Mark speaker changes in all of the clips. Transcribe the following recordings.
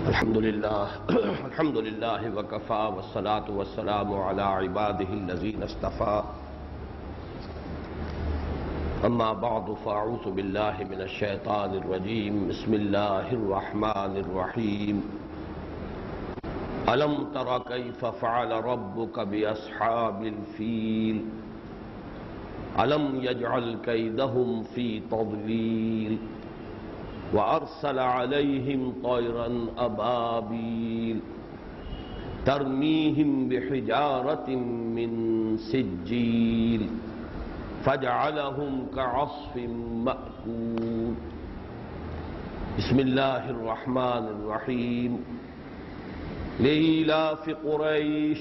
Speaker 1: الحمد لله وكفى والصلاة والسلام على عباده الذين اصطفى أما بعد فأعوذ بالله من الشيطان الرجيم بسم الله الرحمن الرحيم ألم تر كيف فعل ربك بأصحاب الفيل ألم يجعل كيدهم في تضليل وأرسل عليهم طيرا أبابيل ترميهم بحجارة من سجيل فجعلهم كعصف مأكول بسم الله الرحمن الرحيم لإيلاف قريش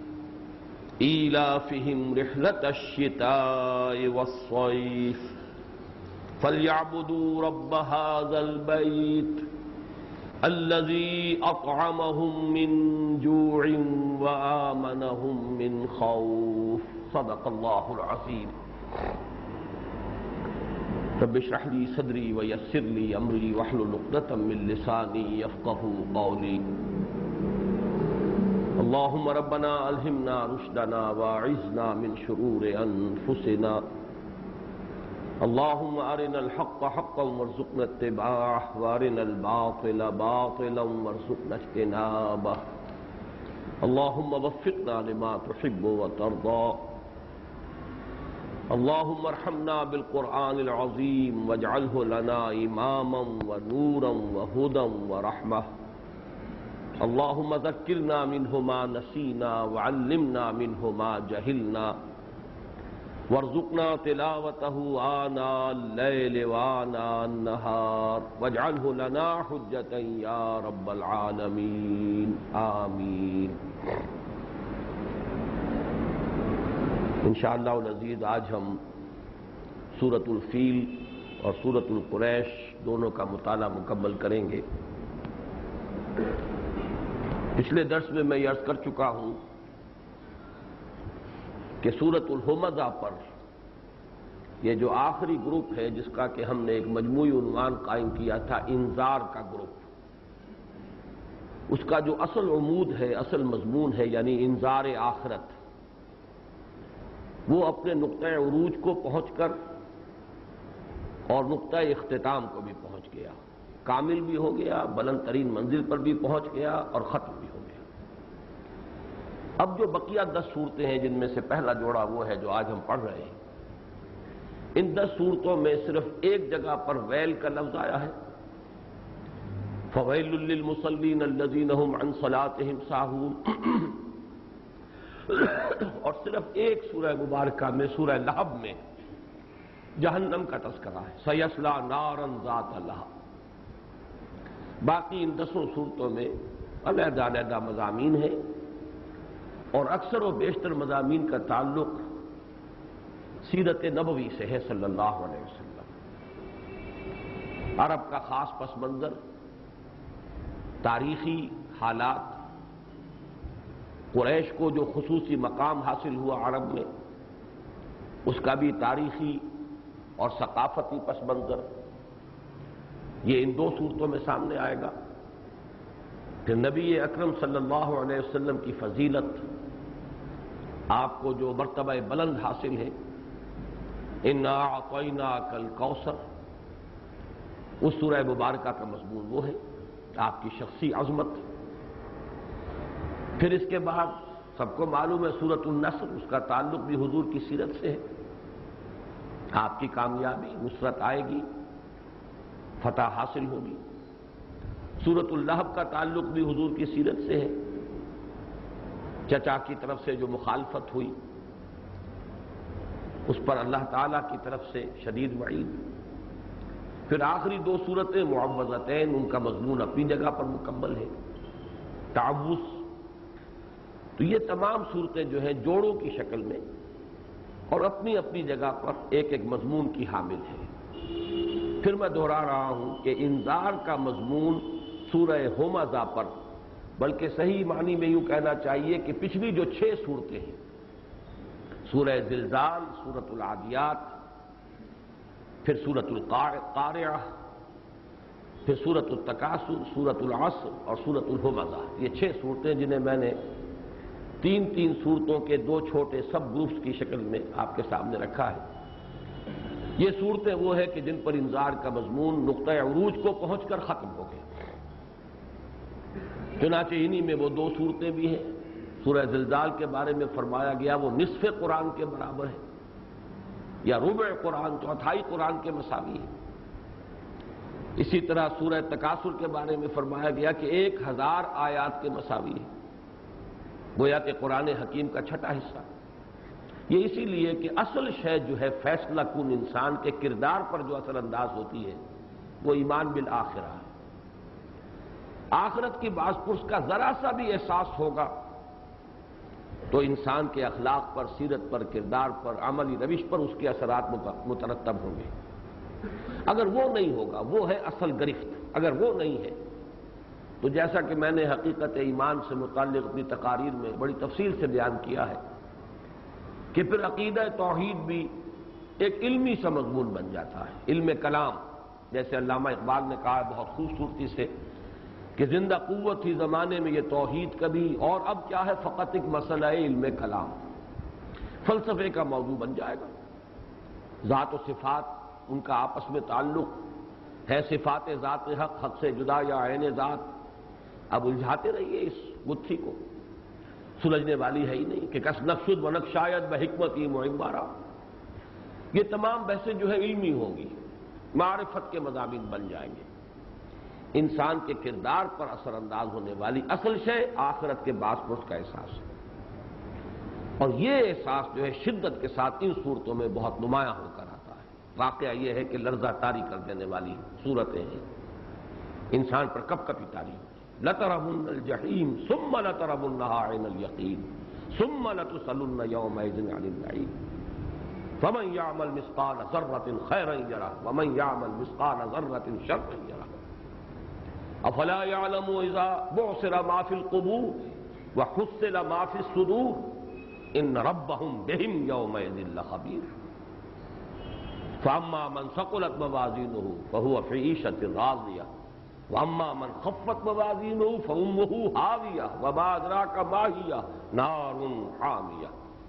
Speaker 1: إيلافهم رحلة الشتاء والصيف فليعبدوا رب هذا البيت الذي أطعمهم من جوع وآمنهم من خوف صدق الله العظيم رب اشرح لي صدري ويسر لي أمري واحلل عقدة من لساني يفقهوا قولي اللهم ربنا ألهمنا رشدنا واعذنا من شرور أنفسنا اللهم أرنا الحق حقا وارزقنا اتباعه وأرنا الباطل باطلا وارزقنا اجتنابه اللهم وفقنا لما تحب وترضى اللهم ارحمنا بالقرآن العظيم واجعله لنا إماما ونورا وهدى ورحمة اللهم ذكرنا منه ما نسينا وعلمنا منه ما جهلنا وارزقنا تلاوته آناء الليل وآناء النهار واجعله لنا حجة يا رب العالمين آمین۔ انشاءاللہ العزیز آج ہم سورۃ الفیل اور سورۃ القریش دونوں کا مطالعہ مکمل کریں گے۔ پچھلے درس میں یہ عرض کر چکا ہوں کہ سورۃ الہمزہ پر یہ جو آخری گروپ ہے جس کا کہ ہم نے ایک مجموعی عنوان قائم کیا تھا انذار کا گروپ، اس کا جو اصل عمود ہے، اصل مضمون ہے، یعنی انذار آخرت، وہ اپنے نقطہ عروج کو پہنچ کر اور نقطہ اختتام کو بھی پہنچ گیا، کامل بھی ہو گیا، بلند ترین منزل پر بھی پہنچ گیا اور ختم بھی ہو گیا۔ اب جو بقیہ 10 صورتیں ہیں جن میں سے پہلا جوڑا وہ ہے جو آج ہم پڑھ رہے ہیں، ان 10 صورتوں میں صرف ایک جگہ پر ویل کا لفظ آیا ہے، فَوَيْلٌ لِّلْمُصَلِّينَ الَّذِينَ هُمْ عَنْ صَلَاتِهِمْ سَاهُونَ، اور صرف ایک سورہ مبارکہ میں سورہ لہب میں جہنم کا تذکرہ ہے، سَيَصْلَىٰ نَارًا ذَاتَ لَهَبٍ۔ باقی ان 10 صورتوں میں علیحدہ علیحدہ مضامین ہیں اور اکثر و بیشتر مضامین کا تعلق سیرت نبوی سے ہے صلی اللہ علیہ وسلم۔ عرب کا خاص پس منظر، تاریخی حالات، قریش کو جو خصوصی مقام حاصل ہوا عرب میں، اس کا بھی تاریخی اور ثقافتی پس منظر، یہ ان 2 صورتوں میں سامنے آئے گا۔ پھر نبی اکرم صلی اللہ علیہ وسلم کی فضیلت، آپ کو جو مرتبہ بلند حاصل ہے، اِنَّا أَعْطَيْنَاكَ الْكَوْثَرَ، اس سورہ مبارکہ کا مضمون وہ ہے، آپ کی شخصی عظمت۔ پھر اس کے بعد سب کو معلوم ہے سورۃ النصر، اس کا تعلق بھی حضور کی سیرت سے ہے، آپ کی کامیابی، نصرت آئے گی، فتح حاصل ہوگی۔ سورۃ اللہب کا تعلق بھی حضور کی سیرت سے ہے، چچا کی طرف سے جو مخالفت ہوئی اس پر اللہ تعالیٰ کی طرف سے شدید وعید۔ پھر آخری 2 صورتیں معوذتین، ان کا مضمون اپنی جگہ پر مکمل ہے، تعوذ۔ تو یہ تمام صورتیں جو ہیں جوڑوں کی شکل میں اور اپنی اپنی جگہ پر ایک ایک مضمون کی حامل ہیں۔ پھر میں دہرا رہا ہوں کہ انذار کا مضمون سورہ ہمزہ پر، بلکہ صحیح معنی میں یوں کہنا چاہیے کہ پچھلی جو 6 صورتیں ہیں، سورہ زلزال، سورۃ العادیات، پھر سورۃ القارعہ پھر سورۃ التکاثر، سورۃ العصر اور سورۃ الہمزہ، یہ 6 صورتیں جنہیں میں نے 3 صورتوں کے 2 چھوٹے سب گروپس کی شکل میں آپ کے سامنے رکھا ہے۔ یہ صورتیں وہ ہیں کہ جن پر انذار کا مضمون نقطۂ عروج کو پہنچ کر ختم ہو گیا۔ چنانچہ انہی میں وہ 2 صورتیں بھی ہیں۔ سورہ زلزال کے بارے میں فرمایا گیا وہ نصف قرآن کے برابر ہے، یا ربع قرآن، چوتھائی قرآن کے مساوی ہے۔ اسی طرح سورہ تکاثر کے بارے میں فرمایا گیا کہ 1000 آیات کے مساوی ہے، گویا کہ قرآن حکیم کا 6واں حصہ۔ یہ اسی لیے کہ اصل شے جو ہے فیصلہ کن انسان کے کردار پر جو اثر انداز ہوتی ہے وہ ایمان بالآخرہ ہے۔ آخرت کی باز پرس کا ذرا سا بھی احساس ہوگا تو انسان کے اخلاق پر، سیرت پر، کردار پر، عملی روش پر اس کے اثرات مترتب ہوں گے۔ اگر وہ نہیں ہوگا، وہ ہے اصل گرفت، اگر وہ نہیں ہے تو جیسا کہ میں نے حقیقت ایمان سے متعلق اپنی تقاریر میں بڑی تفصیل سے بیان کیا ہے کہ پھر عقیدہ توحید بھی ایک علمی سا مضمون بن جاتا ہے، علم کلام، جیسے علامہ اقبال نے کہا بہت خوبصورتی سے کہ زندہ قوت تھی زمانے میں یہ توحید کبھی، اور اب کیا ہے فقط ایک مسئلہ علم کلام، فلسفے کا موضوع بن جائے گا۔ ذات و صفات، ان کا آپس میں تعلق ہے، صفات ذات حق، حق سے جدا یا عین ذات، اب الجھاتے رہیے اس گتھی کو، سلجھنے والی ہے ہی نہیں کہ کس نقشد و نقشایت بحکمتی معمارہ۔ یہ تمام بحثیں جو ہے علمی ہوں گی، معرفت کے مضامین بن جائیں گے۔ انسان کے کردار پر اثر انداز ہونے والی اصل شے آخرت کے باعث پرس کا احساس ہے، اور یہ احساس جو ہے شدت کے ساتھ ان صورتوں میں بہت نمایاں ہو کر آتا ہے۔ واقعہ یہ ہے کہ لرزہ طاری کر دینے والی صورتیں ہیں، انسان پر کپ کپی طاری ہوتی ہے۔ لَتَرَوُنَّ الْجَحِيمَ ثُمَّ لَتَرَوُنَّهَا عَيْنَ الْيَقِينِ ثُمَّ لَتُسْأَلُنَّ يَوْمَئِذٍ عَنِ النَّعِيمِ فَمَنْ يَعْمَلْ مِثْقَالَ ذَرَّةٍ خَيْرًا يَرَهُ وَمَنْ يَعْمَلْ مِثْقَالَ ذَرَّةٍ شَرًّا يَرَهُ افلا يعلم اذا بعثر ما في القبور وحصل ما في الصدور ان ربهم بهم يومئذ لخبير فاما من ثقلت موازينه فهو في عيشة راضية واما من خفت موازينه فامه هاوية وما ادراك ما هي نار حامية۔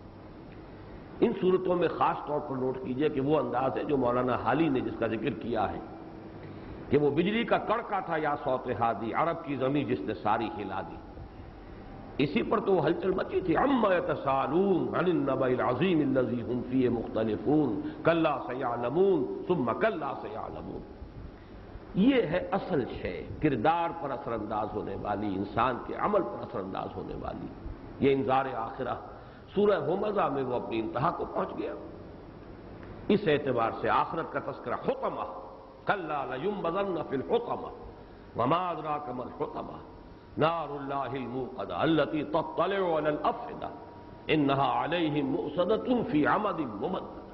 Speaker 1: ان صورتوں میں خاص طور پر نوٹ کیجئے کہ وہ انداز ہے جو مولانا حالی نے جس کا ذکر کیا ہے کہ وہ بجلی کا کڑکا تھا یا صوت ہادی، عرب کی زمین جس نے ساری ہلا دی، اسی پر تو وہ ہلچل مچی تھی۔ عما یتساءلون عن النبأ العظیم الذی هم فیہ مختلفون کلا سیعلمون ثم کلا سیعلمون۔ یہ ہے اصل شے، کردار پر اثر انداز ہونے والی، انسان کے عمل پر اثر انداز ہونے والی یہ انذار آخرہ۔ سورہ ہمزہ میں وہ اپنی انتہا کو پہنچ گیا۔ اس اعتبار سے آخرت کا تذکرہ حطمہ، کلا لینبذن فی الحطمہ وما ادراک ما الحطمہ نار اللہ الموقدہ التی تطلع علی الافئدہ انہا علیہم مؤصدۃ فی عمد ممددہ۔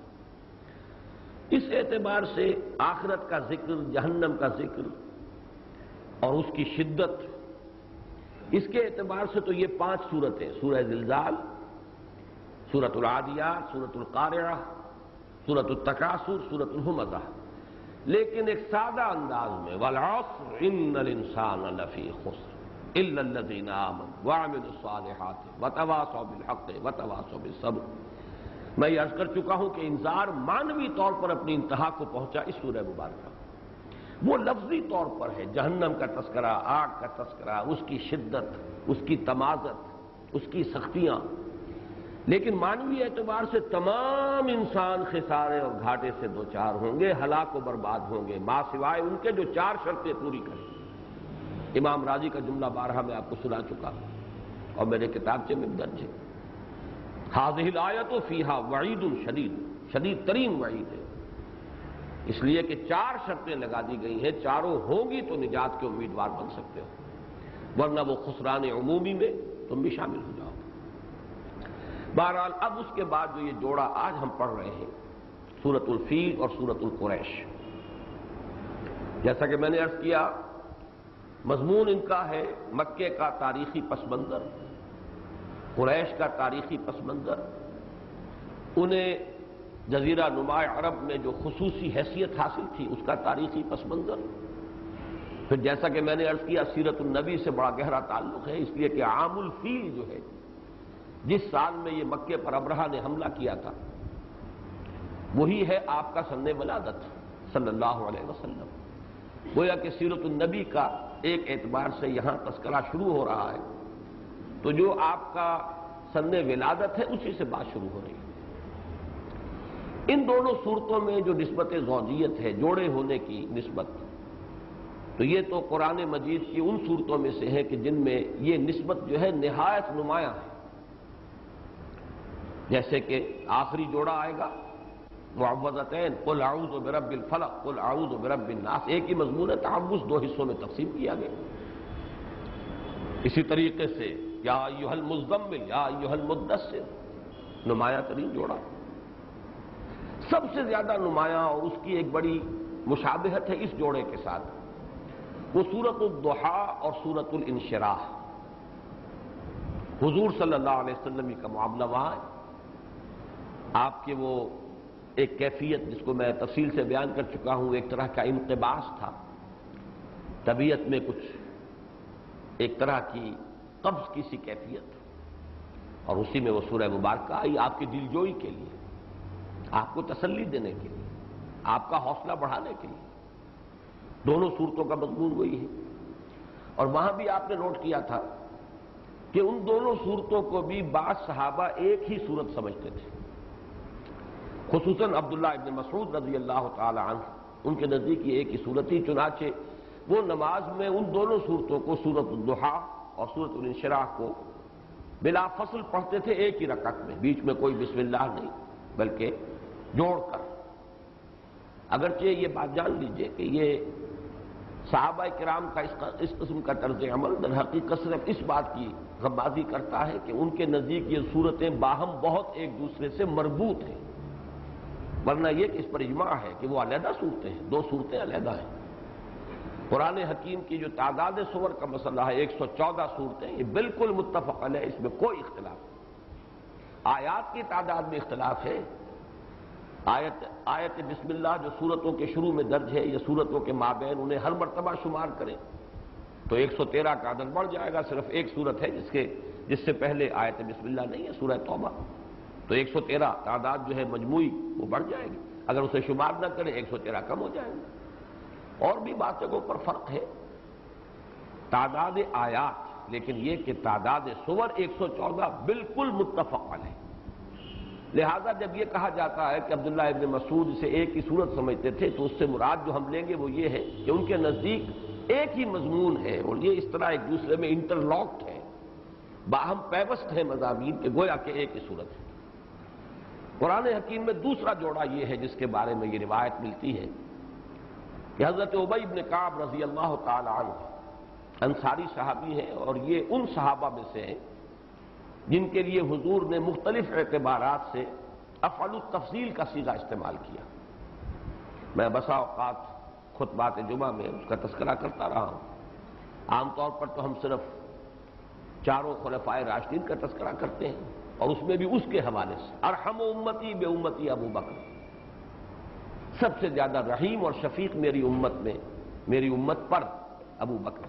Speaker 1: اس اعتبار سے آخرت کا ذکر، جہنم کا ذکر اور اس کی شدت، اس کے اعتبار سے تو یہ 5 صورتیں، سورہ زلزال، سورۃ العادیات، سورۃ القارعہ، سورۃ التکاثر، سورۃ الہمزہ، لیکن ایک سادہ انداز میں والعصر ان الانسان لفی خسر الا الذین آمنوا وعملوا الصالحات وتواصوا بالحق وتواصوا بالصبر۔ میں یہ عرض کر چکا ہوں کہ انذار معنوی طور پر اپنی انتہا کو پہنچا اس سورہ مبارکہ، وہ لفظی طور پر ہے جہنم کا تذکرہ، آگ کا تذکرہ، اس کی شدت، اس کی تمازت، اس کی سختیاں، لیکن معنوی اعتبار سے تمام انسان خسارے اور گھاٹے سے دوچار ہوں گے، ہلاک و برباد ہوں گے، ما سوائے ان کے جو 4 شرطیں پوری کریں۔ امام راضی کا جملہ بارہا میں آپ کو سنا چکا اور میرے کتابچے میں درج ہے۔ هذه الآیۃ فیہا وعید شدید، شدید ترین وعید ہے، اس لیے کہ 4 شرطیں لگا دی گئی ہیں، چاروں ہوں گی تو نجات کے امیدوار بن سکتے ہو، ورنہ وہ خسران عمومی میں تم بھی شامل ہو جاؤ۔ بہرحال اب اس کے بعد جو یہ جوڑا آج ہم پڑھ رہے ہیں، سورۃ الفیل اور سورۃ القریش، جیسا کہ میں نے عرض کیا مضمون ان کا ہے مکے کا تاریخی پس منظر، قریش کا تاریخی پس منظر، انہیں جزیرہ نما عرب میں جو خصوصی حیثیت حاصل تھی اس کا تاریخی پس منظر، پھر جیسا کہ میں نے عرض کیا سیرت النبی سے بڑا گہرا تعلق ہے، اس لیے کہ عام الفیل جو ہے، جس سال میں یہ مکے پر ابرہہ نے حملہ کیا تھا، وہی ہے آپ کا سن ولادت صلی اللہ علیہ وسلم۔ گویا کہ سیرت النبی کا ایک اعتبار سے یہاں تذکرہ شروع ہو رہا ہے، تو جو آپ کا سن ولادت ہے اسی سے بات شروع ہو رہی ہے۔ ان دونوں صورتوں میں جو نسبت زوجیت ہے، جوڑے ہونے کی نسبت، تو یہ تو قرآن مجید کی ان صورتوں میں سے ہے کہ جن میں یہ نسبت جو ہے نہایت نمایاں ہے۔ جیسے کہ آخری جوڑا آئے گا معوذتین، قل اعوذ برب الفلق قل اعوذ برب الناس، ایک ہی مضمون ہے، تعوذ دو حصوں میں تقسیم کیا گیا۔ اسی طریقے سے یا ایھا المزمل یا ایھا المدثر، نمایاں ترین جوڑا۔ سب سے زیادہ نمایاں اور اس کی ایک بڑی مشابہت ہے اس جوڑے کے ساتھ، وہ سورۃ الضحیٰ اور سورۃ الانشراح۔ حضور صلی اللہ علیہ وسلم کا معاملہ وہاں ہے، آپ کے وہ ایک کیفیت جس کو میں تفصیل سے بیان کر چکا ہوں، ایک طرح کا انقباض تھا، طبیعت میں کچھ ایک طرح کی قبض کی سی کیفیت، اور اسی میں وہ سورہ مبارکہ آئی آپ کی دل جوئی کے لیے، آپ کو تسلی دینے کے لیے، آپ کا حوصلہ بڑھانے کے لیے۔ دونوں صورتوں کا مضمون وہی ہے، اور وہاں بھی آپ نے نوٹ کیا تھا کہ ان دونوں صورتوں کو بھی بعض صحابہ ایک ہی صورت سمجھتے تھے، خصوصاً عبداللہ ابن مسعود رضی اللہ تعالی عنہ، ان کے نزدیک یہ ایک ہی صورت ہی، چنانچہ وہ نماز میں ان دونوں صورتوں کو، سورۃ الضحیٰ اور سورۃ الانشراح کو بلا فصل پڑھتے تھے ایک ہی رکعت میں، بیچ میں کوئی بسم اللہ نہیں بلکہ جوڑ کر۔ اگرچہ یہ بات جان لیجئے کہ یہ صحابہ کرام کا اس قسم کا طرز عمل در حقیقت صرف اس بات کی غمازی کرتا ہے کہ ان کے نزدیک یہ صورتیں باہم بہت ایک دوسرے سے مربوط ہیں، ورنہ یہ کہ اس پر اجماع ہے کہ وہ علیحدہ صورتیں ہیں، دو صورتیں علیحدہ ہیں۔ قرآن حکیم کی جو تعداد سور کا مسئلہ ہے، 114 صورتیں، یہ بالکل متفق علیہ، اس میں کوئی اختلاف نہیں۔ آیات کی تعداد میں اختلاف ہے، آیت بسم اللہ جو سورتوں کے شروع میں درج ہے یا سورتوں کے مابین انہیں ہر مرتبہ شمار کریں تو 113 کا عدد بڑھ جائے گا۔ صرف ایک صورت ہے جس سے پہلے آیت بسم اللہ نہیں ہے، سورہ توبہ، تو 113 تعداد جو ہے مجموعی وہ بڑھ جائے گی، اگر اسے شمار نہ کریں 113 کم ہو جائے گا۔ اور بھی باتوں پر فرق ہے، تعداد آیات، لیکن یہ کہ تعداد سور 114 بالکل متفق علیہ۔ لہذا جب یہ کہا جاتا ہے کہ عبداللہ ابن مسعود اسے ایک ہی صورت سمجھتے تھے، تو اس سے مراد جو ہم لیں گے وہ یہ ہے کہ ان کے نزدیک ایک ہی مضمون ہے، اور یہ اس طرح ایک دوسرے میں انٹرلاکڈ ہے، باہم پیوست ہے مضامین کے، گویا کہ ایک ہی صورت ہے۔ قرآن حکیم میں دوسرا جوڑا یہ ہے جس کے بارے میں یہ روایت ملتی ہے کہ حضرت ابی بن کعب رضی اللہ تعالی عنہ انصاری صحابی ہیں، اور یہ ان صحابہ میں سے ہیں جن کے لیے حضور نے مختلف اعتبارات سے افعل التفضیل کا صیغہ استعمال کیا۔ میں بسا اوقات خطبات جمعہ میں اس کا تذکرہ کرتا رہا ہوں۔ عام طور پر تو ہم صرف چاروں خلفائے راشدین کا تذکرہ کرتے ہیں، اور اس میں بھی اس کے حوالے سے ارحم امتی بے امتی ابو بکر، سب سے زیادہ رحیم اور شفیق میری امت میں، میری امت پر ابو بکر،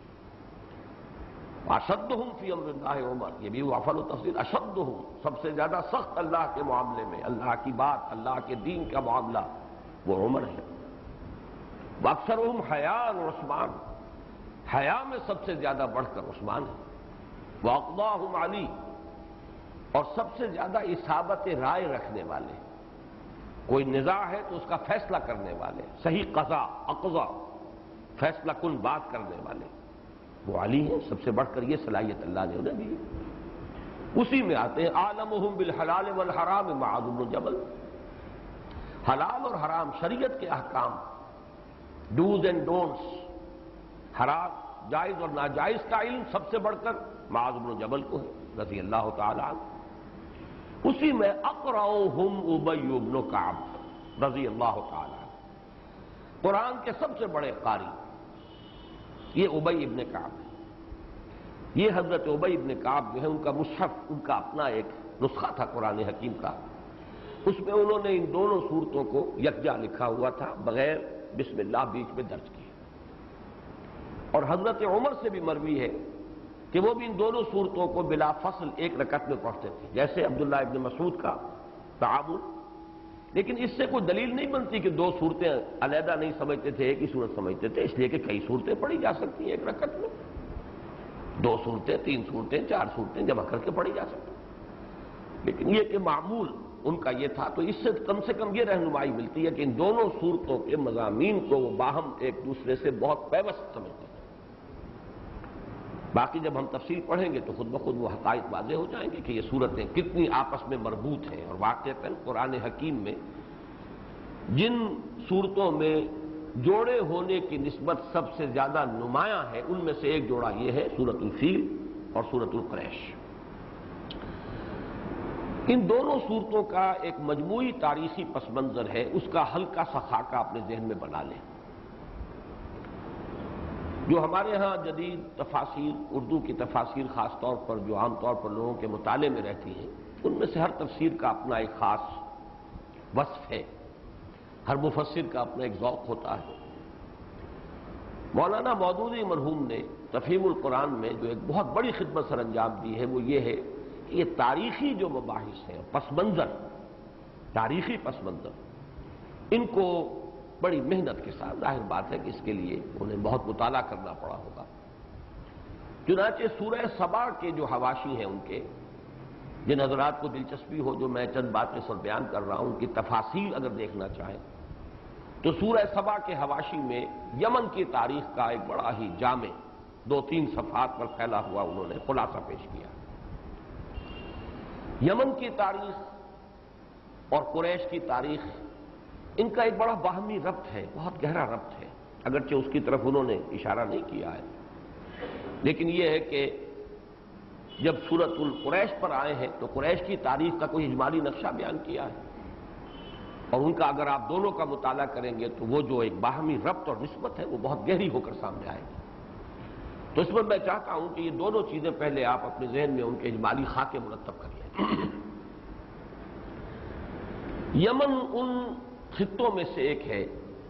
Speaker 1: اشدہم فی امر اللہ عمر، یہ بھی افعل و تفضیل، اشدہم، سب سے زیادہ سخت اللہ کے معاملے میں، اللہ کی بات، اللہ کے دین کا معاملہ وہ عمر ہے۔ واکثرہم حیاء عثمان، حیا میں سب سے زیادہ بڑھ کر عثمان ہے۔ واقضاہم علی، اور سب سے زیادہ اصابت رائے رکھنے والے، کوئی نزاع ہے تو اس کا فیصلہ کرنے والے، صحیح قضا اقضا، فیصلہ کن بات کرنے والے وہ علی ہیں، سب سے بڑھ کر یہ صلاحیت اللہ نے انہیں دی۔ اسی میں آتے ہیں عالمہم بالحلال والحرام معاذ بن جبل، حلال اور حرام شریعت کے احکام، ڈوز اینڈ ڈونٹس، حرام جائز اور ناجائز کا علم سب سے بڑھ کر معاذ بن جبل کو ہے رضی اللہ تعالی عنہ۔ اسی میں اقرأہم ابی بن کعب رضی اللہ تعالی عنہ، قرآن کے سب سے بڑے قاری یہ ابی ابن کعب ہے۔ یہ حضرت ابی ابن کعب جو ہے، ان کا مصحف، ان کا اپنا ایک نسخہ تھا قرآن حکیم کا، اس میں انہوں نے ان دونوں صورتوں کو یکجا لکھا ہوا تھا، بغیر بسم اللہ بیچ میں درج کیے۔ اور حضرت عمر سے بھی مروی ہے کہ وہ بھی ان دونوں صورتوں کو بلا فصل ایک رکعت میں پڑھتے تھے، جیسے عبداللہ ابن مسعود کا تعاون. لیکن اس سے کوئی دلیل نہیں بنتی کہ دو صورتیں علیحدہ نہیں سمجھتے تھے، ایک ہی صورت سمجھتے تھے، اس لیے کہ کئی صورتیں پڑھی جا سکتی ہیں ایک رکعت میں، دو صورتیں، تین صورتیں، چار صورتیں جمع کر کے پڑھی جا سکتی ہیں. لیکن یہ کہ معمول ان کا یہ تھا، تو اس سے کم یہ رہنمائی ملتی ہے کہ ان دونوں صورتوں کے مضامین کو وہ باہم ایک دوسرے سے بہت پیوست سمجھتے ہیں. باقی جب ہم تفصیل پڑھیں گے تو خود بخود وہ حقائق واضح ہو جائیں گے کہ یہ صورتیں کتنی آپس میں مربوط ہیں. اور واقعتاً قرآن حکیم میں جن صورتوں میں جوڑے ہونے کی نسبت سب سے زیادہ نمایاں ہے، ان میں سے ایک جوڑا یہ ہے سورۃ الفیل اور سورۃ القریش. ان دونوں صورتوں کا ایک مجموعی تاریخی پس منظر ہے، اس کا ہلکا سا خاکہ اپنے ذہن میں بنا لیں. جو ہمارے ہاں جدید تفاسیر، اردو کی تفاسیر خاص طور پر جو عام طور پر لوگوں کے مطالعے میں رہتی ہیں، ان میں سے ہر تفسیر کا اپنا ایک خاص وصف ہے، ہر مفسر کا اپنا ایک ذوق ہوتا ہے. مولانا مودودی مرحوم نے تفہیم القرآن میں جو ایک بہت بڑی خدمت سر انجام دی ہے، وہ یہ ہے کہ یہ تاریخی جو مباحث ہیں، پس منظر، تاریخی پس منظر، ان کو بڑی محنت کے ساتھ، ظاہر بات ہے کہ اس کے لیے انہیں بہت مطالعہ کرنا پڑا ہوگا. چنانچہ سورہ سبا کے جو حواشی ہیں ان کے، جن حضرات کو دلچسپی ہو جو میں چند باتیں سر بیان کر رہا ہوں، ان کی تفاصیل اگر دیکھنا چاہیں تو سورہ سبا کے حواشی میں یمن کی تاریخ کا ایک بڑا ہی جامع 2-3 صفحات پر پھیلا ہوا انہوں نے خلاصہ پیش کیا. یمن کی تاریخ اور قریش کی تاریخ، ان کا ایک بڑا باہمی ربط ہے، بہت گہرا ربط ہے، اگرچہ اس کی طرف انہوں نے اشارہ نہیں کیا ہے. لیکن یہ ہے کہ جب سورۃ القریش پر آئے ہیں تو قریش کی تاریخ کا کوئی اجمالی نقشہ بیان کیا ہے، اور ان کا اگر آپ دونوں کا مطالعہ کریں گے تو وہ جو ایک باہمی ربط اور نسبت ہے وہ بہت گہری ہو کر سامنے آئے گی. تو اس میں چاہتا ہوں کہ یہ دونوں چیزیں پہلے آپ اپنے ذہن میں ان کے اجمالی خاکے مرتب کر لیں. یمن ان خطوں میں سے ایک ہے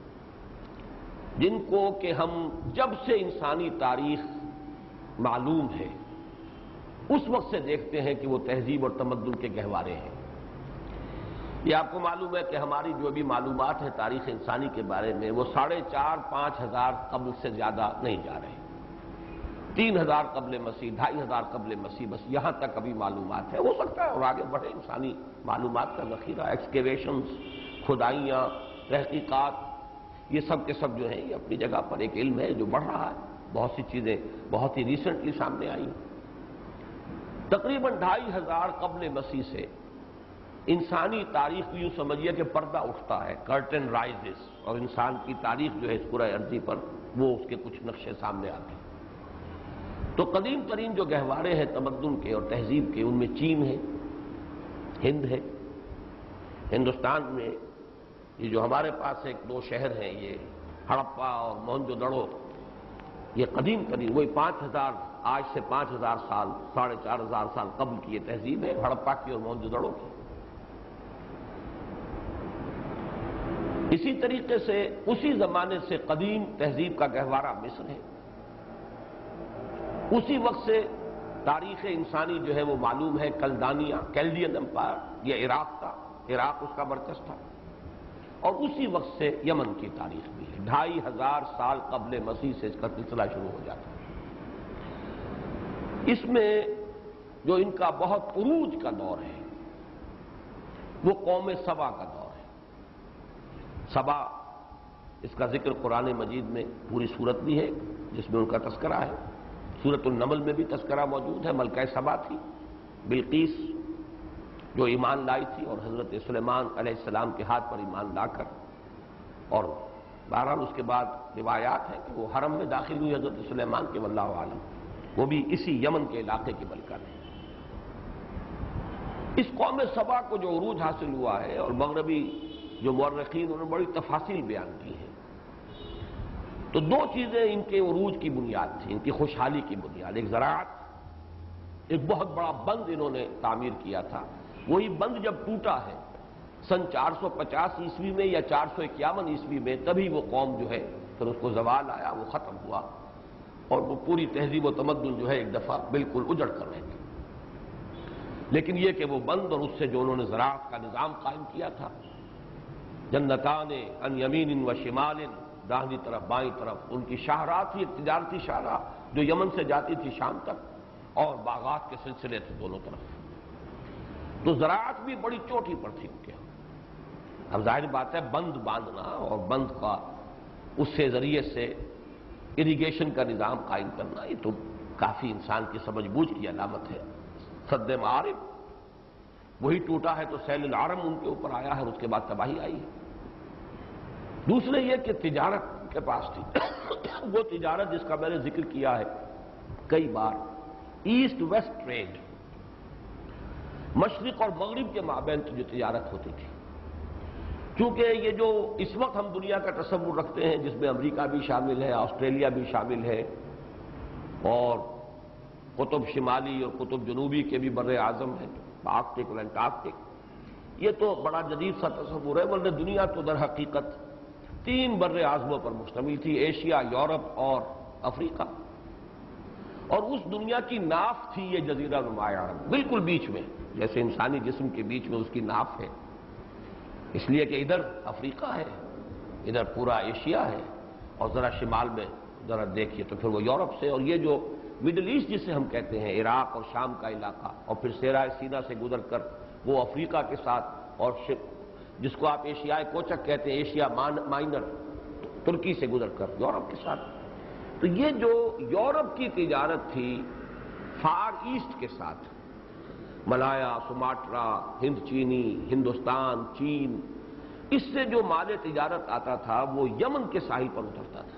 Speaker 1: جن کو کہ ہم جب سے انسانی تاریخ معلوم ہے اس وقت سے دیکھتے ہیں کہ وہ تہذیب اور تمدن کے گہوارے ہیں. یہ آپ کو معلوم ہے کہ ہماری جو بھی معلومات ہیں تاریخ انسانی کے بارے میں، وہ 4,500-5 ہزار قبل سے زیادہ نہیں جا رہے. 3,000 قبل مسیح، 2,500 قبل مسیح، بس یہاں تک ابھی معلومات ہے. ہو سکتا ہے اور آگے بڑھے انسانی معلومات کا ذخیرہ، ایکسکیویشنز، کھدائیاں، تحقیقات، یہ سب کے سب جو ہیں یہ اپنی جگہ پر ایک علم ہے جو بڑھ رہا ہے. بہت سی چیزیں بہت ہی ریسنٹلی سامنے آئی. تقریباً 2,500 قبل مسیح سے انسانی تاریخ کو یوں سمجھیے کہ پردہ اٹھتا ہے، کرٹن رائزز، اور انسان کی تاریخ جو ہے اس کرۂ ارضی پر وہ اس کے کچھ نقشے سامنے آتے ہیں. تو قدیم ترین جو گہوارے ہیں تمدن کے اور تہذیب کے، ان میں چین ہے، ہند ہے. ہندوستان میں یہ جو ہمارے پاس ایک 2 شہر ہیں، یہ ہڑپا اور موہنجو دڑو، یہ قدیم ترین وہی 5,000 آج سے 5,000 سال 4,500 سال قبل کی یہ تہذیب ہے، ہڑپا کی اور موہنجو دڑو کی. اسی طریقے سے اسی زمانے سے قدیم تہذیب کا گہوارہ مصر ہے. اسی وقت سے تاریخ انسانی جو ہے وہ معلوم ہے، کلدانیہ، کیلڈین امپائر، یہ عراق تھا، عراق اس کا مرکز تھا. اور اسی وقت سے یمن کی تاریخ بھی ہے، 2,500 سال قبل مسیح سے اس کا سلسلہ شروع ہو جاتا ہے. اس میں جو ان کا بہت عروج کا دور ہے وہ قوم سبا کا دور ہے. سبا، اس کا ذکر قرآن مجید میں پوری صورت بھی ہے جس میں ان کا تذکرہ ہے. سورۃ النمل میں بھی تذکرہ موجود ہے. ملکہ سبا تھی بلقیس جو ایمان لائی تھی، اور حضرت سلیمان علیہ السلام کے ہاتھ پر ایمان لا کر، اور بہرحال اس کے بعد روایات ہیں کہ وہ حرم میں داخل ہوئی حضرت سلیمان کے، واللہ عالم، وہ بھی اسی یمن کے علاقے کی ملکہ ہے. اس قوم سبا کو جو عروج حاصل ہوا ہے، اور مغربی جو مورخین انہوں نے بڑی تفاصیل بیان کی ہیں، تو 2 چیزیں ان کے عروج کی بنیاد تھی، ان کی خوشحالی کی بنیاد. ایک زراعت، ایک بہت بڑا بند انہوں نے تعمیر کیا تھا. وہی بند جب ٹوٹا ہے سن 450 عیسوی میں یا 451 عیسوی میں، تبھی وہ قوم جو ہے پھر اس کو زوال آیا، وہ ختم ہوا. اور وہ پوری تہذیب و تمدن جو ہے ایک دفعہ بالکل اجڑ کر رہ گئی. لیکن یہ کہ وہ بند اور اس سے جو انہوں نے زراعت کا نظام قائم کیا تھا، جنتان عن یمین و شمال، داہنی طرف بائیں طرف ان کی شاہراہ تھی، ایک تجارتی شاہراہ جو یمن سے جاتی تھی شام تک، اور باغات کے سلسلے تھے دونوں طرف. تو زراعت بھی بڑی چوٹی پر تھی ان کے یہاں. اب ظاہر بات ہے بند باندھنا اور بند کا اس سے ذریعے سے اریگیشن کا نظام قائم کرنا، یہ تو کافی انسان کی سمجھ بوجھ کی علامت ہے. سد معارف وہی ٹوٹا ہے تو سیل العرم ان کے اوپر آیا ہے اور اس کے بعد تباہی آئی ہے. دوسرے یہ کہ تجارت کے پاس تھی وہ تجارت جس کا میں نے ذکر کیا ہے کئی بار، ایسٹ ویسٹ ٹریڈ، مشرق اور مغرب کے مابین جو تجارت ہوتی تھی. چونکہ یہ جو اس وقت ہم دنیا کا تصور رکھتے ہیں جس میں امریکہ بھی شامل ہے، آسٹریلیا بھی شامل ہے، اور قطب شمالی اور قطب جنوبی کے بھی بر اعظم ہیں، آرکٹک اور انٹارکٹک، یہ تو بڑا جدید سا تصور ہے. ورنہ دنیا تو در حقیقت 3 بر اعظموں پر مشتمل تھی، ایشیا، یورپ اور افریقہ. اور اس دنیا کی ناف تھی یہ جزیرہ نما عرب، بالکل بیچ میں، جیسے انسانی جسم کے بیچ میں اس کی ناف ہے. اس لیے کہ ادھر افریقہ ہے، ادھر پورا ایشیا ہے، اور ذرا شمال میں ذرا دیکھیے تو پھر وہ یورپ سے، اور یہ جو مڈل ایسٹ جسے ہم کہتے ہیں، عراق اور شام کا علاقہ، اور پھر صحرائے سینا سے گزر کر وہ افریقہ کے ساتھ، اور جس کو آپ ایشیائے کوچک کہتے ہیں، ایشیا مائنر، ترکی سے گزر کر یورپ کے ساتھ. تو یہ جو یورپ کی تجارت تھی فار ایسٹ کے ساتھ، ملایا، سماٹرا، ہند چینی، ہندوستان، چین، اس سے جو مال تجارت آتا تھا وہ یمن کے ساحل پر اترتا تھا.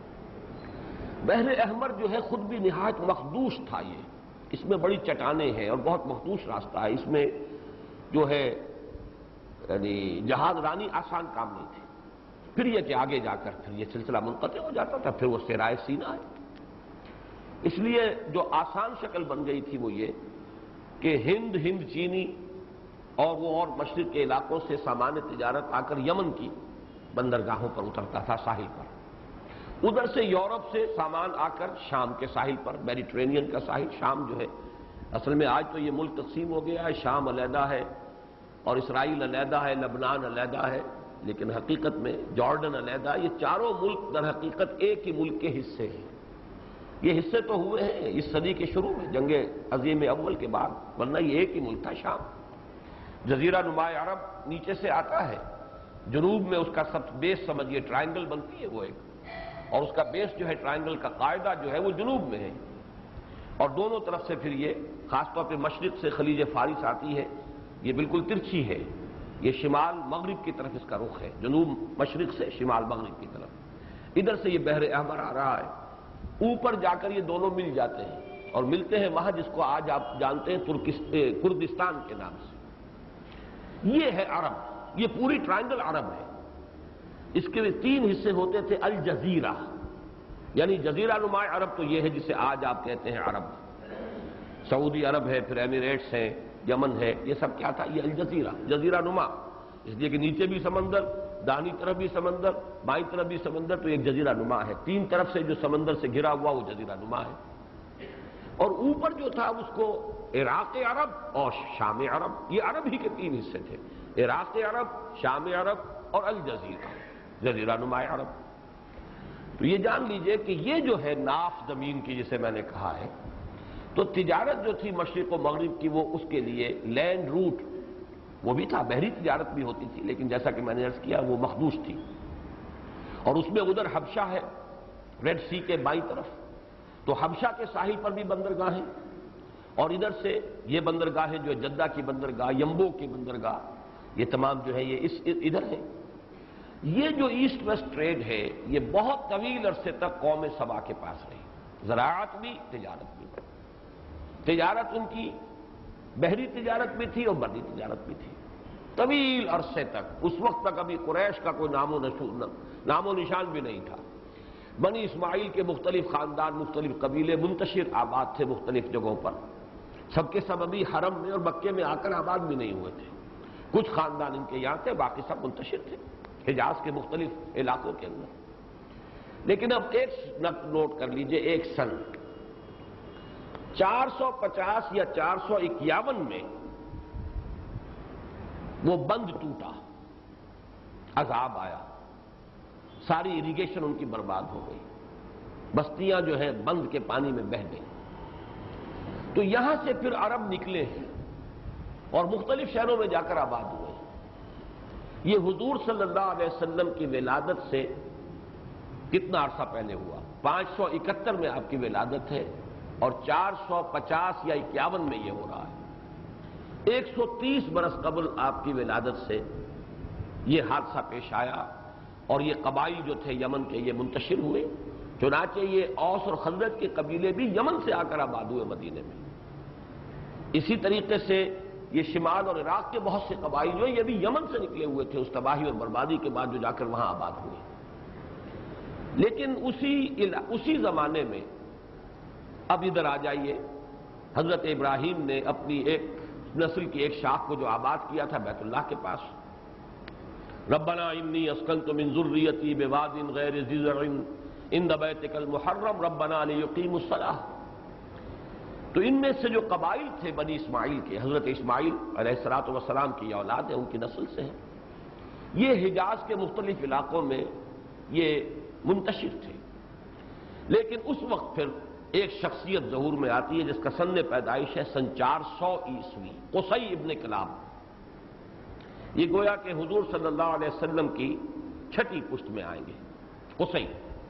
Speaker 1: بحر احمر جو ہے خود بھی نہایت مخدوش تھا. یہ اس میں بڑی چٹانیں ہیں اور بہت مخدوش راستہ ہے. اس میں جو ہے یعنی جہاز رانی آسان کام نہیں تھی. پھر یہ کہ آگے جا کر پھر یہ سلسلہ منقطع ہو جاتا تھا، پھر وہ صحرائے سینا ہے. اس لیے جو آسان شکل بن گئی تھی وہ یہ کہ ہند چینی اور وہ اور مشرق کے علاقوں سے سامان تجارت آ کر یمن کی بندرگاہوں پر اترتا تھا، ساحل پر. ادھر سے یورپ سے سامان آ کر شام کے ساحل پر، میڈیٹرینین کا ساحل. شام جو ہے اصل میں آج تو یہ ملک تقسیم ہو گیا ہے، شام علیحدہ ہے اور اسرائیل علیحدہ ہے، لبنان علیحدہ ہے، لیکن حقیقت میں جارڈن علیحدہ. یہ چاروں ملک در حقیقت ایک ہی ملک کے حصے ہیں. یہ حصے تو ہوئے ہیں اس صدی کے شروع میں، جنگ عظیم اول کے بعد، ورنہ یہ ایک ہی ملک تھا شام. جزیرہ نما عرب نیچے سے آتا ہے، جنوب میں اس کا سب بیس سمجھیے ٹرائنگل بنتی ہے وہ ایک، اور اس کا بیس جو ہے ٹرائنگل کا قاعدہ جو ہے وہ جنوب میں ہے. اور دونوں طرف سے پھر یہ خاص طور پہ مشرق سے خلیج فارس آتی ہے، یہ بالکل ترچھی ہے. یہ شمال مغرب کی طرف اس کا رخ ہے، جنوب مشرق سے شمال مغرب کی طرف. ادھر سے یہ بحر احمر آ رہا ہے، اوپر جا کر یہ دونوں مل جاتے ہیں، اور ملتے ہیں وہاں جس کو آج آپ جانتے ہیں کردستان کے نام سے. یہ ہے عرب، یہ پوری ٹرائنگل عرب ہے. اس کے 3 حصے ہوتے تھے. الجزیرہ یعنی جزیرہ نما عرب تو یہ ہے جسے آج آپ کہتے ہیں عرب. سعودی عرب ہے، پھر ایمریٹس ہے، یمن ہے، یہ سب کیا تھا؟ یہ الجزیرہ، جزیرہ نما. اس لیے کہ نیچے بھی سمندر، داہنی طرف بھی سمندر، بائیں طرف بھی سمندر، تو ایک جزیرہ نما ہے. 3 طرف سے جو سمندر سے گھرا ہوا وہ جزیرہ نما ہے. اور اوپر جو تھا اس کو عراق عرب اور شام عرب، یہ عرب ہی کے 3 حصے تھے، عراق عرب، شام عرب اور الجزیرہ، جزیرہ نما عرب. تو یہ جان لیجئے کہ یہ جو ہے ناف زمین کی جسے میں نے کہا ہے، تو تجارت جو تھی مشرق و مغرب کی وہ اس کے لیے لینڈ روٹ وہ بھی تھا، بحری تجارت بھی ہوتی تھی، لیکن جیسا کہ میں نے عرض کیا وہ مخدوش تھی. اور اس میں ادھر حبشہ ہے ریڈ سی کے بائیں طرف، تو حبشہ کے ساحل پر بھی بندرگاہیں، اور ادھر سے یہ بندرگاہیں جو جدہ کی بندرگاہ، یمبو کی بندرگاہ، یہ تمام جو ہے یہ ادھر ہے. یہ جو ایسٹ ویسٹ ٹریڈ ہے یہ بہت طویل عرصے تک قوم سبا کے پاس رہی. زراعت بھی، تجارت بھی. تجارت ان کی بحری تجارت بھی تھی اور بری تجارت بھی تھی طویل عرصے تک. اس وقت تک ابھی قریش کا کوئی نام و نشان بھی نہیں تھا. بنی اسماعیل کے مختلف خاندان، مختلف قبیلے منتشر آباد تھے مختلف جگہوں پر. سب کے سب ابھی حرم میں اور مکے میں آ کر آباد بھی نہیں ہوئے تھے. کچھ خاندان ان کے یہاں تھے، باقی سب منتشر تھے حجاز کے مختلف علاقوں کے اندر. لیکن اب ایک نوٹ کر لیجئے، ایک سن 450 یا 451 میں وہ بند ٹوٹا، عذاب آیا، ساری اریگیشن ان کی برباد ہو گئی، بستیاں جو ہے بند کے پانی میں بہہ گئی۔ تو یہاں سے پھر عرب نکلے ہیں اور مختلف شہروں میں جا کر آباد ہوئے۔ یہ حضور صلی اللہ علیہ وسلم کی ولادت سے کتنا عرصہ پہلے ہوا؟ 571 میں آپ کی ولادت ہے اور 450 یا 51 میں یہ ہو رہا ہے۔ 130 برس قبل آپ کی ولادت سے یہ حادثہ پیش آیا اور یہ قبائل جو تھے یمن کے یہ منتشر ہوئے، چنانچہ یہ اوس اور خزرج کے قبیلے بھی یمن سے آ کر آباد ہوئے مدینے میں۔ اسی طریقے سے یہ شمال اور عراق کے بہت سے قبائل جو یہ بھی یمن سے نکلے ہوئے تھے اس تباہی اور بربادی کے بعد جو جا کر وہاں آباد ہوئے۔ لیکن اسی زمانے میں اب ادھر آ جائیے، حضرت ابراہیم نے اپنی ایک نسل کی ایک شاخ کو جو آباد کیا تھا بیت اللہ کے پاس، ربنا انی اسکنت من ذریتی بواد غیر ذی زرع عند بیتک المحرم ربنا لیقیموا الصلاۃ۔ تو ان میں سے جو قبائل تھے بنی اسماعیل کے، حضرت اسماعیل علیہ الصلوۃ والسلام کی اولاد ہے، ان کی نسل سے ہیں، یہ حجاز کے مختلف علاقوں میں یہ منتشر تھے۔ لیکن اس وقت پھر ایک شخصیت ظہور میں آتی ہے جس کا سن پیدائش ہے سن 400 عیسوی، قصی ابن کلاب۔ یہ گویا کہ حضور صلی اللہ علیہ وسلم کی چھٹی پشت میں آئیں گے۔ قصی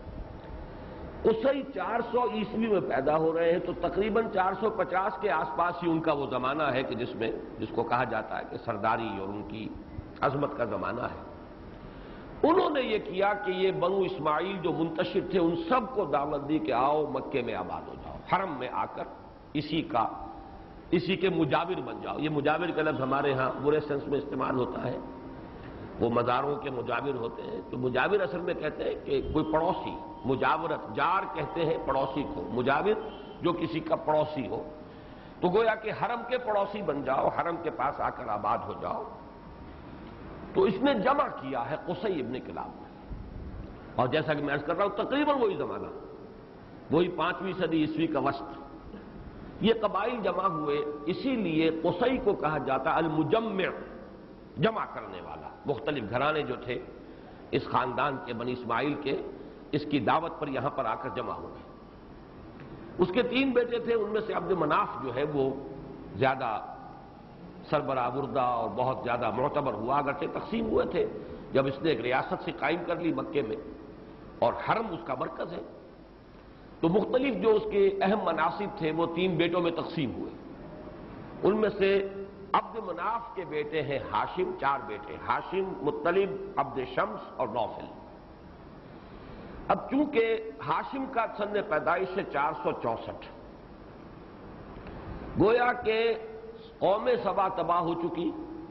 Speaker 1: 400 عیسوی میں پیدا ہو رہے ہیں، تو تقریباً 450 کے آس پاس ہی ان کا وہ زمانہ ہے کہ جس کو کہا جاتا ہے کہ سرداری اور ان کی عظمت کا زمانہ ہے۔ انہوں نے یہ کیا کہ یہ بنو اسماعیل جو منتشر تھے ان سب کو دعوت دی کہ آؤ مکے میں آباد ہو جاؤ، حرم میں آ کر اسی کے مجاور بن جاؤ۔ یہ مجاور کا لفظ ہمارے ہاں برے سینس میں استعمال ہوتا ہے، وہ مزاروں کے مجاور ہوتے ہیں۔ تو مجاور اصل میں کہتے ہیں کہ کوئی پڑوسی، مجاورت، جار کہتے ہیں پڑوسی کو، مجاور جو کسی کا پڑوسی ہو۔ تو گویا کہ حرم کے پڑوسی بن جاؤ، حرم کے پاس آ کر آباد ہو جاؤ۔ تو اس نے جمع کیا ہے قصی ابن کلاب، اور جیسا کہ میں عرض کر رہا ہوں تقریباً وہی زمانہ، وہی 5ویں صدی عیسوی کا وسط۔ یہ قبائل جمع ہوئے، اسی لیے قصی کو کہا جاتا المجمع، جمع کرنے والا۔ مختلف گھرانے جو تھے اس خاندان کے بنی اسماعیل کے، اس کی دعوت پر یہاں پر آ کر جمع ہو گئے۔ اس کے 3 بیٹے تھے، ان میں سے عبد مناف جو ہے وہ زیادہ سربراہ بردہ اور بہت زیادہ معتبر ہوا، اگرچہ تقسیم ہوئے تھے جب اس نے ایک ریاست سے قائم کر لی مکے میں، اور حرم اس کا مرکز ہے۔ تو مختلف جو اس کے اہم مناصب تھے وہ 3 بیٹوں میں تقسیم ہوئے۔ ان میں سے عبد مناف کے بیٹے ہیں ہاشم، 4 بیٹے، ہاشم، مطلب، عبد شمس اور نوفل۔ اب چونکہ ہاشم کا سن پیدائش ہے 464، گویا کہ قوم سبا تباہ ہو چکی،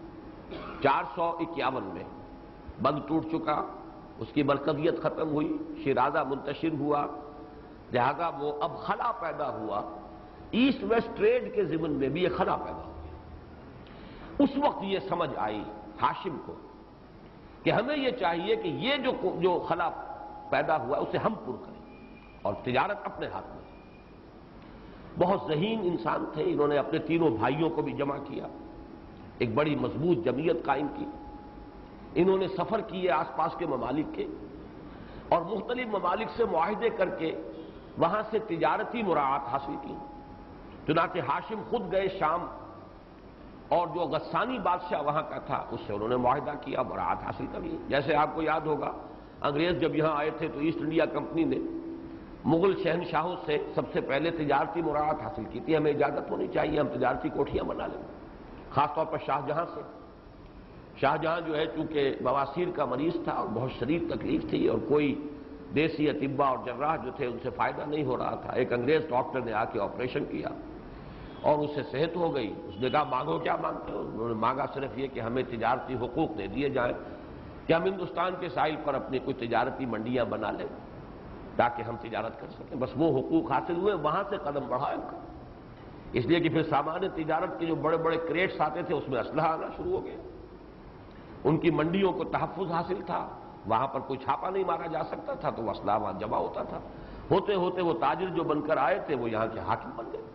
Speaker 1: 451 میں بند ٹوٹ چکا، اس کی مرکزیت ختم ہوئی، شیرازہ منتشر ہوا، لہذا وہ اب خلا پیدا ہوا، ایسٹ ویسٹ ٹریڈ کے ضمن میں بھی یہ خلا پیدا ہو گیا۔ اس وقت یہ سمجھ آئی ہاشم کو کہ ہمیں یہ چاہیے کہ یہ جو خلا پیدا ہوا اسے ہم پر کریں، اور تجارت اپنے ہاتھ میں۔ بہت ذہین انسان تھے، انہوں نے اپنے 3 بھائیوں کو بھی جمع کیا، ایک بڑی مضبوط جمعیت قائم کی۔ انہوں نے سفر کیے آس پاس کے ممالک کے، اور مختلف ممالک سے معاہدے کر کے وہاں سے تجارتی مراعات حاصل کی۔ چنانچہ ہاشم خود گئے شام، اور جو غسانی بادشاہ وہاں کا تھا اس سے انہوں نے معاہدہ کیا، مراعات حاصل کر لی۔ جیسے آپ کو یاد ہوگا انگریز جب یہاں آئے تھے تو ایسٹ انڈیا کمپنی نے مغل شہنشاہوں سے سب سے پہلے تجارتی مراعات حاصل کی تھی، ہمیں اجازت ہونی چاہیے ہم تجارتی کوٹھیاں بنا لیں، خاص طور پر شاہجہاں سے۔ شاہجہاں جو ہے چونکہ بواسیر کا مریض تھا اور بہت شدید تکلیف تھی، اور کوئی دیسی اطباء اور جراح جو تھے ان سے فائدہ نہیں ہو رہا تھا۔ ایک انگریز ڈاکٹر نے آ کے آپریشن کیا اور اسے صحت ہو گئی۔ اس نے کہا مانگو کیا مانگتے ہو؟ انہوں نے مانگا صرف یہ کہ ہمیں تجارتی حقوق دے دیے جائیں کہ ہم ہندوستان کے ساحل پر اپنی کوئی تجارتی منڈیاں بنا لیں تاکہ ہم تجارت کر سکیں۔ بس وہ حقوق حاصل ہوئے، وہاں سے قدم بڑھا ان کا، اس لیے کہ پھر سامان تجارت کے جو بڑے بڑے کریٹس آتے تھے اس میں اسلحہ آنا شروع ہو گیا، ان کی منڈیوں کو تحفظ حاصل تھا، وہاں پر کوئی چھاپا نہیں مارا جا سکتا تھا تو وہ اسلحہ وہاں جمع ہوتا تھا، ہوتے ہوتے وہ تاجر جو بن کر آئے تھے وہ یہاں کے حاکم بن گئے۔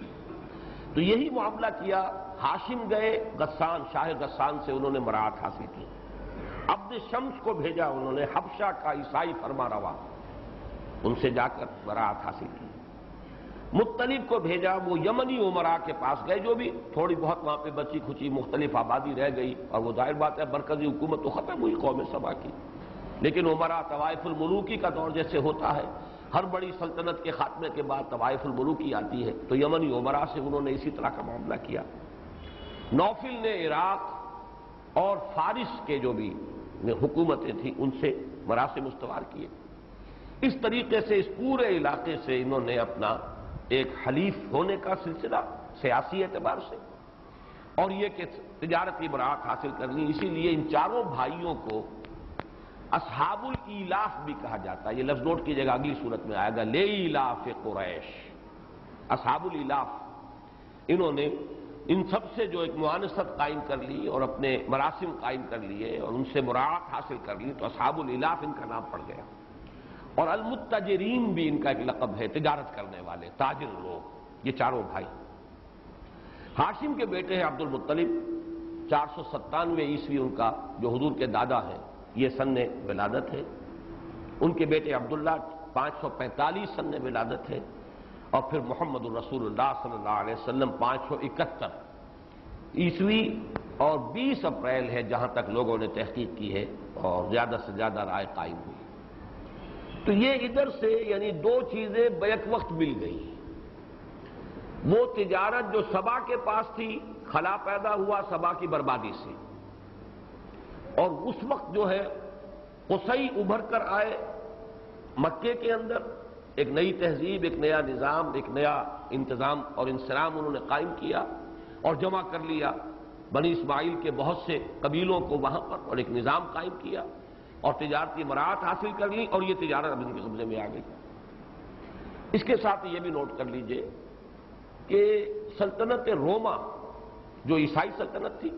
Speaker 1: تو یہی معاملہ کیا، ہاشم گئے غسان، شاہ غسان سے انہوں نے براعت حاصل کی، عبد شمس کو بھیجا انہوں نے، حبشہ کا عیسائی فرما روا، ان سے جا کر براعت حاصل کی، مطلب کو بھیجا، وہ یمنی امراء کے پاس گئے، جو بھی تھوڑی بہت وہاں پہ بچی کھچی مختلف آبادی رہ گئی، اور وہ ظاہر بات ہے مرکزی حکومت تو ختم ہوئی قوم سبا کی، لیکن امراء طوائف الملوکی کا دور جیسے ہوتا ہے، ہر بڑی سلطنت کے خاتمے کے بعد طوائف الملوکی آتی ہے، تو یمنی امراء سے انہوں نے اسی طرح کا معاملہ کیا۔ نوفل نے عراق اور فارس کے جو بھی حکومتیں تھیں ان سے مراسم استوار کیے۔ اس طریقے سے اس پورے علاقے سے انہوں نے اپنا ایک حلیف ہونے کا سلسلہ سیاسی اعتبار سے، اور یہ کہ تجارتی براعت حاصل کرنی، اسی لیے ان چاروں بھائیوں کو اصحاب الایلاف بھی کہا جاتا ہے۔ یہ لفظ نوٹ کیجئے گا، اگلی صورت میں آئے گا، لیلاف قریش، اصحاب الایلاف۔ انہوں نے ان سب سے جو ایک معانست قائم کر لی اور اپنے مراسم قائم کر لیے اور ان سے براعت حاصل کر لی، تو اصحاب الایلاف ان کا نام پڑ گیا۔ اور المتجرین بھی ان کا ایک لقب ہے، تجارت کرنے والے، تاجر لوگ، یہ چاروں بھائی۔ ہاشم کے بیٹے ہیں عبد المطلب، 497 عیسوی ان کا جو حضور کے دادا ہیں یہ سن ولادت ہے، ان کے بیٹے عبداللہ 545 سن ولادت ہے، اور پھر محمد الرسول اللہ صلی اللہ علیہ وسلم 571 عیسوی اور 20 اپریل ہے جہاں تک لوگوں نے تحقیق کی ہے اور زیادہ سے زیادہ رائے قائم ہوئی۔ تو یہ ادھر سے یعنی دو چیزیں بیک وقت مل گئی، وہ تجارت جو سبا کے پاس تھی، خلا پیدا ہوا سبا کی بربادی سے، اور اس وقت جو ہے قصی ابھر کر آئے مکے کے اندر، ایک نئی تہذیب، ایک نیا نظام، ایک نیا انتظام اور انصرام انہوں نے قائم کیا اور جمع کر لیا بنی اسماعیل کے بہت سے قبیلوں کو وہاں پر، اور ایک نظام قائم کیا اور تجارتی براعت حاصل کر لی، اور یہ تجارت اب ان کے قبضے میں آ گئی۔ اس کے ساتھ یہ بھی نوٹ کر لیجئے کہ سلطنت روما جو عیسائی سلطنت تھی،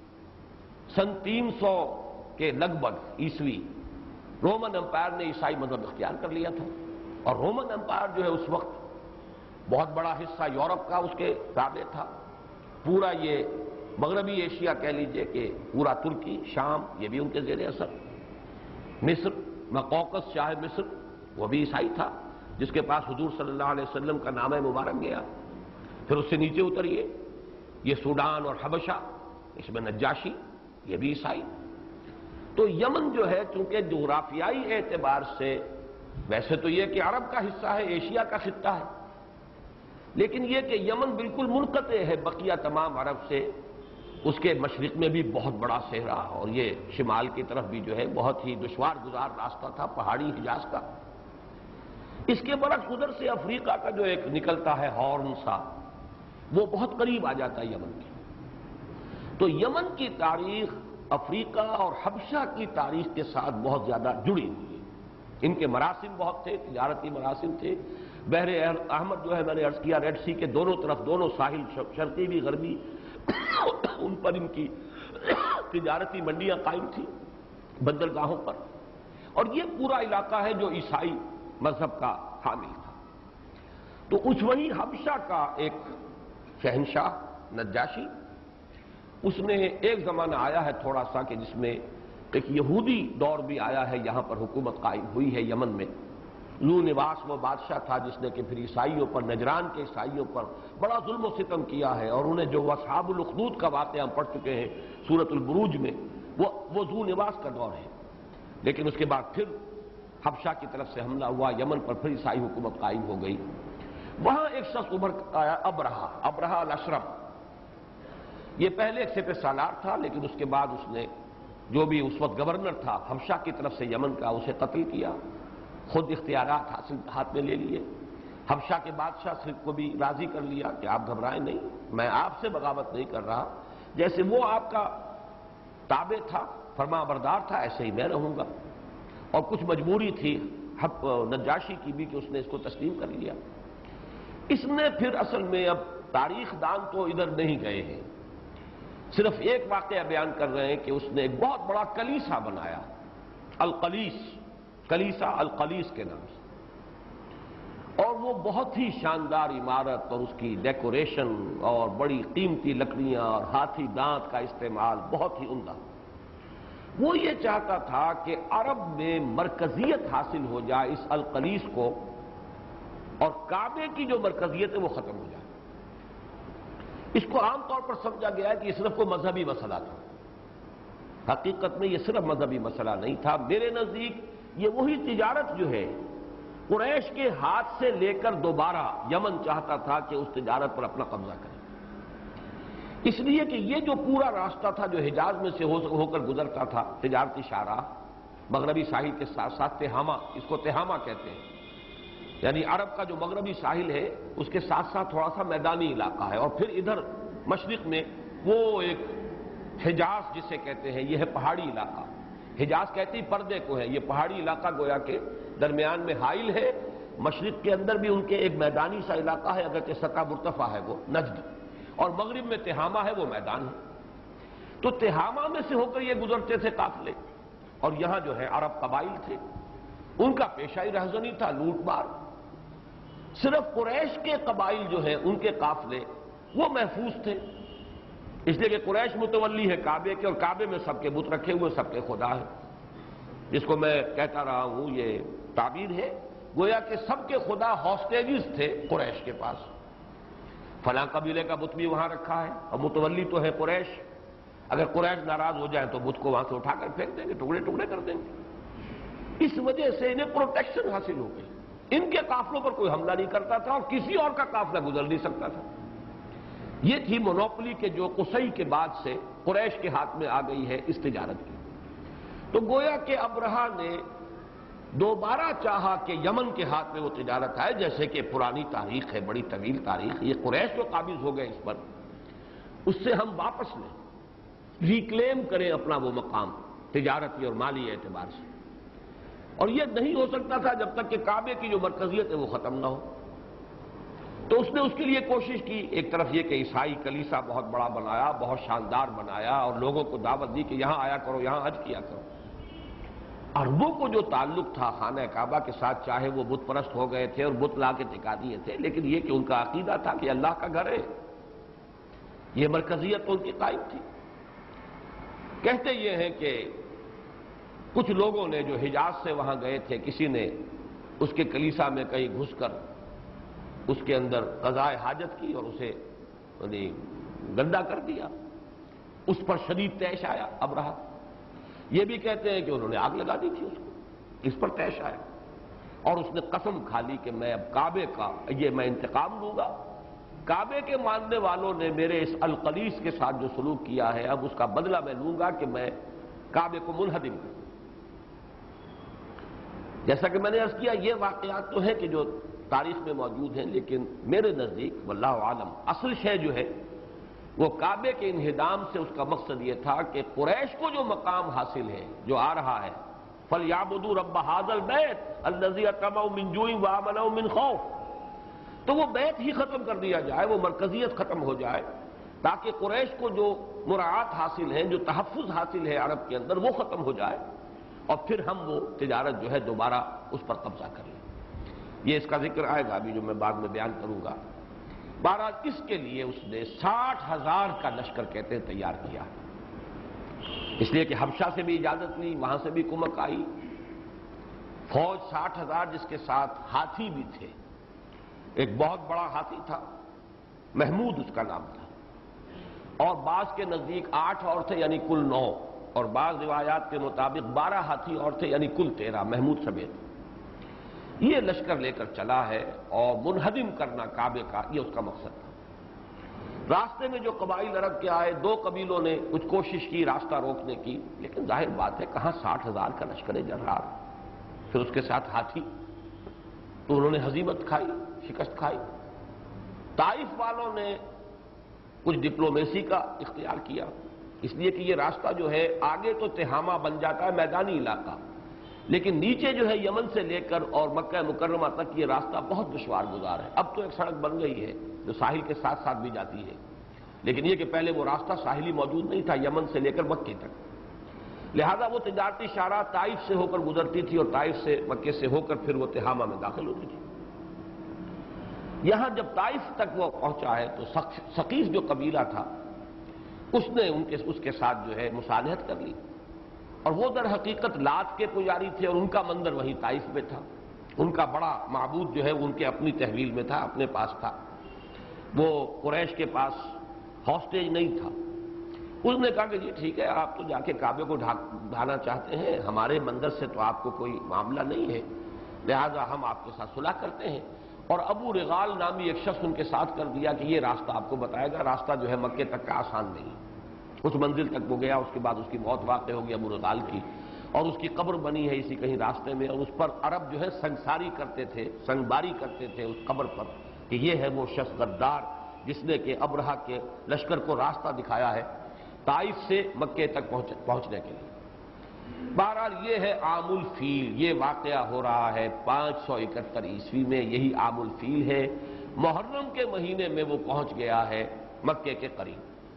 Speaker 1: سن 300 کے لگ بھگ عیسوی رومن امپائر نے عیسائی مذہب اختیار کر لیا تھا، اور رومن امپائر جو ہے اس وقت بہت بڑا حصہ یورپ کا اس کے تابع تھا، پورا یہ مغربی ایشیا کہہ لیجئے کہ پورا ترکی، شام، یہ بھی ان کے زیر اثر، مصر، مقوقس شاہ مصر وہ بھی عیسائی تھا جس کے پاس حضور صلی اللہ علیہ وسلم کا نام مبارک گیا۔ پھر اس سے نیچے اتریے، یہ سوڈان اور حبشہ، اس میں نجاشی، یہ بھی عیسائی۔ تو یمن جو ہے چونکہ جغرافیائی اعتبار سے ویسے تو یہ کہ عرب کا حصہ ہے، ایشیا کا خطہ ہے، لیکن یہ کہ یمن بالکل منقطع ہے بقیہ تمام عرب سے، اس کے مشرق میں بھی بہت بڑا صحرا، اور یہ شمال کی طرف بھی جو ہے بہت ہی دشوار گزار راستہ تھا پہاڑی حجاز کا۔ اس کے برعکس ادھر سے افریقہ کا جو ایک نکلتا ہے ہارن سا، وہ بہت قریب آ جاتا ہے یمن کے۔ تو یمن کی تاریخ افریقہ اور حبشہ کی تاریخ کے ساتھ بہت زیادہ جڑی ہوئی ہے۔ ان کے مراسم بہت تھے، تجارتی مراسم تھے۔ بحر احمر جو ہے میں نے عرض کیا، ریڈ سی کے دونوں طرف، دونوں ساحل، شرقی بھی غربی، ان پر ان کی تجارتی منڈیاں قائم تھیں، بندرگاہوں پر، اور یہ پورا علاقہ ہے جو عیسائی مذہب کا حامل تھا۔ تو اس وہی حبشہ کا ایک شہنشاہ نجاشی، اس نے ایک زمانہ آیا ہے تھوڑا سا کہ جس میں ایک یہودی دور بھی آیا ہے، یہاں پر حکومت قائم ہوئی ہے یمن میں۔ ذو نواس وہ بادشاہ تھا جس نے کہ پھر عیسائیوں پر، نجران کے عیسائیوں پر بڑا ظلم و ستم کیا ہے، اور انہیں جو اصحاب الاخدود کا واقعہ ہم پڑھ چکے ہیں سورۃ البروج میں، وہ ذو نواس کا دور ہے۔ لیکن اس کے بعد پھر حبشہ کی طرف سے حملہ ہوا، یمن پر پھر عیسائی حکومت قائم ہو گئی۔ وہاں ایک شخص ابھر آیا، ابرہہ الاشرم، یہ پہلے ایک سپہ سالار تھا، لیکن اس کے بعد اس نے جو بھی اس وقت گورنر تھا حبشہ کی طرف سے یمن کا، اسے قتل کیا، خود اختیارات حاصل ہاتھ میں لے لیے۔ حبشہ کے بادشاہ صرف کو بھی راضی کر لیا کہ آپ گھبرائیں نہیں، میں آپ سے بغاوت نہیں کر رہا، جیسے وہ آپ کا تابع تھا، فرما بردار تھا، ایسے ہی میں رہوں گا۔ اور کچھ مجبوری تھی نجاشی کی بھی کہ اس نے اس کو تسلیم کر لیا۔ اس نے پھر اصل میں اب تاریخ دان تو ادھر نہیں گئے ہیں، صرف ایک واقعہ بیان کر رہے ہیں کہ اس نے ایک بہت بڑا کلیسا بنایا القلیس، کلیسا القلیس کے نام سے، اور وہ بہت ہی شاندار عمارت اور اس کی ڈیکوریشن اور بڑی قیمتی لکڑیاں اور ہاتھی دانت کا استعمال بہت ہی عمدہ۔ وہ یہ چاہتا تھا کہ عرب میں مرکزیت حاصل ہو جائے اس القلیس کو، اور کعبے کی جو مرکزیت ہے وہ ختم ہو جائے۔ اس کو عام طور پر سمجھا گیا ہے کہ یہ صرف کوئی مذہبی مسئلہ تھا۔ حقیقت میں یہ صرف مذہبی مسئلہ نہیں تھا، میرے نزدیک یہ وہی تجارت جو ہے قریش کے ہاتھ سے لے کر دوبارہ یمن چاہتا تھا کہ اس تجارت پر اپنا قبضہ کرے، اس لیے کہ یہ جو پورا راستہ تھا جو حجاز میں سے ہو کر گزرتا تھا، تجارتی شاہراہ مغربی ساحل کے ساتھ ساتھ تہامہ، اس کو تہامہ کہتے ہیں، یعنی عرب کا جو مغربی ساحل ہے اس کے ساتھ ساتھ تھوڑا سا میدانی علاقہ ہے، اور پھر ادھر مشرق میں وہ ایک حجاز جسے کہتے ہیں، یہ ہے پہاڑی علاقہ۔ حجاز کہتے ہی پردے کو ہے، یہ پہاڑی علاقہ گویا کہ درمیان میں حائل ہے۔ مشرق کے اندر بھی ان کے ایک میدانی سا علاقہ ہے، اگرچہ سطح مرتفع ہے وہ نجد، اور مغرب میں تہامہ ہے، وہ میدان ہے۔ تو تہامہ میں سے ہو کر یہ گزرتے تھے قافلے، اور یہاں جو ہے عرب قبائل تھے، ان کا پیشہ ہی رہزنی تھا لوٹ مار۔ صرف قریش کے قبائل جو ہیں ان کے قافلے وہ محفوظ تھے، اس لیے کہ قریش متولی ہے کعبے کے، اور کعبے میں سب کے بت رکھے ہوئے، سب کے خدا ہیں، جس کو میں کہتا رہا ہوں یہ تعبیر ہے گویا کہ سب کے خدا ہاسٹیجز تھے قریش کے پاس۔ فلاں قبیلے کا بت بھی وہاں رکھا ہے، اور متولی تو ہے قریش، اگر قریش ناراض ہو جائے تو بت کو وہاں سے اٹھا کر پھینک دیں گے، ٹکڑے ٹکڑے کر دیں گے۔ اس وجہ سے انہیں پروٹیکشن حاصل ہو گئی، ان کے قافلوں پر کوئی حملہ نہیں کرتا تھا، اور کسی اور کا قافلہ گزر نہیں سکتا تھا۔ یہ تھی مونوپلی کے جو قصی کے بعد سے قریش کے ہاتھ میں آ گئی ہے اس تجارت کی۔ تو گویا کہ ابرہہ نے دوبارہ چاہا کہ یمن کے ہاتھ میں وہ تجارت آئے، جیسے کہ پرانی تاریخ ہے، بڑی طویل تاریخ، یہ قریش جو قابض ہو گئے اس پر، اس سے ہم واپس لیں، ریکلیم کریں اپنا وہ مقام تجارتی اور مالی اعتبار سے۔ اور یہ نہیں ہو سکتا تھا جب تک کہ کعبے کی جو مرکزیت ہے وہ ختم نہ ہو۔ تو اس نے اس کے لیے کوشش کی، ایک طرف یہ کہ عیسائی کلیسا بہت بڑا بنایا، بہت شاندار بنایا، اور لوگوں کو دعوت دی کہ یہاں آیا کرو، یہاں حج کیا کرو۔ عربوں کو جو تعلق تھا خانہ کعبہ کے ساتھ، چاہے وہ بت پرست ہو گئے تھے اور بت لا کے ٹکا دیے تھے، لیکن یہ کہ ان کا عقیدہ تھا کہ اللہ کا گھر ہے، یہ مرکزیت تو ان کی قائم تھی۔ کہتے یہ ہیں کہ کچھ لوگوں نے جو حجاز سے وہاں گئے تھے، کسی نے اس کے کلیسا میں کہیں گھس کر اس کے اندر قضائے حاجت کی اور اسے گندا کر دیا، اس پر شدید طیش آیا ابرہہ۔ یہ بھی کہتے ہیں کہ انہوں نے آگ لگا دی تھی اس کو، اس پر طیش آیا، اور اس نے قسم کھا لی کہ میں اب کعبے کا یہ میں انتقام لوں گا۔ کعبے کے ماننے والوں نے میرے اس القلیس کے ساتھ جو سلوک کیا ہے، اب اس کا بدلہ میں لوں گا کہ میں کعبے کو منہدم کروں۔ جیسا کہ میں نے عرض کیا، یہ واقعات تو ہیں کہ جو تاریخ میں موجود ہیں، لیکن میرے نزدیک واللہ عالم اصل شے جو ہے وہ کعبے کے انہدام سے اس کا مقصد یہ تھا کہ قریش کو جو مقام حاصل ہے، جو آ رہا ہے، فَلْيَعْبُدُوا رَبَّ هَٰذَا الْبَيْتِ الَّذِي أَطْعَمَهُم مِّن جُوعٍ وَآمَنَهُم مِّن خَوْفٍ، تو وہ بیت ہی ختم کر دیا جائے، وہ مرکزیت ختم ہو جائے، تاکہ قریش کو جو مراعات حاصل ہے، جو تحفظ حاصل ہے عرب کے اندر، وہ ختم ہو جائے، اور پھر ہم وہ تجارت جو ہے دوبارہ اس پر قبضہ کر لیں۔ یہ اس کا ذکر آئے گا ابھی جو میں بعد میں بیان کروں گا۔ بہرحال اس کے لیے اس نے 60,000 کا لشکر کہتے ہیں تیار کیا، اس لیے کہ حبشہ سے بھی اجازت لی، وہاں سے بھی کمک آئی، فوج 60,000 جس کے ساتھ ہاتھی بھی تھے، ایک بہت بڑا ہاتھی تھا، محمود اس کا نام تھا، اور بعض کے نزدیک 8 اور تھے یعنی کل 9، اور بعض روایات کے مطابق 12 ہاتھی اور تھے یعنی کل 13 محمود سمیت۔ یہ لشکر لے کر چلا ہے اور منہدم کرنا کعبے کا، یہ اس کا مقصد تھا۔ راستے میں جو قبائل عرب کے آئے، 2 قبیلوں نے کچھ کوشش کی راستہ روکنے کی، لیکن ظاہر بات ہے کہاں 60,000 کا لشکر جرار، پھر اس کے ساتھ ہاتھی، تو انہوں نے ہزیمت کھائی، شکست کھائی۔ طائف والوں نے کچھ ڈپلومیسی کا اختیار کیا، اس لیے کہ یہ راستہ جو ہے آگے تو تہامہ بن جاتا ہے میدانی علاقہ، لیکن نیچے جو ہے یمن سے لے کر اور مکہ مکرمہ تک یہ راستہ بہت دشوار گزار ہے۔ اب تو ایک سڑک بن گئی ہے جو ساحل کے ساتھ ساتھ بھی جاتی ہے، لیکن یہ کہ پہلے وہ راستہ ساحلی موجود نہیں تھا یمن سے لے کر مکے تک۔ لہذا وہ تجارتی شاہراہ طائف سے ہو کر گزرتی تھی اور طائف سے مکے سے ہو کر پھر وہ تہامہ میں داخل ہوتی تھی۔ یہاں جب طائف تک وہ پہنچا ہے تو ثقیف جو قبیلہ تھا اس نے اس کے ساتھ جو ہے مصالحت کر لی، اور وہ در حقیقت لات کے پجاری تھے اور ان کا مندر وہیں طائف میں تھا۔ ان کا بڑا معبود جو ہے ان کے اپنی تحویل میں تھا، اپنے پاس تھا، وہ قریش کے پاس ہاسٹیج نہیں تھا۔ اس نے کہا کہ جی ٹھیک ہے، آپ تو جا کے کعبے کو ڈھانا چاہتے ہیں، ہمارے مندر سے تو آپ کو کوئی معاملہ نہیں ہے، لہذا ہم آپ کے ساتھ صلح کرتے ہیں۔ اور ابو رغال نامی ایک شخص ان کے ساتھ کر دیا کہ یہ راستہ آپ کو بتائے گا، راستہ جو ہے مکے تک کا آسان نہیں ہے۔ اس منزل تک وہ گیا، اس کے بعد اس کی موت واقع ہوگی ابو رغال کی، اور اس کی قبر بنی ہے اسی کہیں راستے میں، اور اس پر عرب جو ہے سنگساری کرتے تھے، سنگباری کرتے تھے اس قبر پر کہ یہ ہے وہ شخص غدار جس نے کہ ابرہہ کے لشکر کو راستہ دکھایا ہے طائف سے مکے تک پہنچنے کے لیے۔ بہرحال یہ ہے عام الفیل، یہ واقعہ ہو رہا ہے 571 عیسوی میں، یہی عام الفیل ہے۔ محرم کے مہینے میں وہ پہنچ گیا ہے مکے کے قریب۔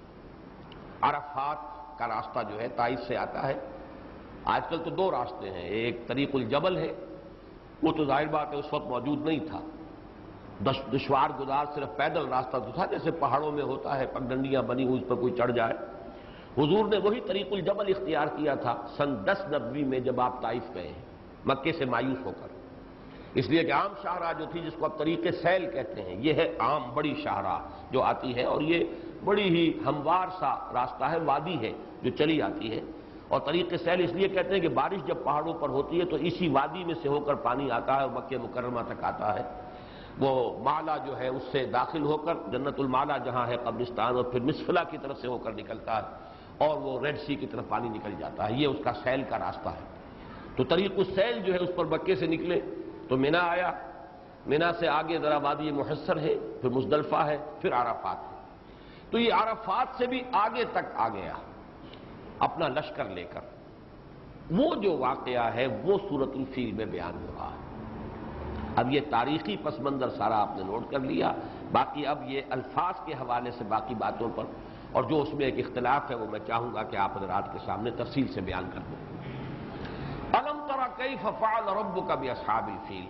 Speaker 1: عرفات کا راستہ جو ہے طائف سے آتا ہے۔ آج کل تو دو راستے ہیں، ایک طریق الجبل ہے، وہ تو ظاہر بات ہے اس وقت موجود نہیں تھا، دشوار گزار صرف پیدل راستہ تو تھا، جیسے پہاڑوں میں ہوتا ہے پگڈنڈیاں بنی ہوئی اس پر کوئی چڑھ جائے۔ حضور نے وہی طریق الجبل اختیار کیا تھا سن 1090 میں جب آپ طائف گئے ہیں مکے سے مایوس ہو کر، اس لیے کہ عام شاہراہ جو تھی جس کو اب طریق سیل کہتے ہیں، یہ ہے عام بڑی شاہراہ جو آتی ہے، اور یہ بڑی ہی ہموار سا راستہ ہے، وادی ہے جو چلی آتی ہے۔ اور طریق سیل اس لیے کہتے ہیں کہ بارش جب پہاڑوں پر ہوتی ہے تو اسی وادی میں سے ہو کر پانی آتا ہے اور مکہ مکرمہ تک آتا ہے۔ وہ معلا جو ہے اس سے داخل ہو کر جنت المعلا جہاں ہے قبرستان، اور پھر مسفلہ کی طرف سے ہو کر نکلتا ہے اور وہ ریڈ سی کی طرف پانی نکل جاتا ہے، یہ اس کا سیل کا راستہ ہے۔ تو طریق السیل جو ہے اس پر مکے سے نکلے تو مینا آیا، مینا سے آگے ذرا وادی محصر ہے، پھر مزدلفہ ہے، پھر عرفات ہے۔ تو یہ عرفات سے بھی آگے تک آ گیا اپنا لشکر لے کر۔ وہ جو واقعہ ہے وہ سورۃ الفیل میں بیان ہو رہا ہے۔ اب یہ تاریخی پس منظر سارا آپ نے نوٹ کر لیا، باقی اب یہ الفاظ کے حوالے سے باقی باتوں پر اور جو اس میں ایک اختلاف ہے وہ میں چاہوں گا کہ آپ حضرات کے سامنے تفصیل سے بیان کر دوں۔ الم تر کیف فعل ربک باصحاب الفیل،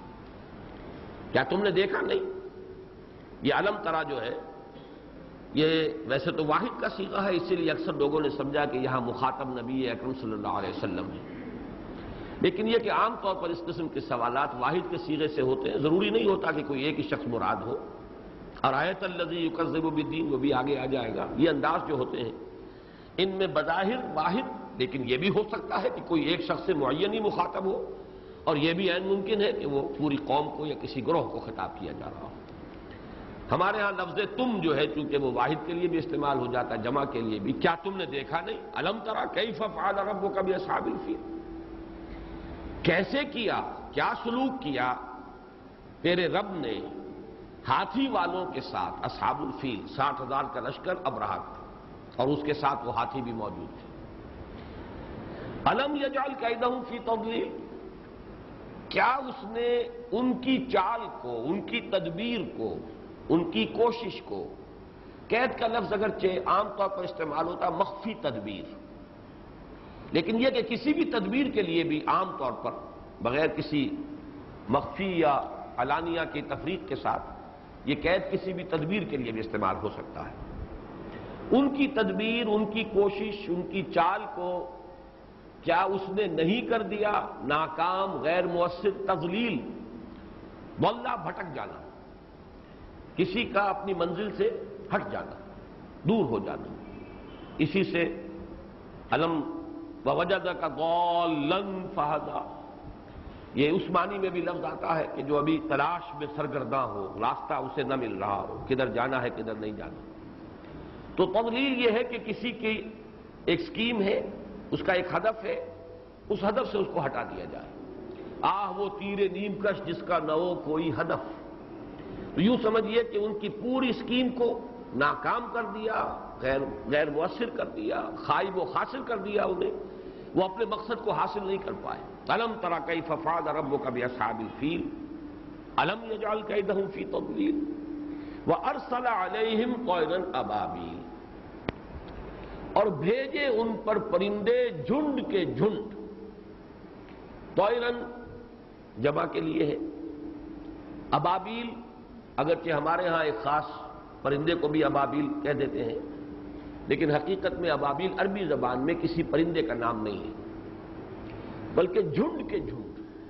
Speaker 1: کیا تم نے دیکھا نہیں؟ یہ الم ترا جو ہے یہ ویسے تو واحد کا صیغہ ہے، اسی لیے اکثر لوگوں نے سمجھا کہ یہاں مخاطب نبی اکرم صلی اللہ علیہ وسلم ہے، لیکن یہ کہ عام طور پر اس قسم کے سوالات واحد کے صیغے سے ہوتے ہیں، ضروری نہیں ہوتا کہ کوئی ایک ہی شخص مراد ہو۔ ارایت الذی یکذب بالدین وہ بھی آگے آ جائے گا۔ یہ انداز جو ہوتے ہیں ان میں بظاہر واحد، لیکن یہ بھی ہو سکتا ہے کہ کوئی ایک شخص سے معین ہی مخاطب ہو، اور یہ بھی عین ممکن ہے کہ وہ پوری قوم کو یا کسی گروہ کو خطاب کیا جا رہا ہو۔ ہمارے ہاں لفظ تم جو ہے چونکہ وہ واحد کے لیے بھی استعمال ہو جاتا ہے، جمع کے لیے بھی، کیا تم نے دیکھا نہیں؟ الم ترى کیف فعل ربک باصحاب الفیل، کیسے کیا، کیا سلوک کیا تیرے رب نے ہاتھی والوں کے ساتھ، اصحاب الفیل 60,000 کا لشکر ابرہہ کا، اور اس کے ساتھ وہ ہاتھی بھی موجود تھے۔ الم یجعل کیدہم فی تضلیل، کیا اس نے ان کی چال کو، ان کی تدبیر کو، ان کی کوشش کو، قید کا لفظ اگرچہ عام طور پر استعمال ہوتا ہے مخفی تدبیر، لیکن یہ کہ کسی بھی تدبیر کے لیے بھی عام طور پر بغیر کسی مخفی یا علانیہ کی تفریق کے ساتھ یہ قید کسی بھی تدبیر کے لیے بھی استعمال ہو سکتا ہے۔ ان کی تدبیر، ان کی کوشش، ان کی چال کو کیا اس نے نہیں کر دیا؟ ناکام، غیر مؤثر، تضلیل، واللہ بھٹک جانا، کسی کا اپنی منزل سے ہٹ جانا، دور ہو جانا۔ اسی سے الم ووجدک ضالا فہدی، یہ اس معنی میں بھی لفظ آتا ہے کہ جو ابھی تلاش میں سرگرداں ہو، راستہ اسے نہ مل رہا ہو، کدھر جانا ہے کدھر نہیں جانا۔ تو تضلیل یہ ہے کہ کسی کی ایک سکیم ہے، اس کا ایک ہدف ہے، اس ہدف سے اس کو ہٹا دیا جائے۔ وہ تیر نیم کش جس کا نہ ہو کوئی ہدف، تو یوں سمجھیے کہ ان کی پوری سکیم کو ناکام کر دیا، غیر مؤثر کر دیا، خائب و خاسر کر دیا انہیں، وہ اپنے مقصد کو حاصل نہیں کر پائے۔ الم تری کیف فعل ربک باصحاب الفیل الم یجعل کیدہم فی تضلیل وارسل علیہم طیرا ابابیل، اور بھیجے ان پر پرندے جھنڈ کے جھنڈ. طائرن جمع کے لیے ہے. ابابیل اگرچہ ہمارے ہاں ایک خاص پرندے کو بھی ابابیل کہہ دیتے ہیں، لیکن حقیقت میں ابابیل عربی زبان میں کسی پرندے کا نام نہیں ہے، بلکہ جھنڈ کے جھنڈ.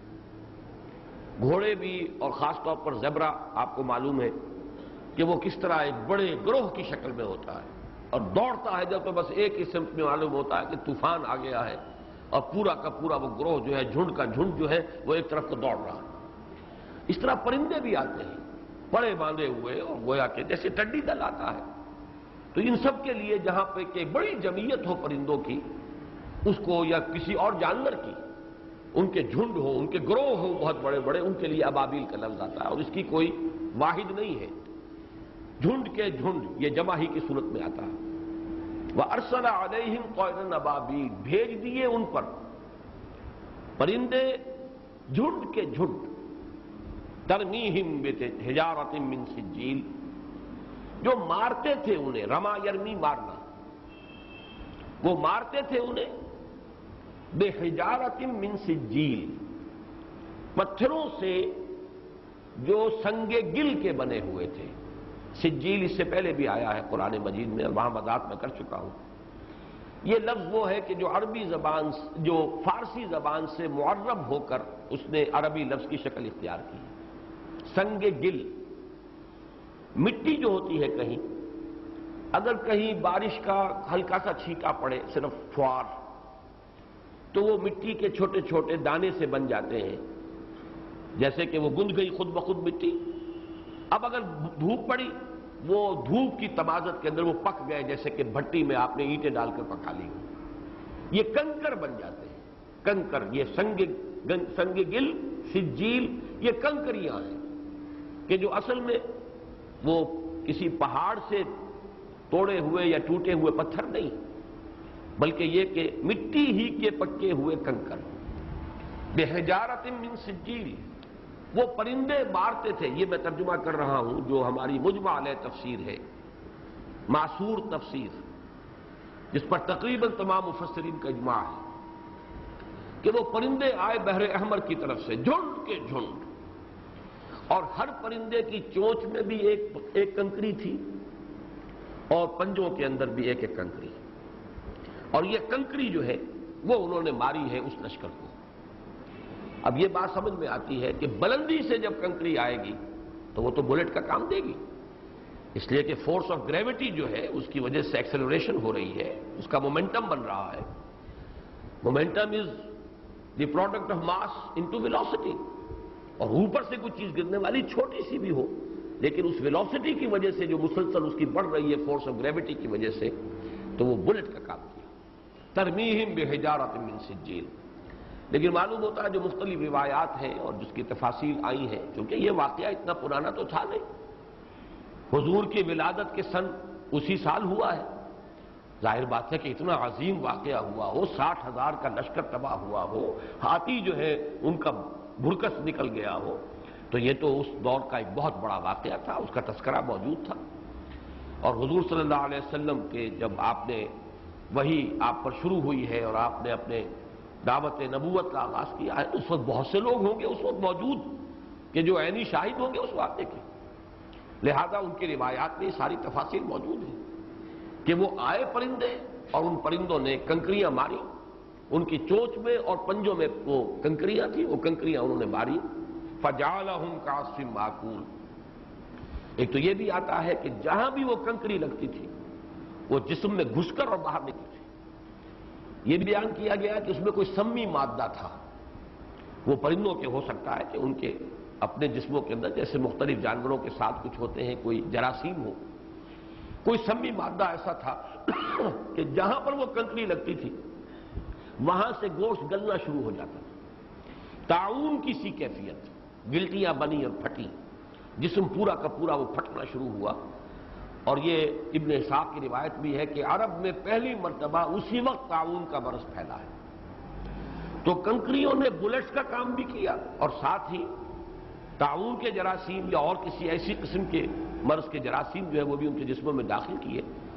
Speaker 1: گھوڑے بھی، اور خاص طور پر زیبرا آپ کو معلوم ہے کہ وہ کس طرح ایک بڑے گروہ کی شکل میں ہوتا ہے اور دوڑتا ہے جب تو بس ایک ہی سمت میں معلوم ہوتا ہے کہ طوفان آ گیا ہے، اور پورا کا پورا وہ گروہ جو ہے، جھنڈ کا جھنڈ جو ہے، وہ ایک طرف کو دوڑ رہا ہے. اس طرح پرندے بھی آتے ہیں بڑے باندھے ہوئے، اور گویا کہ جیسے ٹڈی دل آتا ہے. تو ان سب کے لیے جہاں پہ کہ بڑی جمعیت ہو پرندوں کی، اس کو یا کسی اور جانور کی، ان کے جھنڈ ہو، ان کے گروہ ہو بہت بڑے بڑے، ان کے لیے ابابیل کا لفظ آتا ہے، اور اس کی کوئی واحد نہیں ہے. جھنڈ کے جھنڈ یہ جمع ہی کی صورت میں آتا ہے. وَأَرْسَلَ عَلَيْهِمْ طَيْرًا أَبَابِيلَ، بھیج دیے ان پر پرندے جھنڈ کے جھنڈ. ترمیہم بحجارۃ من سجیل، جو مارتے تھے انہیں. رما یرمی مارنا، وہ مارتے تھے انہیں بحجارۃ من سجیل، پتھروں سے جو سنگ گل کے بنے ہوئے تھے. سجیل اس سے پہلے بھی آیا ہے قرآن مجید میں، اور وہاں وضاحت میں کر چکا ہوں. یہ لفظ وہ ہے کہ جو عربی زبان، جو فارسی زبان سے معرب ہو کر اس نے عربی لفظ کی شکل اختیار کی. سنگ گل، مٹی جو ہوتی ہے کہیں، اگر کہیں بارش کا ہلکا سا چھینٹا پڑے، صرف فوار، تو وہ مٹی کے چھوٹے چھوٹے دانے سے بن جاتے ہیں، جیسے کہ وہ گند گئی خود بخود مٹی. اب اگر دھوپ پڑی، وہ دھوپ کی تمازت کے اندر وہ پک گئے، جیسے کہ بھٹی میں آپ نے اینٹیں ڈال کر پکا لی. یہ کنکر بن جاتے ہیں. کنکر، یہ سنگ گل، سجیل، یہ کنکریاں ہیں کہ جو اصل میں وہ کسی پہاڑ سے توڑے ہوئے یا ٹوٹے ہوئے پتھر نہیں، بلکہ یہ کہ مٹی ہی کے پکے ہوئے کنکر. بحجارۃ من سجیل، وہ پرندے مارتے تھے. یہ میں ترجمہ کر رہا ہوں جو ہماری مجمع علیہ تفسیر ہے، معصور تفسیر، جس پر تقریباً تمام مفسرین کا اجماع ہے کہ وہ پرندے آئے بحر احمر کی طرف سے جھنڈ کے جھنڈ، اور ہر پرندے کی چونچ میں بھی ایک کنکری تھی، اور پنجوں کے اندر بھی ایک ایک کنکری. اور یہ کنکری جو ہے وہ انہوں نے ماری ہے اس لشکر کو. اب یہ بات سمجھ میں آتی ہے کہ بلندی سے جب کنکری آئے گی تو وہ تو بلٹ کا کام دے گی، اس لیے کہ فورس آف گریوٹی جو ہے اس کی وجہ سے ایکسلریشن ہو رہی ہے، اس کا مومنٹم بن رہا ہے. Momentum is the product of mass into velocity, اور اوپر سے کوئی چیز گرنے والی چھوٹی سی بھی ہو، لیکن اس ویلوسٹی کی وجہ سے جو مسلسل اس کی بڑھ رہی ہے فورس آف گریوٹی کی وجہ سے، تو وہ بلٹ کا کام کیا. ترمیہم بحجارۃ من سجیل. لیکن معلوم ہوتا ہے جو مختلف روایات ہیں اور جس کی تفاصیل آئی ہیں، کیونکہ یہ واقعہ اتنا پرانا تو تھا نہیں، حضور کی ولادت کے سن اسی سال ہوا ہے. ظاہر بات ہے کہ اتنا عظیم واقعہ ہوا ہو، 60,000 کا لشکر تباہ ہوا ہو، ہاتھی جو ہے ان کا بھرکس نکل گیا ہو، تو یہ تو اس دور کا ایک بہت بڑا واقعہ تھا، اس کا تذکرہ موجود تھا. اور حضور صلی اللہ علیہ وسلم کے جب آپ نے وحی آپ پر شروع ہوئی ہے اور آپ نے اپنے دعوت نبوت کا آغاز کیا ہے، اس وقت بہت سے لوگ ہوں گے اس وقت موجود کہ جو عینی شاہد ہوں گے اس واقعے کے. لہذا ان کی روایات میں ساری تفاصیل موجود ہیں کہ وہ آئے پرندے اور ان پرندوں نے کنکریاں ماری. ان کی چونچ میں اور پنجوں میں وہ کنکریاں تھیں، وہ کنکریاں انہوں نے ماری. فجعلہم کعصف ماکول. ایک تو یہ بھی آتا ہے کہ جہاں بھی وہ کنکری لگتی تھی وہ جسم میں گھس کر اور باہر نکلتی تھی. یہ بھی بیان کیا گیا کہ اس میں کوئی سمی مادہ تھا. وہ پرندوں کے ہو سکتا ہے کہ ان کے اپنے جسموں کے اندر جیسے مختلف جانوروں کے ساتھ کچھ ہوتے ہیں، کوئی جراثیم ہو، کوئی سمی مادہ ایسا تھا کہ جہاں پر وہ کنکری لگتی تھی وہاں سے گوشت گلنا شروع ہو جاتا تھا. طاعون کی سی کیفیت، گلٹیاں بنی اور پھٹی، جسم پورا کا پورا وہ پھٹنا شروع ہوا. اور یہ ابن اسحاق کی روایت بھی ہے کہ عرب میں پہلی مرتبہ اسی وقت طاعون کا مرض پھیلا ہے. تو کنکریوں نے بلٹس کا کام بھی کیا، اور ساتھ ہی طاعون کے جراثیم یا اور کسی ایسی قسم کے مرض کے جراثیم جو ہے وہ بھی ان کے جسموں میں داخل کیے.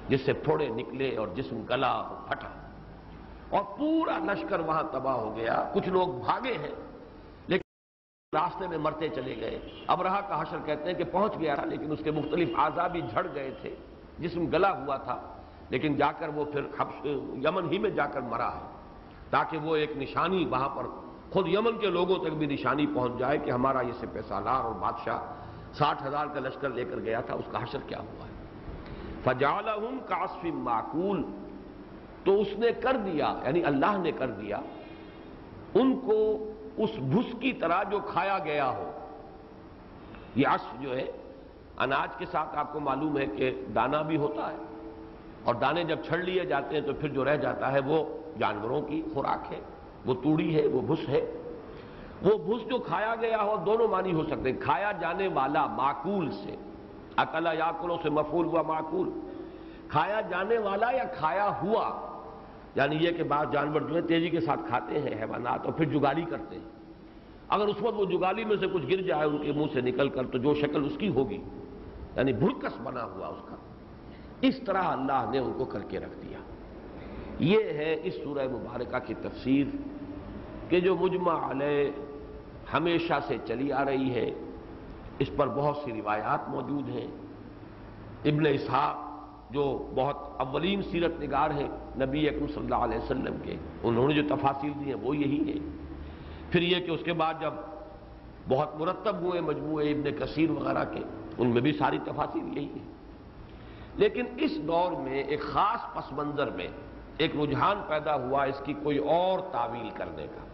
Speaker 1: جس سے پھوڑے نکلے اور جسم گلا اور پھٹا، اور پورا لشکر وہاں تباہ ہو گیا۔ کچھ لوگ بھاگے ہیں لیکن راستے میں مرتے چلے گئے۔ ابرہہ کا حشر کہتے ہیں کہ پہنچ گیا تھا لیکن اس کے مختلف اعضاء بھی جھڑ گئے تھے، جسم گلا ہوا تھا، لیکن جا کر وہ پھر یمن ہی میں جا کر مرا ہے، تاکہ وہ ایک نشانی وہاں پر خود یمن کے لوگوں تک بھی نشانی پہنچ جائے کہ ہمارا یہ سپہ سالار اور بادشاہ 60,000 کا لشکر لے کر گیا تھا، اس کا حشر کیا ہوا ہے۔ فَجَعَلَهُمْ كَعَصْفٍ مَّأْكُولٍ، تو اس نے کر دیا، یعنی اللہ نے کر دیا ان کو اس بھس کی طرح جو کھایا گیا ہو۔ یہ عصف جو ہے اناج کے ساتھ آپ کو معلوم ہے کہ دانا بھی ہوتا ہے، اور دانے جب چھڑ لیے جاتے ہیں تو پھر جو رہ جاتا ہے وہ جانوروں کی خوراک ہے، وہ توڑی ہے، وہ بھس ہے۔ وہ بھس جو کھایا گیا ہو، دونوں معنی ہو سکتے ہیں، کھایا جانے والا معقول سے، اکلا یاکلوں سے مفعول ہوا معقول، کھایا جانے والا یا کھایا ہوا، یعنی یہ کہ بعض جانور جو ہے تیزی کے ساتھ کھاتے ہیں حیوانات اور پھر جگالی کرتے ہیں، اگر اس وقت وہ جگالی میں سے کچھ گر جائے ان کے منہ سے نکل کر تو جو شکل اس کی ہوگی، یعنی بھرکس بنا ہوا اس کا، اس طرح اللہ نے ان کو کر کے رکھ دیا۔ یہ ہے اس سورہ مبارکہ کی تفسیر کہ جو مجمع علیہ ہمیشہ سے چلی آ رہی ہے، اس پر بہت سی روایات موجود ہیں۔ ابن اسحاق جو بہت اولین سیرت نگار ہیں نبی اکرم صلی اللہ علیہ وسلم کے، انہوں نے جو تفاصیل دی ہیں وہ یہی ہے۔ پھر یہ کہ اس کے بعد جب بہت مرتب ہوئے مجموعے ابن کثیر وغیرہ کے، ان میں بھی ساری تفاصیل یہی ہے۔ لیکن اس دور میں ایک خاص پس منظر میں ایک رجحان پیدا ہوا اس کی کوئی اور تعویل کرنے کا۔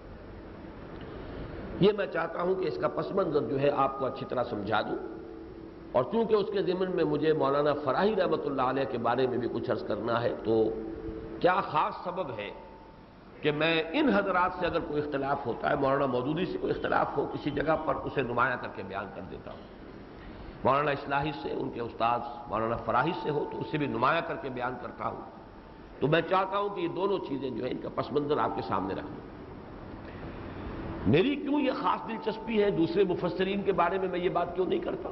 Speaker 1: یہ میں چاہتا ہوں کہ اس کا پس منظر جو ہے آپ کو اچھی طرح سمجھا دوں، اور چونکہ اس کے ضمن میں مجھے مولانا فراہی رحمۃ اللہ علیہ کے بارے میں بھی کچھ عرض کرنا ہے، تو کیا خاص سبب ہے کہ میں ان حضرات سے اگر کوئی اختلاف ہوتا ہے، مولانا مودودی سے کوئی اختلاف ہو کسی جگہ پر، اسے نمایاں کر کے بیان کر دیتا ہوں۔ مولانا اصلاحی سے، ان کے استاد مولانا فراہی سے ہو تو اسے بھی نمایاں کر کے بیان کرتا ہوں۔ تو میں چاہتا ہوں کہ یہ دونوں چیزیں جو ہیں ان کا پس منظر آپ کے سامنے رکھ دوں۔ میری کیوں یہ خاص دلچسپی ہے دوسرے مفسرین کے بارے میں یہ بات کیوں نہیں کرتا؟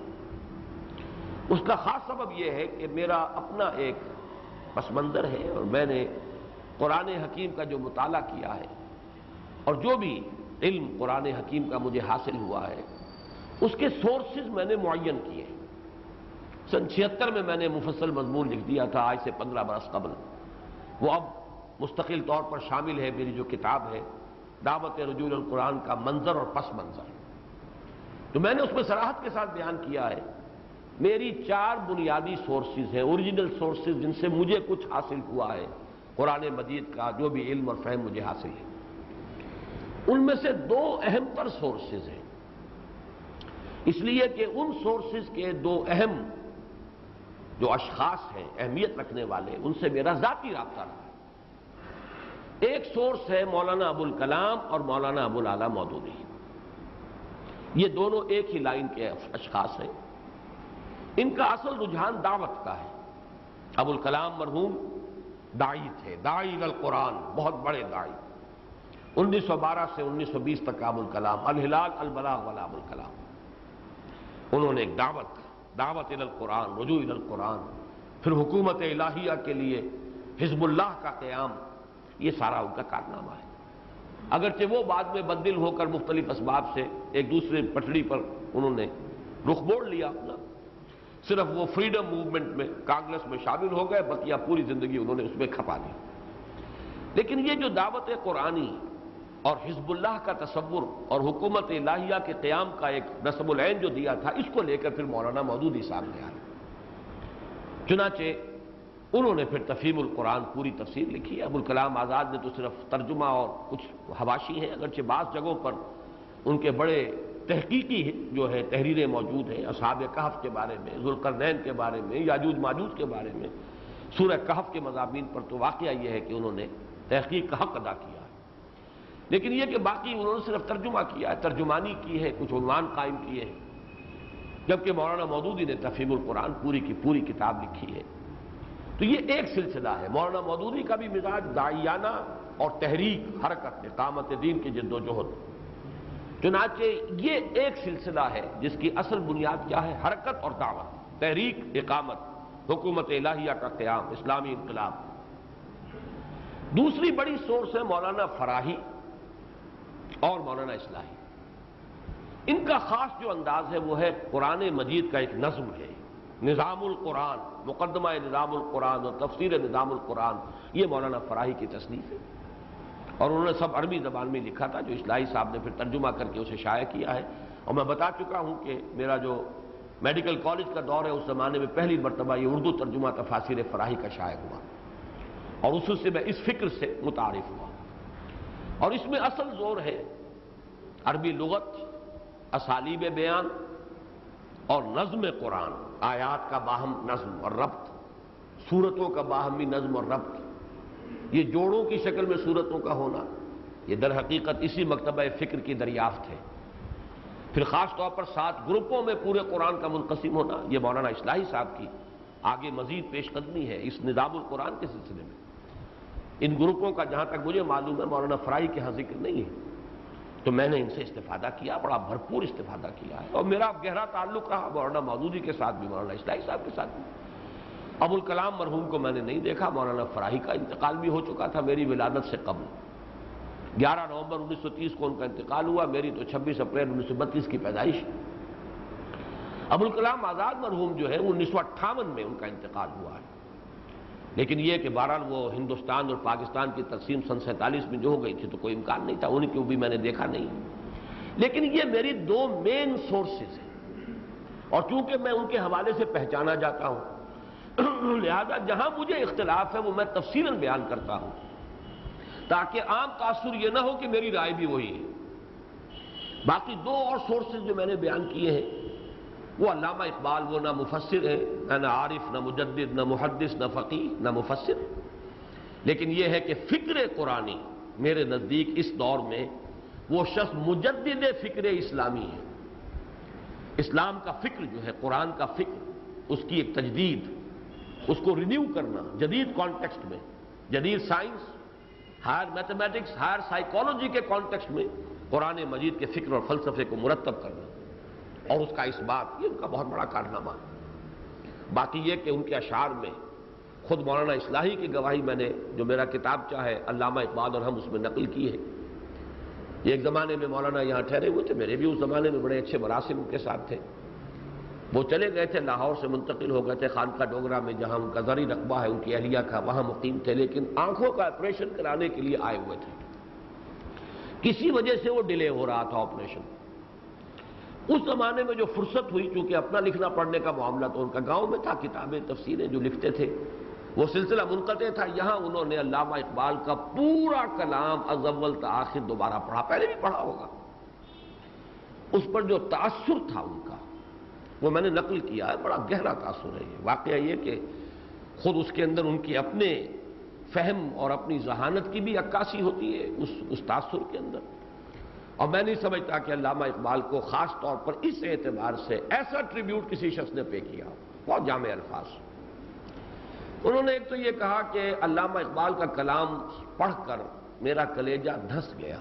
Speaker 1: اس کا خاص سبب یہ ہے کہ میرا اپنا ایک پس منظر ہے، اور میں نے قرآن حکیم کا جو مطالعہ کیا ہے اور جو بھی علم قرآن حکیم کا مجھے حاصل ہوا ہے، اس کے سورسز میں نے معین کیے۔ سن 76 میں نے مفصل مضمون لکھ دیا تھا، آج سے 15 برس قبل۔ وہ اب مستقل طور پر شامل ہے میری جو کتاب ہے دعوت رجوع القرآن کا منظر اور پس منظر۔ تو میں نے اس میں صراحت کے ساتھ بیان کیا ہے میری 4 بنیادی سورسز ہیں، اوریجنل سورسز، جن سے مجھے کچھ حاصل ہوا ہے قرآن مجید کا جو بھی علم اور فہم مجھے حاصل ہے۔ ان میں سے 2 اہم تر سورسز ہیں، اس لیے کہ ان سورسز کے 2 اہم جو اشخاص ہیں اہمیت رکھنے والے، ان سے میرا ذاتی رابطہ رہا۔ ایک سورس ہے مولانا ابوالکلام اور مولانا ابوالعلا مودودی، یہ دونوں ایک ہی لائن کے اشخاص ہیں۔ ان کا اصل رجحان دعوت کا ہے۔ ابوالکلام مرحوم داعی تھے، داعی القرآن، بہت بڑے داعی۔ 1912 سے 1920 تک ابوالکلام، الہلال البلاغ والا ابوالکلام، انہوں نے ایک دعوت القرآن، رجوع القرآن، پھر حکومت الہیہ کے لیے حزب اللہ کا قیام، یہ سارا ان کا کارنامہ ہے۔ اگرچہ وہ بعد میں بدل ہو کر مختلف اسباب سے ایک دوسرے پٹڑی پر انہوں نے رخ موڑ لیا اپنا، صرف وہ فریڈم موومنٹ میں کانگریس میں شامل ہو گئے، بقیہ پوری زندگی انہوں نے اس میں کھپا دی۔ لیکن یہ جو دعوت قرآنی اور حزب اللہ کا تصور اور حکومت الہیہ کے قیام کا ایک نصب العین جو دیا تھا، اس کو لے کر پھر مولانا مودودی صاحب نے آئے۔ چنانچہ انہوں نے پھر تفہیم القرآن پوری تفسیر لکھی ہے۔ ابوالکلام آزاد نے تو صرف ترجمہ اور کچھ حواشی ہیں، اگرچہ بعض جگہوں پر ان کے بڑے تحقیقی جو ہے تحریریں موجود ہیں، اصحاب کہف کے بارے میں، ذوالقرنین کے بارے میں، یاجوج ماجوج کے بارے میں، سورہ کہف کے مضامین پر تو واقعہ یہ ہے کہ انہوں نے تحقیق کا حق ادا کیا ہے۔ لیکن یہ کہ باقی انہوں نے صرف ترجمہ کیا ہے، ترجمانی کی ہے، کچھ عنوان قائم کیے ہیں، جبکہ مولانا مودودی نے تفہیم القرآن پوری کی پوری کتاب لکھی ہے۔ تو یہ ایک سلسلہ ہے۔ مولانا مودودی کا بھی مزاج داعیانہ اور تحریک، حرکت، اقامت دین کی جد و جہد، چنانچہ یہ ایک سلسلہ ہے جس کی اصل بنیاد کیا ہے؟ حرکت اور دعوت، تحریک، اقامت، حکومت الہیہ کا قیام، اسلامی انقلاب۔ دوسری بڑی سورس ہے مولانا فراہی اور مولانا اصلاحی۔ ان کا خاص جو انداز ہے وہ ہے قرآن مجید کا ایک نظم ہے، نظام القرآن، مقدمہ نظام القرآن اور تفسیر نظام القرآن، یہ مولانا فراہی کی تصنیف ہے، اور انہوں نے سب عربی زبان میں لکھا تھا، جو اصلاحی صاحب نے پھر ترجمہ کر کے اسے شائع کیا ہے۔ اور میں بتا چکا ہوں کہ میرا جو میڈیکل کالج کا دور ہے اس زمانے میں پہلی مرتبہ یہ اردو ترجمہ تفاسیر فراہی کا شائع ہوا، اور اس سے میں اس فکر سے متعارف ہوا، اور اس میں اصل زور ہے عربی لغت، اسالیب بیان اور نظم قرآن، آیات کا باہم نظم اور ربط، سورتوں کا باہمی نظم اور ربط، یہ جوڑوں کی شکل میں سورتوں کا ہونا، یہ در حقیقت اسی مکتبہ فکر کی دریافت ہے۔ پھر خاص طور پر 7 گروپوں میں پورے قرآن کا منقسم ہونا، یہ مولانا اصلاحی صاحب کی آگے مزید پیش قدمی ہے اس نظام القرآن کے سلسلے میں۔ ان گروپوں کا جہاں تک مجھے معلوم ہے مولانا فراہی کے ہاں ذکر نہیں ہے، تو میں نے ان سے استفادہ کیا، بڑا بھرپور استفادہ کیا ہے، اور میرا گہرا تعلق رہا مولانا مودودی کے ساتھ بھی، مولانا اصلاحی صاحب کے ساتھ بھی۔ ابوالکلام مرحوم کو میں نے نہیں دیکھا، مولانا فراہی کا انتقال بھی ہو چکا تھا میری ولادت سے قبل، 11 نومبر 1930 کو ان کا انتقال ہوا، میری تو 26 اپریل 1932 کی پیدائش ہے۔ ابوالکلام آزاد مرحوم جو ہے 1958 میں ان کا انتقال ہوا ہے، لیکن یہ کہ بہرحال وہ ہندوستان اور پاکستان کی تقسیم سن 47 میں جو ہو گئی تھی تو کوئی امکان نہیں تھا، ان کو بھی میں نے دیکھا نہیں، لیکن یہ میری 2 مین سورسز ہیں، اور چونکہ میں ان کے حوالے سے پہچانا جاتا ہوں لہذا جہاں مجھے اختلاف ہے وہ میں تفصیلاً بیان کرتا ہوں، تاکہ عام تاثر یہ نہ ہو کہ میری رائے بھی وہی ہے۔ باقی 2 اور سورسز جو میں نے بیان کیے ہیں وہ علامہ اقبال، وہ نہ مفسر ہے، نہ عارف، نہ مجدد، نہ محدث، نہ فقیہ، نہ مفسر، لیکن یہ ہے کہ فکر قرآنی میرے نزدیک اس دور میں وہ شخص مجدد فکر اسلامی ہے۔ اسلام کا فکر جو ہے، قرآن کا فکر، اس کی ایک تجدید، اس کو رینیو کرنا جدید کانٹیکسٹ میں، جدید science, higher mathematics, higher psychology کے کانٹیکسٹ میں قرآن مجید کے فکر اور فلسفے کو مرتب کرنا اور اس کا اس بات، یہ ان کا بہت بڑا کارنامہ ہے۔ باقی یہ کہ ان کے اشعار میں خود مولانا اصلاحی کی گواہی میں نے، جو میرا کتاب چاہے علامہ اقبال اور ہم، اس میں نقل کی ہے۔ ایک زمانے میں مولانا یہاں ٹھہرے ہوئے تھے، میرے بھی اس زمانے میں بڑے اچھے مراسم ان کے ساتھ تھے، وہ چلے گئے تھے لاہور سے منتقل ہو گئے تھے خانقاہ ڈوگرہ میں جہاں ان کا زرعی رقبہ ہے، ان کی اہلیہ کا، وہاں مقیم تھے، لیکن آنکھوں کا آپریشن کرانے کے لیے آئے ہوئے تھے، کسی وجہ سے وہ ڈیلے ہو رہا تھا آپریشن۔ اس زمانے میں جو فرصت ہوئی، چونکہ اپنا لکھنا پڑھنے کا معاملہ تو ان کا گاؤں میں تھا، کتابیں تفسیریں جو لکھتے تھے وہ سلسلہ منقطع تھا، یہاں انہوں نے علامہ اقبال کا پورا کلام از اول تا آخر دوبارہ پڑھا، پہلے بھی پڑھا ہوگا، اس پر جو تاثر تھا ان کا وہ میں نے نقل کیا ہے، بڑا گہرا تاثر ہے یہ۔ واقعہ یہ کہ خود اس کے اندر ان کی اپنے فہم اور اپنی ذہانت کی بھی عکاسی ہوتی ہے اس تاثر کے اندر، اور میں نہیں سمجھتا کہ علامہ اقبال کو خاص طور پر اس اعتبار سے ایسا ٹریبیوٹ کسی شخص نے پے کیا، بہت جامع الفاظ۔ انہوں نے ایک تو یہ کہا کہ علامہ اقبال کا کلام پڑھ کر میرا کلیجہ دھس گیا،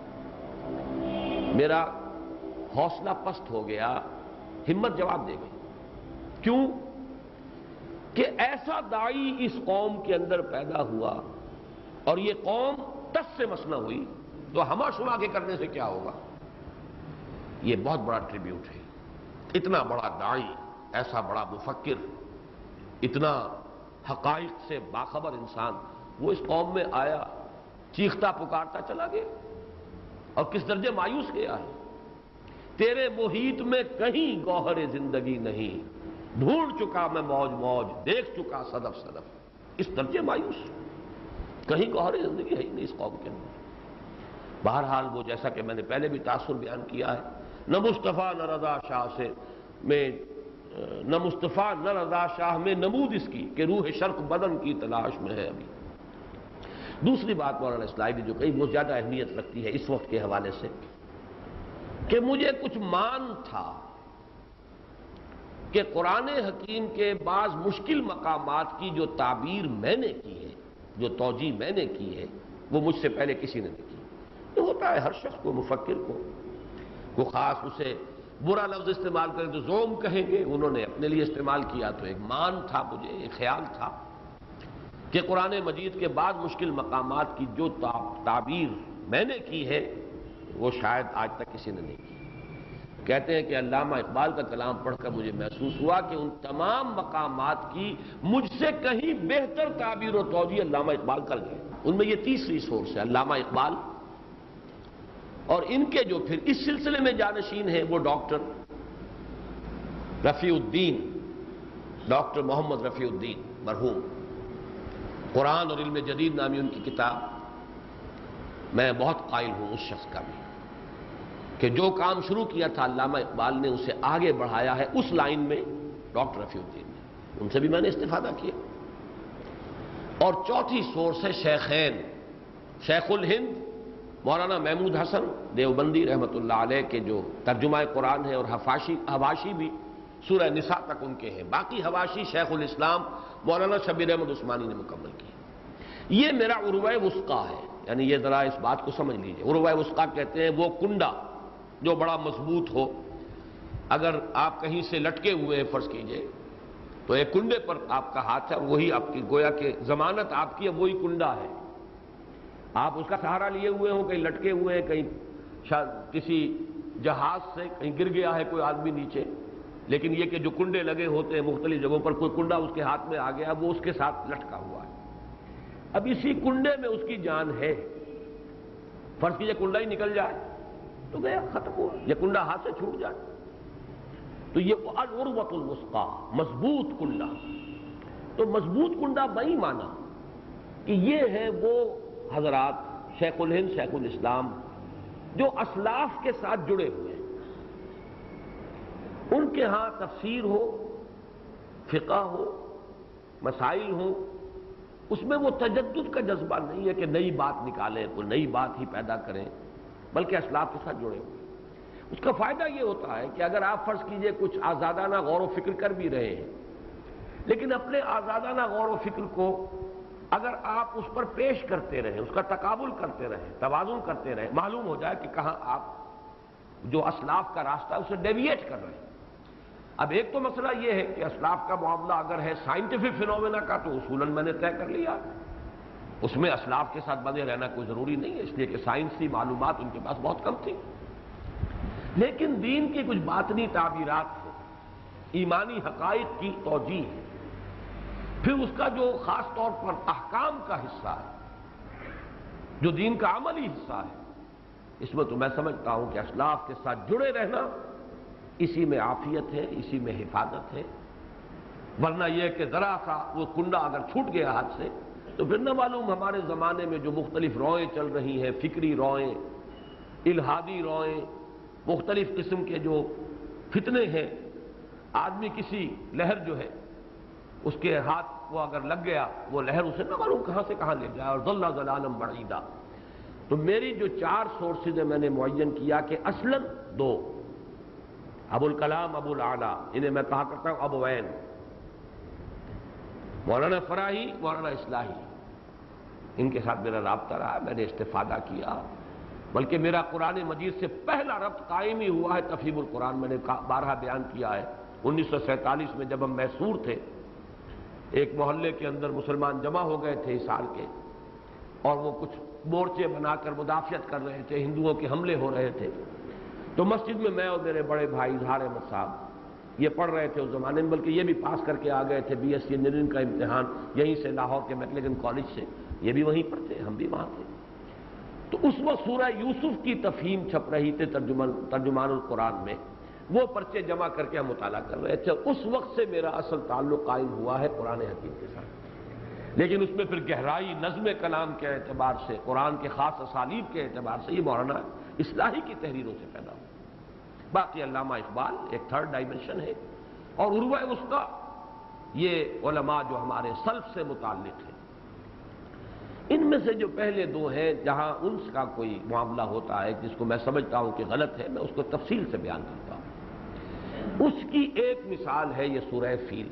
Speaker 1: میرا حوصلہ پست ہو گیا، ہمت جواب دے گئی۔ کیوں؟ کہ ایسا داعی اس قوم کے اندر پیدا ہوا، اور یہ قوم ٹس سے مسنا ہوئی، تو ہما شما کے کرنے سے کیا ہوگا؟ یہ بہت بڑا ٹریبیوٹ ہے۔ اتنا بڑا داعی، ایسا بڑا مفکر، اتنا حقائق سے باخبر انسان، وہ اس قوم میں آیا، چیختا پکارتا چلا گیا، اور کس درجے مایوس گیا ہے۔ تیرے محیط میں کہیں گوہر زندگی نہیں، ڈھونڈ چکا میں موج موج، دیکھ چکا صدف صدف، اس درجے مایوس، کہیں گوہر زندگی ہے ہی نہیں اس قوم کے اندر۔ بہرحال وہ جیسا کہ میں نے پہلے بھی تاثر بیان کیا ہے، نہ مصطفیٰ نہ رضا شاہ سے میں، نہ مصطفیٰ نہ رضا شاہ میں نمود اس کی کہ روح شرق بدن کی تلاش میں ہے ابھی۔ دوسری بات مولانا اصلاحی نے جو کہی وہ زیادہ اہمیت رکھتی ہے اس وقت کے حوالے سے، کہ مجھے کچھ مان تھا کہ قرآن حکیم کے بعض مشکل مقامات کی جو تعبیر میں نے کی ہے، جو توجیہ میں نے کی ہے، وہ مجھ سے پہلے کسی نے نہیں کی۔ تو ہوتا ہے ہر شخص کو، مفکر کو خاص اسے برا لفظ استعمال کریں تو زوم کہیں گے، انہوں نے اپنے لیے استعمال کیا تو ایک مان تھا، مجھے ایک خیال تھا کہ قرآن مجید کے بعد مشکل مقامات کی جو تعبیر میں نے کی ہے وہ شاید آج تک کسی نے نہیں کی۔ کہتے ہیں کہ علامہ اقبال کا کلام پڑھ کر مجھے محسوس ہوا کہ ان تمام مقامات کی مجھ سے کہیں بہتر تعبیر و توجیہ علامہ اقبال کر گئے۔ ان میں یہ تیسری سورس ہے، علامہ اقبال، اور ان کے جو پھر اس سلسلے میں جانشین ہیں وہ ڈاکٹر رفیع الدین، ڈاکٹر محمد رفیع الدین مرحوم، قرآن اور علم جدید نامی ان کی کتاب، میں بہت قائل ہوں اس شخص کا بھی کہ جو کام شروع کیا تھا علامہ اقبال نے اسے آگے بڑھایا ہے اس لائن میں ڈاکٹر رفیع الدین نے، ان سے بھی میں نے استفادہ کیا۔ اور چوتھی سورس ہے شیخین، شیخ الہند مولانا محمود حسن دیوبندی رحمۃ اللہ علیہ کے جو ترجمہ قرآن ہے، اور حواشی بھی سورہ نساء تک ان کے ہیں، باقی حواشی شیخ الاسلام مولانا شبیر احمد عثمانی نے مکمل کی۔ یہ میرا عروہ وثقیٰ ہے، یعنی یہ ذرا اس بات کو سمجھ لیجئے، عروہ وثقیٰ کہتے ہیں وہ کنڈا جو بڑا مضبوط ہو، اگر آپ کہیں سے لٹکے ہوئے ہیں فرض کیجئے تو ایک کنڈے پر آپ کا ہاتھ ہے، وہی آپ کی گویا کہ ضمانت آپ کی ہے، وہی کنڈا ہے، آپ اس کا سہارا لیے ہوئے ہوں، کہیں لٹکے ہوئے ہیں، کہیں کسی جہاز سے کہیں گر گیا ہے کوئی آدمی نیچے، لیکن یہ کہ جو کنڈے لگے ہوتے ہیں مختلف جگہوں پر، کوئی کنڈا اس کے ہاتھ میں آ گیا، وہ اس کے ساتھ لٹکا ہوا ہے۔ اب اسی کنڈے میں اس کی جان ہے، فرض کیجئے کنڈا ہی نکل جائے تو گیا، ختم ہوا، یہ کنڈا ہاتھ سے چھوٹ جائے تو یہ العروۃ الوثقیٰ، مضبوط کنڈا۔ تو مضبوط کنڈا بئی مانا کہ یہ ہے وہ حضرات شیخ الہند شیخ الاسلام جو اسلاف کے ساتھ جڑے ہوئے ہیں، ان کے ہاں تفسیر ہو، فقہ ہو، مسائل ہوں، اس میں وہ تجدد کا جذبہ نہیں ہے کہ نئی بات نکالیں، کوئی نئی بات ہی پیدا کریں، بلکہ اسلاف کے ساتھ جڑے ہوئے۔ اس کا فائدہ یہ ہوتا ہے کہ اگر آپ فرض کیجئے کچھ آزادانہ غور و فکر کر بھی رہے ہیں، لیکن اپنے آزادانہ غور و فکر کو اگر آپ اس پر پیش کرتے رہیں، اس کا تقابل کرتے رہیں، توازن کرتے رہیں، معلوم ہو جائے کہ کہاں آپ جو اسلاف کا راستہ ہے اسے ڈیویٹ کر رہے ہیں۔ اب ایک تو مسئلہ یہ ہے کہ اسلاف کا معاملہ اگر ہے سائنٹیفک فینومینا کا تو اصولاً میں نے طے کر لیا، اس میں اسلاف کے ساتھ بندے رہنا کوئی ضروری نہیں ہے، اس لیے کہ سائنسی معلومات ان کے پاس بہت کم تھی۔ لیکن دین کی کچھ باطنی تعبیرات ہیں، ایمانی حقائق کی توجیہ ہے، پھر اس کا جو خاص طور پر احکام کا حصہ ہے، جو دین کا عملی حصہ ہے، اس میں تو میں سمجھتا ہوں کہ اسلاف کے ساتھ جڑے رہنا اسی میں عافیت ہے، اسی میں حفاظت ہے۔ ورنہ یہ کہ ذرا سا وہ کنڈا اگر چھوٹ گیا ہاتھ سے تو پھر نہ معلوم ہمارے زمانے میں جو مختلف روئیں چل رہی ہیں، فکری روئیں، الہادی روئیں، مختلف قسم کے جو فتنے ہیں، آدمی کسی لہر جو ہے اس کے ہاتھ کو اگر لگ گیا وہ لہر اسے نہ معلوم کہاں سے کہاں لے جائے، اور ضل ضلالا بعیدا۔ تو میری جو 4 سورسز ہیں میں نے معین کیا کہ اصلاً 2، ابو الکلام ابو العلا، انہیں میں کہا کرتا ہوں ابوین، مولانا فراہی مولانا اصلاحی، ان کے ساتھ میرا رابطہ رہا، میں نے استفادہ کیا، بلکہ میرا قرآن مجید سے پہلا ربط قائم ہی ہوا ہے تفہیم القرآن۔ میں نے بارہا بیان کیا ہے، 1947 میں جب ہم میسور تھے، ایک محلے کے اندر مسلمان جمع ہو گئے تھے حصار کے، اور وہ کچھ مورچے بنا کر مدافعت کر رہے تھے، ہندوؤں کے حملے ہو رہے تھے، تو مسجد میں اور میرے بڑے بھائی اظہار احمد صاحب یہ پڑھ رہے تھے اس زمانے میں، بلکہ یہ بھی پاس کر کے آ گئے تھے BSc انجینئرنگ کا امتحان یہیں سے، لاہور کے میکلیگن کالج سے، یہ بھی وہیں پر تھے، ہم بھی وہاں تھے۔ تو اس وقت سورہ یوسف کی تفہیم چھپ رہی تھی ترجمان القرآن میں، وہ پرچے جمع کر کے ہم مطالعہ کر رہے تھے۔ اس وقت سے میرا اصل تعلق قائم ہوا ہے قرآن حکیم کے ساتھ، لیکن اس میں پھر گہرائی نظم کلام کے اعتبار سے، قرآن کے خاص اسالیب کے اعتبار سے یہ مولانا اصلاحی کی تحریروں سے پیدا ہوا۔ باقی علامہ اقبال ایک 3rd ڈائمنشن ہے، اور عروہ وثقیٰ یہ علماء جو ہمارے سلف سے متعلق ہیں، ان میں سے جو پہلے 2 ہیں جہاں ان کا کوئی معاملہ ہوتا ہے جس کو میں سمجھتا ہوں کہ غلط ہے، میں اس کو تفصیل سے بیان کرتا ہوں۔ اس کی ایک مثال ہے یہ سورہ فیل۔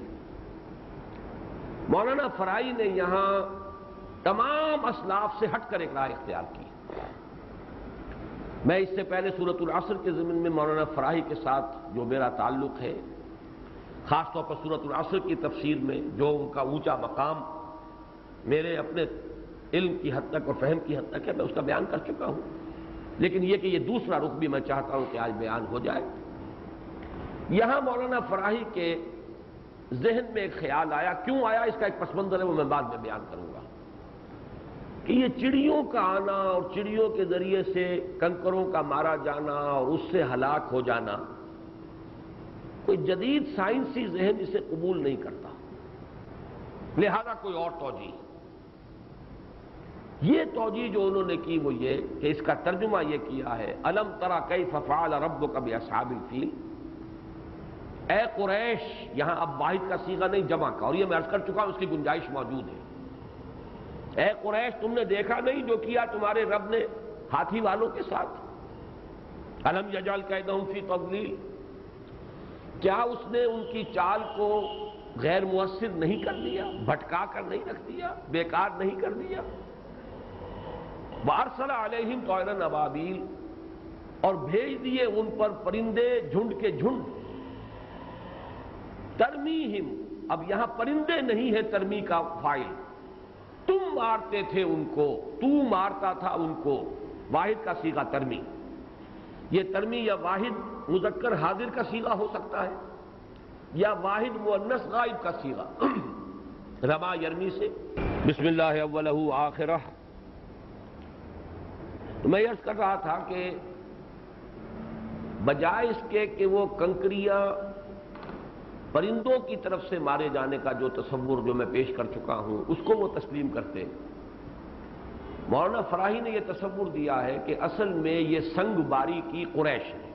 Speaker 1: مولانا فرائی نے یہاں تمام اسلاف سے ہٹ کر ایک رائے اختیار کی، میں اس سے پہلے سورۃ العصر کے ضمن میں مولانا فراہی کے ساتھ جو میرا تعلق ہے، خاص طور پر سورۃ العصر کی تفسیر میں جو ان کا اونچا مقام میرے اپنے علم کی حد تک اور فہم کی حد تک ہے، میں اس کا بیان کر چکا ہوں، لیکن یہ کہ یہ دوسرا رخ بھی میں چاہتا ہوں کہ آج بیان ہو جائے۔ یہاں مولانا فراہی کے ذہن میں ایک خیال آیا، کیوں آیا اس کا ایک پس منظر ہے، وہ میں بعد میں بیان کروں گا، کہ یہ چڑیوں کا آنا اور چڑیوں کے ذریعے سے کنکروں کا مارا جانا اور اس سے ہلاک ہو جانا، کوئی جدید سائنسی ذہن اسے قبول نہیں کرتا، لہذا کوئی اور توجیہ۔ یہ توجیہ جو انہوں نے کی وہ یہ کہ اس کا ترجمہ یہ کیا ہے، الم تری کیف فعل ربک باصحاب الفیل، اے قریش، یہاں اب واحد کا صیغہ نہیں جمع کا، اور یہ میں عرض کر چکا ہوں اس کی گنجائش موجود ہے۔ اے قریش، تم نے دیکھا نہیں جو کیا تمہارے رب نے ہاتھی والوں کے ساتھ؟ الم یجعل کیدہم فی تضلیل، کیا اس نے ان کی چال کو غیر مؤثر نہیں کر دیا، بھٹکا کر نہیں رکھ دیا، بیکار نہیں کر دیا؟ وارسل علیہم طیرا ابابیل، اور بھیج دیے ان پر پرندے جھنڈ کے جھنڈ، ترمیہم، اب یہاں پرندے نہیں ہے ترمی کا فاعل، تم مارتے تھے ان کو، تو مارتا تھا ان کو، واحد کا صیغہ ترمی۔ یہ ترمی یا واحد مذکر حاضر کا صیغہ ہو سکتا ہے یا واحد مؤنث غائب کا صیغہ، رما یرمی سے بسم اللہ اولہ آخرہ۔ تو میں عرض کر رہا تھا کہ بجائے اس کے کہ وہ کنکریاں پرندوں کی طرف سے مارے جانے کا جو تصور جو میں پیش کر چکا ہوں اس کو وہ تسلیم کرتے، مولانا فراہی نے یہ تصور دیا ہے کہ اصل میں یہ سنگ باری کی قریش ہے،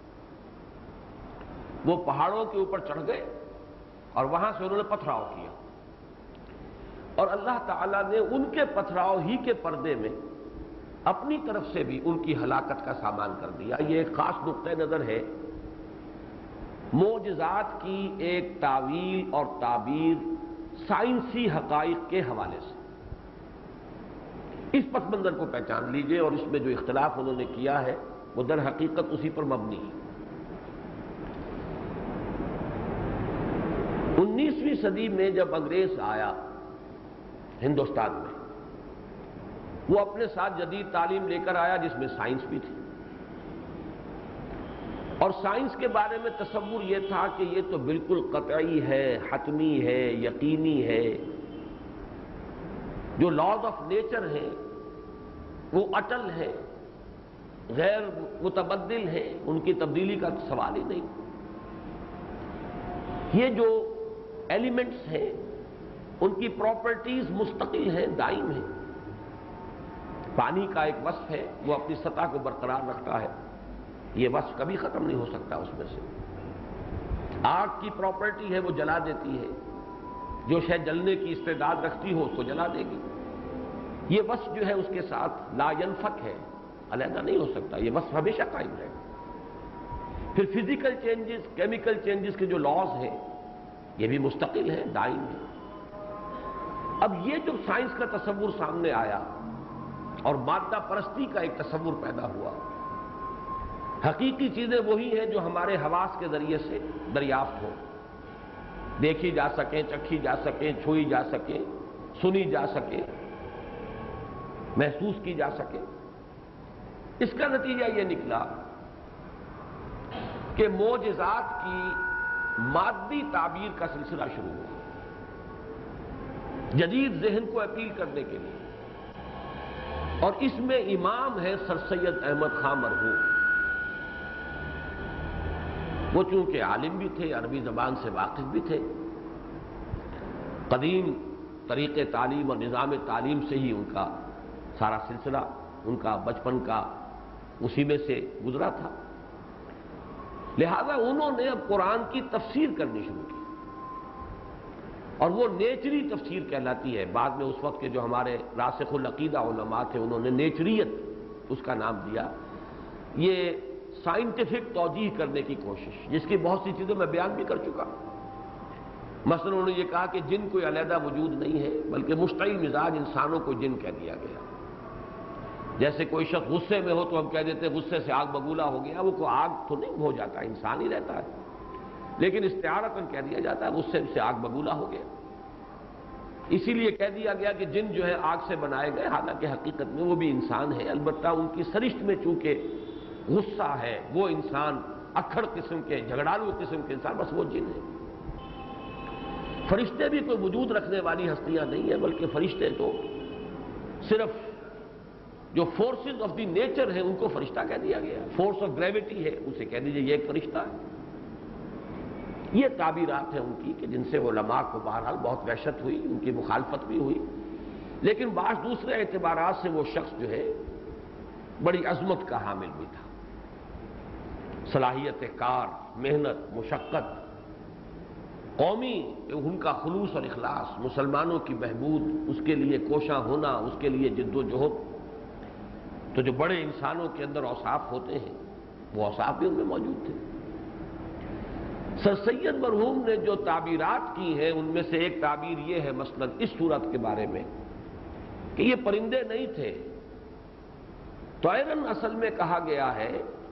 Speaker 1: وہ پہاڑوں کے اوپر چڑھ گئے اور وہاں سے انہوں نے پتھراؤ کیا، اور اللہ تعالیٰ نے ان کے پتھراؤ ہی کے پردے میں اپنی طرف سے بھی ان کی ہلاکت کا سامان کر دیا۔ یہ ایک خاص نقطہ نظر ہے معجزات کی ایک تعویل اور تعبیر سائنسی حقائق کے حوالے سے۔ اس پس منظر کو پہچان لیجئے، اور اس میں جو اختلاف انہوں نے کیا ہے وہ در حقیقت اسی پر مبنی ہے۔ 19ویں صدی میں جب انگریز آیا ہندوستان میں، وہ اپنے ساتھ جدید تعلیم لے کر آیا جس میں سائنس بھی تھی، اور سائنس کے بارے میں تصور یہ تھا کہ یہ تو بالکل قطعی ہے، حتمی ہے، یقینی ہے، جو لاز آف نیچر ہیں وہ اٹل ہے، غیر متبدل ہے، ان کی تبدیلی کا سوال ہی نہیں۔ یہ جو ایلیمنٹس ہیں ان کی پراپرٹیز مستقل ہیں، دائم ہیں۔ پانی کا ایک وصف ہے، وہ اپنی سطح کو برقرار رکھتا ہے، یہ وصف کبھی ختم نہیں ہو سکتا اس میں سے۔ آگ کی پراپرٹی ہے، وہ جلا دیتی ہے، جو شے جلنے کی استعداد رکھتی ہو اس کو جلا دے گی۔ یہ وصف جو ہے اس کے ساتھ لا ینفک ہے، علیحدہ نہیں ہو سکتا، یہ وصف ہمیشہ قائم رہے گا۔ پھر فزیکل چینجز، کیمیکل چینجز کے جو لاز ہیں یہ بھی مستقل ہیں، دائم ہیں۔ اب یہ جو سائنس کا تصور سامنے آیا اور مادہ پرستی کا ایک تصور پیدا ہوا، حقیقی چیزیں وہی ہیں جو ہمارے حواس کے ذریعے سے دریافت ہو، دیکھی جا سکیں، چکھی جا سکیں، چھوئی جا سکیں، سنی جا سکیں، محسوس کی جا سکے۔ اس کا نتیجہ یہ نکلا کہ معجزات کی مادی تعبیر کا سلسلہ شروع ہوا، جدید ذہن کو اپیل کرنے کے لیے، اور اس میں امام ہے سر سید احمد خاں مرحوم۔ وہ چونکہ عالم بھی تھے، عربی زبان سے واقف بھی تھے، قدیم طریقے تعلیم اور نظام تعلیم سے ہی ان کا سارا سلسلہ، ان کا بچپن کا اسی میں سے گزرا تھا، لہذا انہوں نے اب قرآن کی تفسیر کرنی شروع کی، اور وہ نیچری تفسیر کہلاتی ہے۔ بعد میں اس وقت کے جو ہمارے راسخ العقیدہ علماء تھے انہوں نے نیچریت اس کا نام دیا، یہ سائنٹیفک توجیہ کرنے کی کوشش، جس کی بہت سی چیزیں میں بیان بھی کر چکا۔ مثلا انہوں نے یہ کہا کہ جن کوئی علیحدہ وجود نہیں ہے، بلکہ مشتعل مزاج انسانوں کو جن کہہ دیا گیا، جیسے کوئی شخص غصے میں ہو تو ہم کہہ دیتے ہیں غصے سے آگ بگولا ہو گیا، وہ کوئی آگ تو نہیں ہو جاتا، انسان ہی رہتا ہے، لیکن استعارتاً کہہ دیا جاتا ہے غصے سے آگ بگولا ہو گیا۔ اسی لیے کہہ دیا گیا کہ جن جو ہے آگ سے بنائے گئے، حالانکہ حقیقت میں وہ بھی انسان ہے، البتہ ان کی سرشت میں چونکہ غصہ ہے، وہ انسان اکھڑ قسم کے، جھگڑالو قسم کے انسان، بس وہ جن ہے۔ فرشتے بھی کوئی وجود رکھنے والی ہستیاں نہیں ہیں، بلکہ فرشتے تو صرف جو فورسز آف دی نیچر ہیں ان کو فرشتہ کہہ دیا گیا، فورس آف گریوٹی ہے اسے کہہ دیجئے یہ ایک فرشتہ ہے۔ یہ تعبیرات ہیں ان کی کہ جن سے علماء کو بہرحال بہت وحشت ہوئی، ان کی مخالفت بھی ہوئی، لیکن بعض دوسرے اعتبارات سے وہ شخص جو ہے بڑی عظمت کا حامل بھی تھا، صلاحیت کار، محنت، مشقت، قومی ان کا خلوص اور اخلاص، مسلمانوں کی بہبود، اس کے لیے کوشاں ہونا، اس کے لیے جد و جہد، تو جو بڑے انسانوں کے اندر اوصاف ہوتے ہیں وہ اوصاف بھی ان میں موجود تھے۔ سر سید مرحوم نے جو تعبیرات کی ہیں ان میں سے ایک تعبیر یہ ہے مثلا اس صورت کے بارے میں کہ یہ پرندے نہیں تھے، طائرن اصل میں کہا گیا ہے،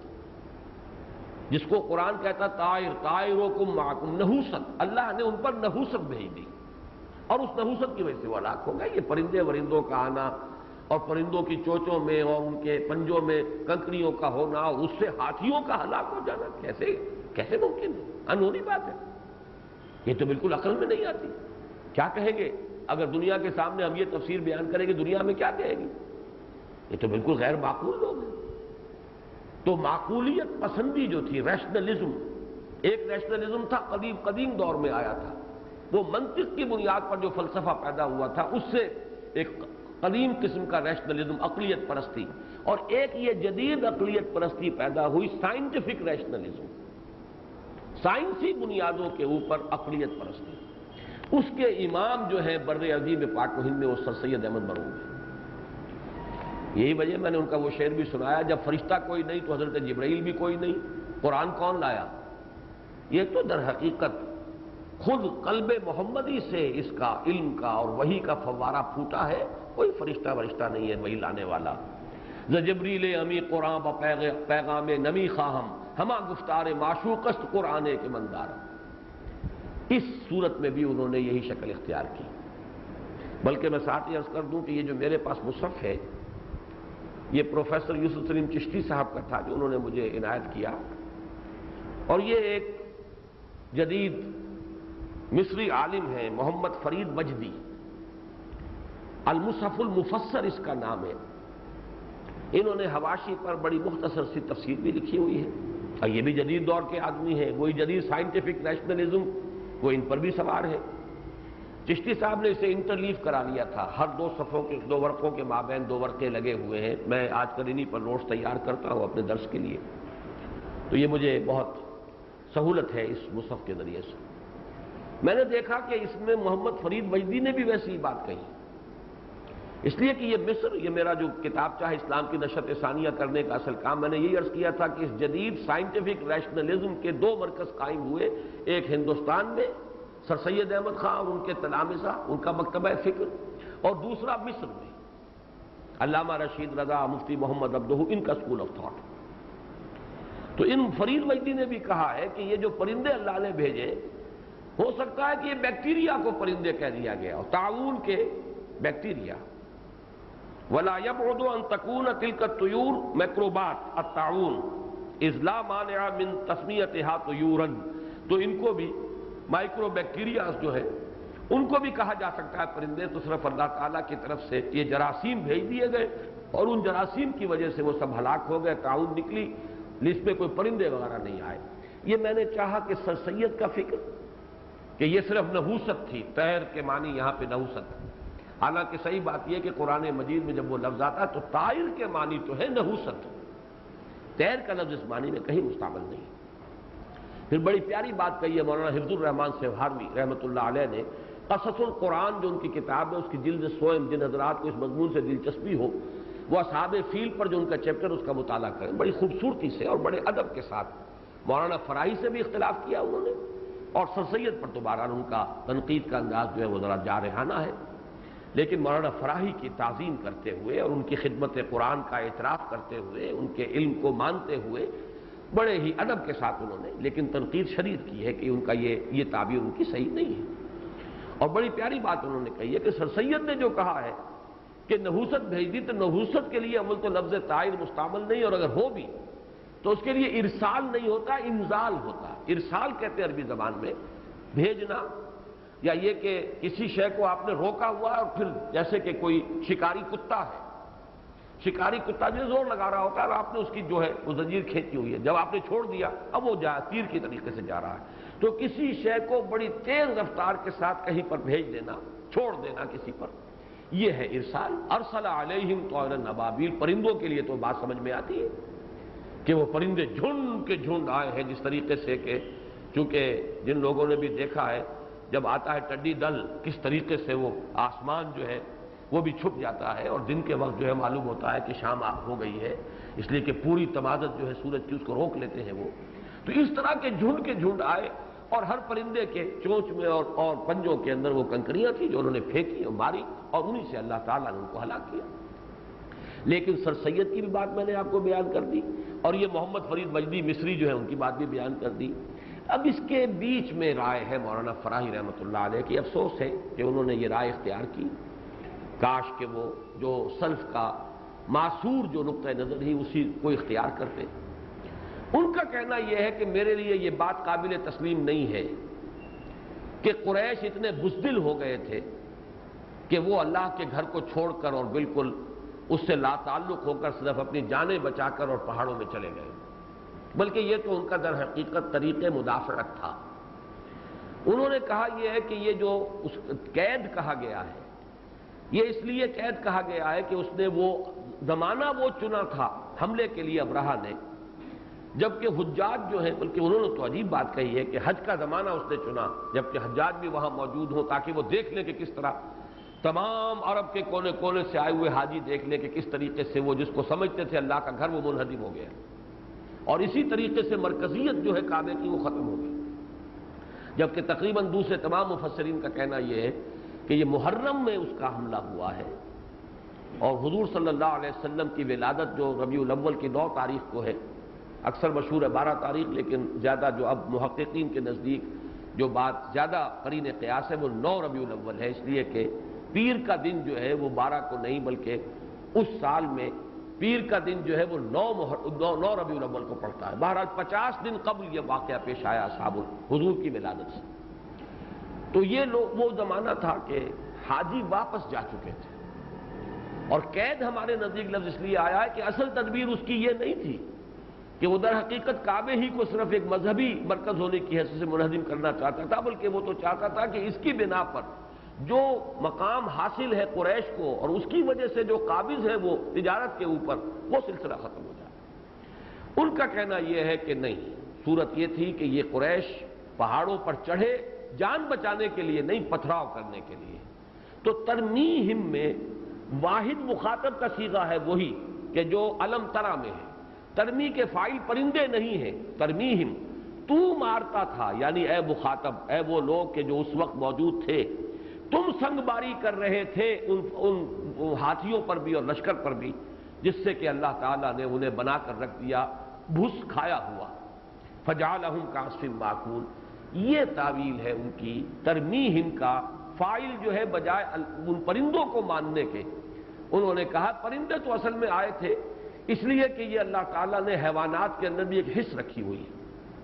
Speaker 1: جس کو قرآن کہتا طائر طائرکم معکم، نحوست، اللہ نے ان پر نحوست بھیج دی اور اس نحوست کی وجہ سے وہ ہلاک ہو گئے۔ یہ پرندے ورندوں کا آنا اور پرندوں کی چوچوں میں اور ان کے پنجوں میں کنکریوں کا ہونا اور اس سے ہاتھیوں کا ہلاک ہو جانا کیسے ممکن ہے؟ انہونی بات ہے، یہ تو بالکل عقل میں نہیں آتی۔ کیا کہیں گے اگر دنیا کے سامنے ہم یہ تفسیر بیان کریں گے، دنیا میں کیا کہے گی؟ یہ تو بالکل غیر معقول لوگ ہیں۔ تو معقولیت پسندی جو تھی، ریشنلزم، ایک ریشنلزم تھا قدیم دور میں آیا تھا، وہ منطق کی بنیاد پر جو فلسفہ پیدا ہوا تھا اس سے ایک قدیم قسم کا ریشنلزم، عقلیت پرستی، اور ایک یہ جدید عقلیت پرستی پیدا ہوئی، سائنٹیفک ریشنلزم، سائنسی بنیادوں کے اوپر عقلیت پرستی۔ اس کے امام جو ہے بر عظیم پاک و ہند میں وہ سر سید احمد مرحوم ہے۔ یہی وجہ میں نے ان کا وہ شعر بھی سنایا، جب فرشتہ کوئی نہیں تو حضرت جبرائیل بھی کوئی نہیں، قرآن کون لایا؟ یہ تو در حقیقت خود قلب محمدی سے اس کا علم کا اور وحی کا فوارہ پھوٹا ہے، کوئی فرشتہ نہیں ہے وحی لانے والا۔ ز جبریل امی قرآن پیغام نمی خواہم، ہما گفتار معشوق است قرآن کے مندار۔ اس صورت میں بھی انہوں نے یہی شکل اختیار کی۔ بلکہ میں ساتھ ہی عرض کر دوں کہ یہ جو میرے پاس مصحف ہے یہ پروفیسر یوسف سلیم چشتی صاحب کا تھا جو انہوں نے مجھے عنایت کیا، اور یہ ایک جدید مصری عالم ہیں محمد فرید مجدی، المصحف المفسر اس کا نام ہے۔ انہوں نے حواشی پر بڑی مختصر سی تفسیر بھی لکھی ہوئی ہے، اور یہ بھی جدید دور کے آدمی ہیں، وہی جدید سائنٹیفک نیشنلزم وہ ان پر بھی سوار ہے۔ چشتی صاحب نے اسے انٹرلیف کرا لیا تھا، ہر دو صفحوں کے، دو ورقوں کے مابین دو ورقے لگے ہوئے ہیں۔ میں آج کل انہی پر نوٹس تیار کرتا ہوں اپنے درس کے لیے، تو یہ مجھے بہت سہولت ہے اس مصحف کے ذریعے سے۔ میں نے دیکھا کہ اس میں محمد فرید مجدی نے بھی ویسی ہی بات کہی، اس لیے کہ یہ مصر، یہ میرا جو کتاب چاہے اسلام کی نشرت ثانیہ کرنے کا اصل کام، میں نے یہی عرض کیا تھا کہ اس جدید سائنٹیفک ریشنلزم کے دو مرکز قائم ہوئے، ایک ہندوستان میں سر سید احمد خان اور ان کے تلامذہ، ان کا مکتبہ فکر، اور دوسرا مصر میں علامہ رشید رضا، مفتی محمد عبدہ، ان کا اسکول آف تھاٹ۔ تو ان فرید مجدی نے بھی کہا ہے کہ یہ جو پرندے اللہ نے بھیجے، ہو سکتا ہے کہ یہ بیکٹیریا کو پرندے کہہ دیا گیا، اور تعاون کے بیکٹیریا، ولا يبعد ان تكون تلك الطيور میکروبات الطاعون اذ لا مانع من تسمیتها طیورا، تو ان کو بھی مائکرو بیکٹیریاز جو ہے ان کو بھی کہا جا سکتا ہے پرندے، تو صرف اللہ تعالیٰ کی طرف سے یہ جراثیم بھیج دیے گئے اور ان جراثیم کی وجہ سے وہ سب ہلاک ہو گئے، تعاون نکلی، لسٹ میں کوئی پرندے وغیرہ نہیں آئے۔ یہ میں نے چاہا کہ سر سید کا فکر کہ یہ صرف نحوست تھی، طیر کے معنی یہاں پہ نحوست، حالانکہ صحیح بات یہ کہ قرآن مجید میں جب وہ لفظ آتا ہے تو طائر کے معنی تو ہے نحوست، طیر کا لفظ اس معنی میں کہیں مستعمل نہیں۔ پھر بڑی پیاری بات کہی ہے مولانا حفظ الرحمان سہاروی رحمۃ اللہ علیہ نے، قصص القرآن جو ان کی کتاب ہے اس کی جلد سوئم، جن حضرات کو اس مضمون سے دلچسپی ہو وہ اصحاب فیل پر جو ان کا چیپٹر اس کا مطالعہ کریں، بڑی خوبصورتی سے اور بڑے ادب کے ساتھ۔ مولانا فراہی سے بھی اختلاف کیا انہوں نے، اور سر سید پر تو بہرحال ان کا تنقید کا انداز جو ہے وہ ذرا جارحانہ ہے۔ لیکن مولانا فراہی کی تعظیم کرتے ہوئے اور ان کی خدمت قرآن کا اعتراف کرتے ہوئے، ان کے علم کو مانتے ہوئے بڑے ہی ادب کے ساتھ انہوں نے لیکن تنقید شدید کی ہے کہ ان کا یہ تعبیر ان کی صحیح نہیں ہے۔ اور بڑی پیاری بات انہوں نے کہی ہے کہ سر سید نے جو کہا ہے کہ نحوست بھیج دی، تو نحوست کے لیے عمل تو لفظ طائر مستعمل نہیں، اور اگر ہو بھی تو اس کے لیے ارسال نہیں ہوتا، انزال ہوتا۔ ارسال کہتے ہیں عربی زبان میں بھیجنا، یا یہ کہ کسی شے کو آپ نے روکا ہوا ہے اور پھر جیسے کہ کوئی شکاری کتا ہے، شکاری کتا جو زور لگا رہا ہوتا ہے اور آپ نے اس کی جو ہے وہ زنجیر کھینچی ہوئی ہے، جب آپ نے چھوڑ دیا اب وہ تیر کی طریقے سے جا رہا ہے۔ تو کسی شے کو بڑی تیز رفتار کے ساتھ کہیں پر بھیج دینا، چھوڑ دینا کسی پر، یہ ہے ارسال۔ ارسل علیہم طیرا ابابیل، پرندوں کے لیے تو بات سمجھ میں آتی ہے کہ وہ پرندے جھنڈ کے جھنڈ آئے ہیں، جس طریقے سے کہ چونکہ جن لوگوں نے بھی دیکھا ہے جب آتا ہے ٹڈی دل کس طریقے سے وہ آسمان جو ہے وہ بھی چھپ جاتا ہے، اور دن کے وقت جو ہے معلوم ہوتا ہے کہ شام ہو گئی ہے، اس لیے کہ پوری تمازت جو ہے سورج کی اس کو روک لیتے ہیں وہ۔ تو اس طرح کے جھنڈ آئے، اور ہر پرندے کے چونچ میں اور پنجوں کے اندر وہ کنکریاں تھیں جو انہوں نے پھینکی اور ماری، اور انہی سے اللہ تعالیٰ نے ان کو ہلاک کیا۔ لیکن سر سید کی بھی بات میں نے آپ کو بیان کر دی، اور یہ محمد فرید مجدی مصری جو ہے ان کی بات بھی بیان کر دی۔ اب اس کے بیچ میں رائے ہے مولانا فراہی رحمۃ اللہ علیہ کی، افسوس ہے کہ انہوں نے یہ رائے اختیار کی، کاش کہ وہ جو سلف کا معصور جو نقطہ نظر ہی اسی کو اختیار کرتے۔ ان کا کہنا یہ ہے کہ میرے لیے یہ بات قابل تسلیم نہیں ہے کہ قریش اتنے بزدل ہو گئے تھے کہ وہ اللہ کے گھر کو چھوڑ کر اور بالکل اس سے لا تعلق ہو کر صرف اپنی جانیں بچا کر اور پہاڑوں میں چلے گئے، بلکہ یہ تو ان کا در حقیقت طریق مدافعت تھا۔ انہوں نے کہا یہ ہے کہ یہ جو اس قید کہا گیا ہے، یہ اس لیے قید کہا گیا ہے کہ اس نے وہ زمانہ وہ چنا تھا حملے کے لیے ابرہہ نے، جبکہ حجاج جو ہیں، بلکہ انہوں نے تو عجیب بات کہی ہے کہ حج کا زمانہ اس نے چنا جبکہ حجاج بھی وہاں موجود ہوں، تاکہ وہ دیکھ لیں کہ کس طرح تمام عرب کے کونے کونے سے آئے ہوئے حاجی دیکھ لیں کہ کس طریقے سے وہ جس کو سمجھتے تھے اللہ کا گھر وہ منہدم ہو گیا، اور اسی طریقے سے مرکزیت جو ہے کعبے کی وہ ختم ہو گئی۔ جبکہ تقریباً دوسرے تمام مفسرین کا کہنا یہ ہے کہ یہ محرم میں اس کا حملہ ہوا ہے، اور حضور صلی اللہ علیہ وسلم کی ولادت جو ربیع الاول کی 9 تاریخ کو ہے، اکثر مشہور ہے 12 تاریخ، لیکن زیادہ جو اب محققین کے نزدیک جو بات زیادہ قرین قیاس ہے وہ 9 ربیع الاول ہے، اس لیے کہ پیر کا دن جو ہے وہ 12 کو نہیں بلکہ اس سال میں پیر کا دن جو ہے وہ 9 ربیع الاول کو پڑتا ہے۔ بہرحال 50 دن قبل یہ واقعہ پیش آیا اصحاب حضور کی ولادت سے۔ تو یہ وہ زمانہ تھا کہ حاجی واپس جا چکے تھے، اور قید ہمارے نزدیک لفظ اس لیے آیا ہے کہ اصل تدبیر اس کی یہ نہیں تھی کہ وہ در حقیقت کعبے ہی کو صرف ایک مذہبی مرکز ہونے کی حیثیت سے منہدم کرنا چاہتا تھا، بلکہ وہ تو چاہتا تھا کہ اس کی بنا پر جو مقام حاصل ہے قریش کو اور اس کی وجہ سے جو قابض ہے وہ تجارت کے اوپر، وہ سلسلہ ختم ہو جائے۔ ان کا کہنا یہ ہے کہ نہیں، صورت یہ تھی کہ یہ قریش پہاڑوں پر چڑھے جان بچانے کے لیے نہیں، پتھراؤ کرنے کے لیے۔ تو ترمیہم میں واحد مخاطب کا صیغہ ہے وہی کہ جو علم ترا میں ہے، ترمی کے فاعل پرندے نہیں ہیں، ترمیہم تو مارتا تھا، یعنی اے مخاطب، اے وہ لوگ کہ جو اس وقت موجود تھے، تم سنگ باری کر رہے تھے ان ہاتھیوں پر بھی اور لشکر پر بھی، جس سے کہ اللہ تعالیٰ نے انہیں بنا کر رکھ دیا بھس کھایا ہوا، فجعلہم کعصف مأکول۔ یہ تعویل ہے ان کی، ترمیہم کا فاعل جو ہے بجائے ان پرندوں کو ماننے کے، انہوں نے کہا پرندے تو اصل میں آئے تھے اس لیے کہ یہ اللہ تعالیٰ نے حیوانات کے اندر بھی ایک حص رکھی ہوئی ہے۔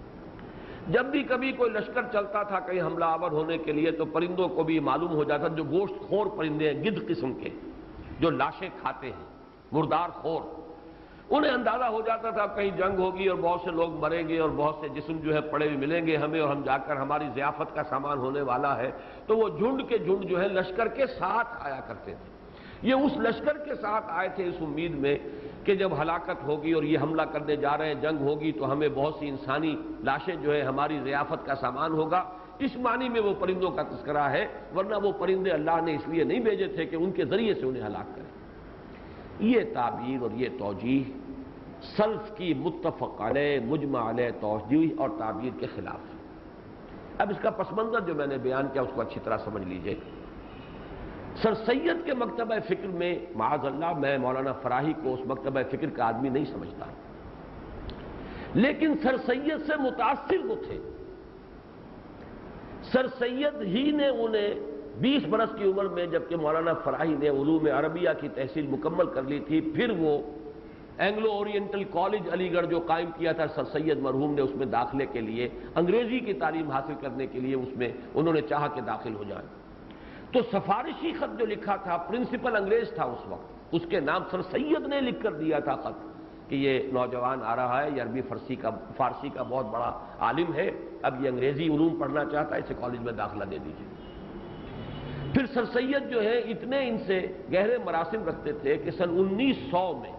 Speaker 1: جب بھی کبھی کوئی لشکر چلتا تھا کہیں حملہ آور ہونے کے لیے تو پرندوں کو بھی معلوم ہو جاتا، جو گوشت خور پرندے ہیں، گدھ قسم کے جو لاشیں کھاتے ہیں، مردار خور، انہیں اندازہ ہو جاتا تھا کہیں جنگ ہوگی اور بہت سے لوگ مریں گے اور بہت سے جسم جو ہے پڑے ہوئے ملیں گے ہمیں، اور ہم جا کر ہماری ضیافت کا سامان ہونے والا ہے، تو وہ جھنڈ کے جھنڈ جو ہے لشکر کے ساتھ آیا کرتے تھے۔ یہ اس لشکر کے ساتھ آئے تھے اس امید میں کہ جب ہلاکت ہوگی اور یہ حملہ کرنے جا رہے ہیں، جنگ ہوگی تو ہمیں بہت سی انسانی لاشیں جو ہے ہماری ضیافت کا سامان ہوگا، اس معنی میں وہ پرندوں کا تذکرہ ہے، ورنہ وہ پرندے اللہ نے اس لیے نہیں بھیجے تھے کہ ان کے ذریعے سے انہیں ہلاک کریں۔ یہ تعبیر اور یہ توجیہ سلف کی متفق علیہ مجمع علیہ توجیہ اور تعبیر کے خلاف ہے۔ اب اس کا پس منظر جو میں نے بیان کیا اس کو اچھی طرح سمجھ لیجئے۔ سر سید کے مکتبہ فکر میں معاذ اللہ میں مولانا فراہی کو اس مکتبہ فکر کا آدمی نہیں سمجھتا، لیکن سر سید سے متاثر وہ تھے۔ سر سید ہی نے انہیں 20 برس کی عمر میں، جبکہ مولانا فراہی نے علوم عربیہ کی تحصیل مکمل کر لی تھی، پھر وہ اینگلو اورینٹل کالج علی گڑھ جو قائم کیا تھا سر سید مرحوم نے، اس میں داخلے کے لیے انگریزی کی تعلیم حاصل کرنے کے لیے اس میں انہوں نے چاہا کہ داخل ہو جائیں، تو سفارشی خط جو لکھا تھا، پرنسپل انگریز تھا اس وقت، اس کے نام سر سید نے لکھ کر دیا تھا خط کہ یہ نوجوان آ رہا ہے، یہ عربی فارسی کا بہت بڑا عالم ہے، اب یہ انگریزی علوم پڑھنا چاہتا ہے، اسے کالج میں داخلہ دے دیجیے۔ پھر سر سید جو ہے اتنے ان سے گہرے مراسم رکھتے تھے کہ سن 1900 میں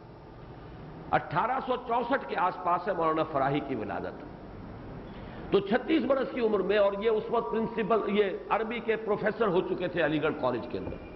Speaker 1: 1864 کے آس پاس ہے مولانا فراہی کی ولادت، تو 36 برس کی عمر میں، اور یہ اس وقت پرنسپل، یہ عربی کے پروفیسر ہو چکے تھے علی گڑھ کالج کے اندر۔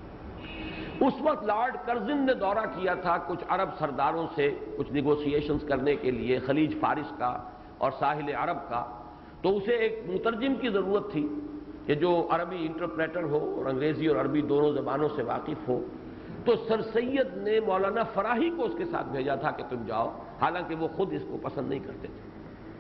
Speaker 1: اس وقت لارڈ کرزن نے دورہ کیا تھا کچھ عرب سرداروں سے کچھ نیگوسیشنز کرنے کے لیے، خلیج فارس کا اور ساحل عرب کا، تو اسے ایک مترجم کی ضرورت تھی کہ جو عربی انٹرپریٹر ہو اور انگریزی اور عربی دونوں زبانوں سے واقف ہو، تو سر سید نے مولانا فراہی کو اس کے ساتھ بھیجا تھا کہ تم جاؤ، حالانکہ وہ خود اس کو پسند نہیں کرتے تھے۔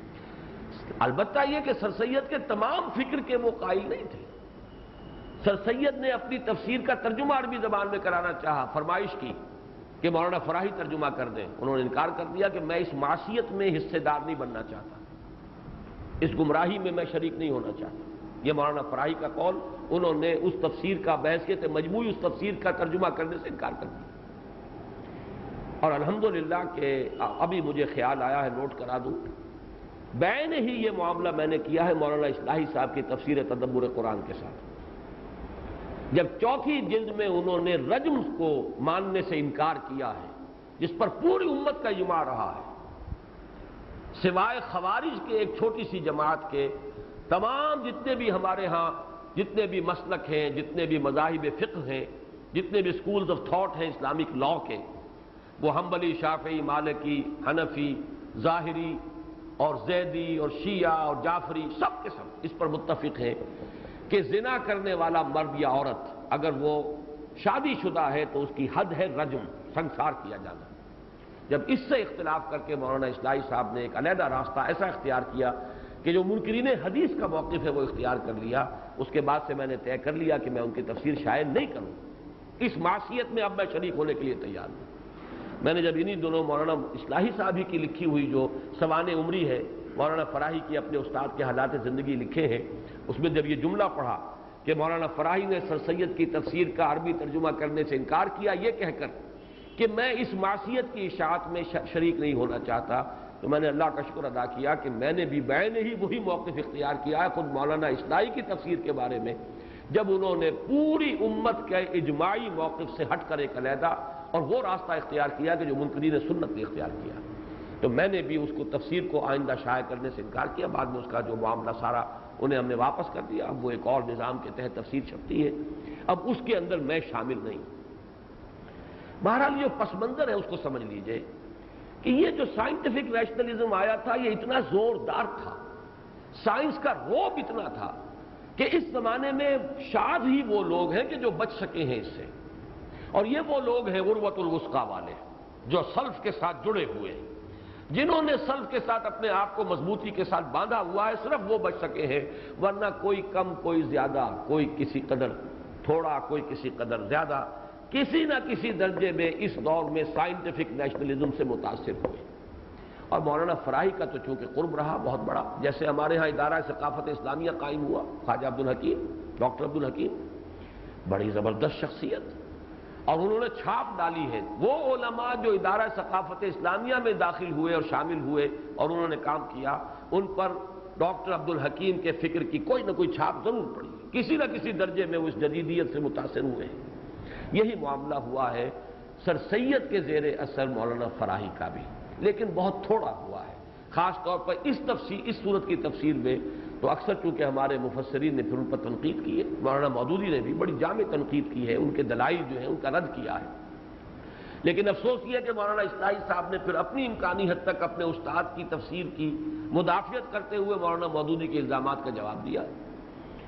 Speaker 1: البتہ یہ کہ سر سید کے تمام فکر کے وہ قائل نہیں تھے۔ سر سید نے اپنی تفسیر کا ترجمہ عربی زبان میں کرانا چاہا، فرمائش کی کہ مولانا فراہی ترجمہ کر دیں، انہوں نے انکار کر دیا کہ میں اس معصیت میں حصے دار نہیں بننا چاہتا، اس گمراہی میں میں شریک نہیں ہونا چاہتا۔ یہ مولانا فراہی کا قول، انہوں نے اس تفسیر کا بحث کے تھے، مجموعی اس تفسیر کا ترجمہ کرنے سے انکار کر دیا۔ اور الحمدللہ کہ ابھی مجھے خیال آیا ہے، نوٹ کرا دوں، بعین ہی یہ معاملہ میں نے کیا ہے مولانا اصلاحی صاحب کی تفسیر تدبر قرآن کے ساتھ، جب چوتھی جلد میں انہوں نے رجم کو ماننے سے انکار کیا ہے، جس پر پوری امت کا اجماع رہا ہے، سوائے خوارج کے ایک چھوٹی سی جماعت کے، تمام جتنے بھی ہمارے ہاں جتنے بھی مسلک ہیں، جتنے بھی مذاہب فقہ ہیں، جتنے بھی سکولز آف تھاٹ ہیں اسلامک لا کے، وہ حنبلی، شافعی، مالکی، حنفی، ظاہری اور زیدی اور شیعہ اور جعفری، سب کے سب اس پر متفق ہیں کہ زنا کرنے والا مرد یا عورت اگر وہ شادی شدہ ہے تو اس کی حد ہے رجم، سنسار کیا جانا۔ جب اس سے اختلاف کر کے مولانا اصلاحی صاحب نے ایک علیحدہ راستہ ایسا اختیار کیا کہ جو منکرین حدیث کا موقف ہے وہ اختیار کر لیا، اس کے بعد سے میں نے طے کر لیا کہ میں ان کی تفسیر شائع نہیں کروں، اس معصیت میں اب میں شریک ہونے کے لیے تیار ہوں۔ میں نے جب انہی دونوں مولانا اصلاحی صاحب ہی کی لکھی ہوئی جو سوانح عمری ہے، مولانا فراہی کی اپنے استاد کے حالات زندگی لکھے ہیں، اس میں جب یہ جملہ پڑھا کہ مولانا فراہی نے سر سید کی تفسیر کا عربی ترجمہ کرنے سے انکار کیا یہ کہہ کر کہ میں اس معصیت کی اشاعت میں شریک نہیں ہونا چاہتا، تو میں نے اللہ کا شکر ادا کیا کہ میں نے بھی بعین ہی وہی موقف اختیار کیا ہے خود مولانا اصلاحی کی تفسیر کے بارے میں، جب انہوں نے پوری امت کے اجماعی موقف سے ہٹ کر ایک علیحدہ اور وہ راستہ اختیار کیا کہ جو منکرین سنت نے اختیار کیا، تو میں نے بھی اس کو تفسیر کو آئندہ شائع کرنے سے انکار کیا۔ بعد میں اس کا جو معاملہ سارا انہیں ہم نے واپس کر دیا، اب وہ ایک اور نظام کے تحت تفسیر چھپتی ہے، اب اس کے اندر میں شامل نہیں۔ بہرحال جو پس منظر ہے اس کو سمجھ لیجئے کہ یہ جو سائنٹیفک ریشنلزم آیا تھا یہ اتنا زوردار تھا، سائنس کا رعب اتنا تھا کہ اس زمانے میں شاذ ہی وہ لوگ ہیں کہ جو بچ سکے ہیں اس سے، اور یہ وہ لوگ ہیں عروۃ الوثقیٰ والے جو سلف کے ساتھ جڑے ہوئے ہیں، جنہوں نے سلف کے ساتھ اپنے آپ کو مضبوطی کے ساتھ باندھا ہوا ہے، صرف وہ بچ سکے ہیں، ورنہ کوئی کم، کوئی زیادہ، کوئی کسی قدر تھوڑا، کوئی کسی قدر زیادہ، کسی نہ کسی درجے میں اس دور میں سائنٹیفک نیشنلزم سے متاثر ہوئے۔ اور مولانا فراہی کا تو چونکہ قرب رہا بہت بڑا، جیسے ہمارے ہاں ادارہ ثقافت اسلامیہ قائم ہوا، خواجہ عبدالحکیم، ڈاکٹر عبدالحکیم، بڑی زبردست شخصیت، اور انہوں نے چھاپ ڈالی ہے۔ وہ علماء جو ادارہ ثقافت اسلامیہ میں داخل ہوئے اور شامل ہوئے اور انہوں نے کام کیا، ان پر ڈاکٹر عبدالحکیم کے فکر کی کوئی نہ کوئی چھاپ ضرور پڑی، کسی نہ کسی درجے میں وہ اس جدیدیت سے متاثر ہوئے ہیں۔ یہی معاملہ ہوا ہے سر سید کے زیر اثر مولانا فراہی کا بھی، لیکن بہت تھوڑا ہوا ہے، خاص طور پر اس صورت کی تفسیر میں تو اکثر چونکہ ہمارے مفسرین نے پھر ان پر تنقید کی ہے، مولانا مودودی نے بھی بڑی جامع تنقید کی ہے، ان کے دلائل جو ہیں ان کا رد کیا ہے، لیکن افسوس یہ ہے کہ مولانا اصلاحی صاحب نے پھر اپنی امکانی حد تک اپنے استاد کی تفسیر کی مدافعت کرتے ہوئے مولانا مودودی کے الزامات کا جواب دیا۔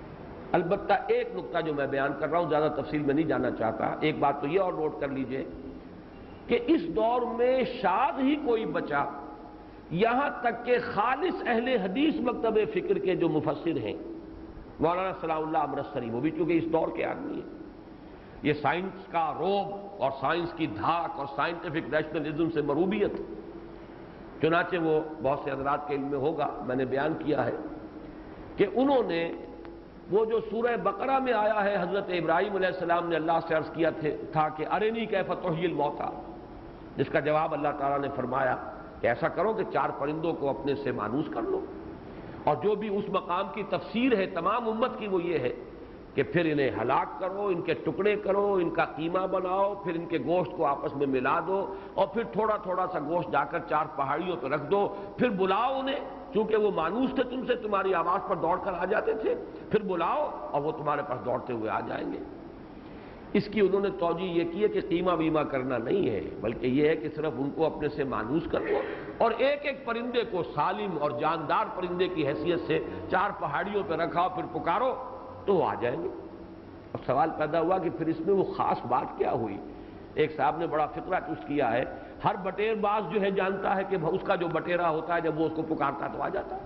Speaker 1: البتہ ایک نقطہ جو میں بیان کر رہا ہوں، زیادہ تفصیل میں نہیں جانا چاہتا، ایک بات تو یہ اور نوٹ کر لیجئے کہ اس دور میں شاذ ہی کوئی بچا، یہاں تک کہ خالص اہل حدیث مکتب فکر کے جو مفسر ہیں، مولانا صلاح اللہ امرتسری، وہ بھی چونکہ اس دور کے آدمی ہیں، یہ سائنس کا روب اور سائنس کی دھاک اور سائنٹیفک ریشنلزم سے مروبیت، چنانچہ وہ بہت سے حضرات کے علم میں ہوگا، میں نے بیان کیا ہے کہ انہوں نے وہ جو سورہ بقرہ میں آیا ہے، حضرت ابراہیم علیہ السلام نے اللہ سے عرض کیا تھا کہ ارنی کیف تحیی الموتیٰ، جس کا جواب اللہ تعالیٰ نے فرمایا کہ ایسا کرو کہ 4 پرندوں کو اپنے سے مانوس کر لو، اور جو بھی اس مقام کی تفسیر ہے تمام امت کی وہ یہ ہے کہ پھر انہیں ہلاک کرو، ان کے ٹکڑے کرو، ان کا قیمہ بناؤ، پھر ان کے گوشت کو آپس میں ملا دو، اور پھر تھوڑا تھوڑا سا گوشت جا کر 4 پہاڑیوں پہ رکھ دو، پھر بلاؤ انہیں، چونکہ وہ مانوس تھے تم سے، تمہاری آواز پر دوڑ کر آ جاتے تھے، پھر بلاؤ اور وہ تمہارے پاس دوڑتے ہوئے آ جائیں گے۔ اس کی انہوں نے توجہ یہ کی ہے کہ قیمہ بیمہ کرنا نہیں ہے، بلکہ یہ ہے کہ صرف ان کو اپنے سے مانوس کر لو، اور ایک ایک پرندے کو سالم اور جاندار پرندے کی حیثیت سے 4 پہاڑیوں پہ رکھاؤ، پھر پکارو تو وہ آ جائیں گے۔ اب سوال پیدا ہوا کہ پھر اس میں وہ خاص بات کیا ہوئی؟ ایک صاحب نے بڑا فقرہ چست کیا ہے، ہر بٹیر باز جو ہے جانتا ہے کہ اس کا جو بٹیرا ہوتا ہے جب وہ اس کو پکارتا تو آ جاتا ہے،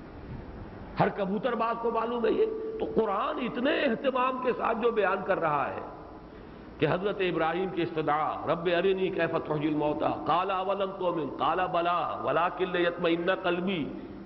Speaker 1: ہر کبوتر باز کو معلوم ہے یہ۔ تو قرآن اتنے اہتمام کے ساتھ جو بیان کر رہا ہے کہ حضرت ابراہیم کی استدعا، رب ارنی کیف تحیی الموتیٰ، قال اولم تؤمن قال بلی ولکن لیطمئن قلبی،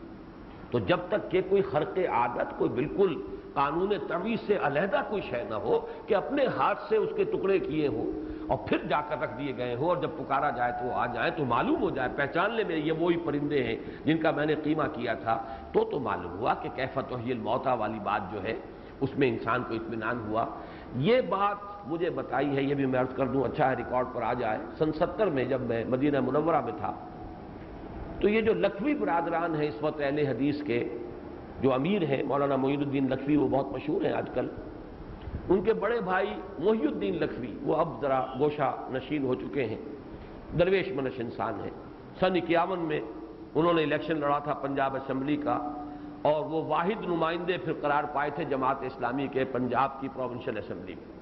Speaker 1: تو جب تک کہ کوئی خرق عادت، کوئی بالکل قانون تعویض سے علیحدہ کوئی شے نہ ہو کہ اپنے ہاتھ سے اس کے ٹکڑے کیے ہوں اور پھر جا کر رکھ دیے گئے ہوں، اور جب پکارا جائے تو وہ آ جائیں، تو معلوم ہو جائے، پہچان لے میں یہ وہی پرندے ہیں جن کا میں نے قیمہ کیا تھا، تو معلوم ہوا کہ کیف تحیی الموتیٰ والی بات جو ہے اس میں انسان کو اطمینان ہوا۔ یہ بات مجھے بتائی ہے، یہ بھی میں عرض کر دوں، اچھا ہے ریکارڈ پر آ جائے، سن 70 میں جب میں مدینہ منورہ میں تھا، تو یہ جو لکھوی برادران ہیں اس وقت اہل حدیث کے جو امیر ہیں، مولانا معین الدین لکھوی، وہ بہت مشہور ہیں آج کل، ان کے بڑے بھائی محی الدین لکھوی، وہ اب ذرا گوشہ نشین ہو چکے ہیں، درویش منش انسان ہیں۔ سن 51 میں انہوں نے الیکشن لڑا تھا پنجاب اسمبلی کا، اور وہ واحد نمائندے پھر قرار پائے تھے جماعت اسلامی کے پنجاب کی پروونشل اسمبلی میں۔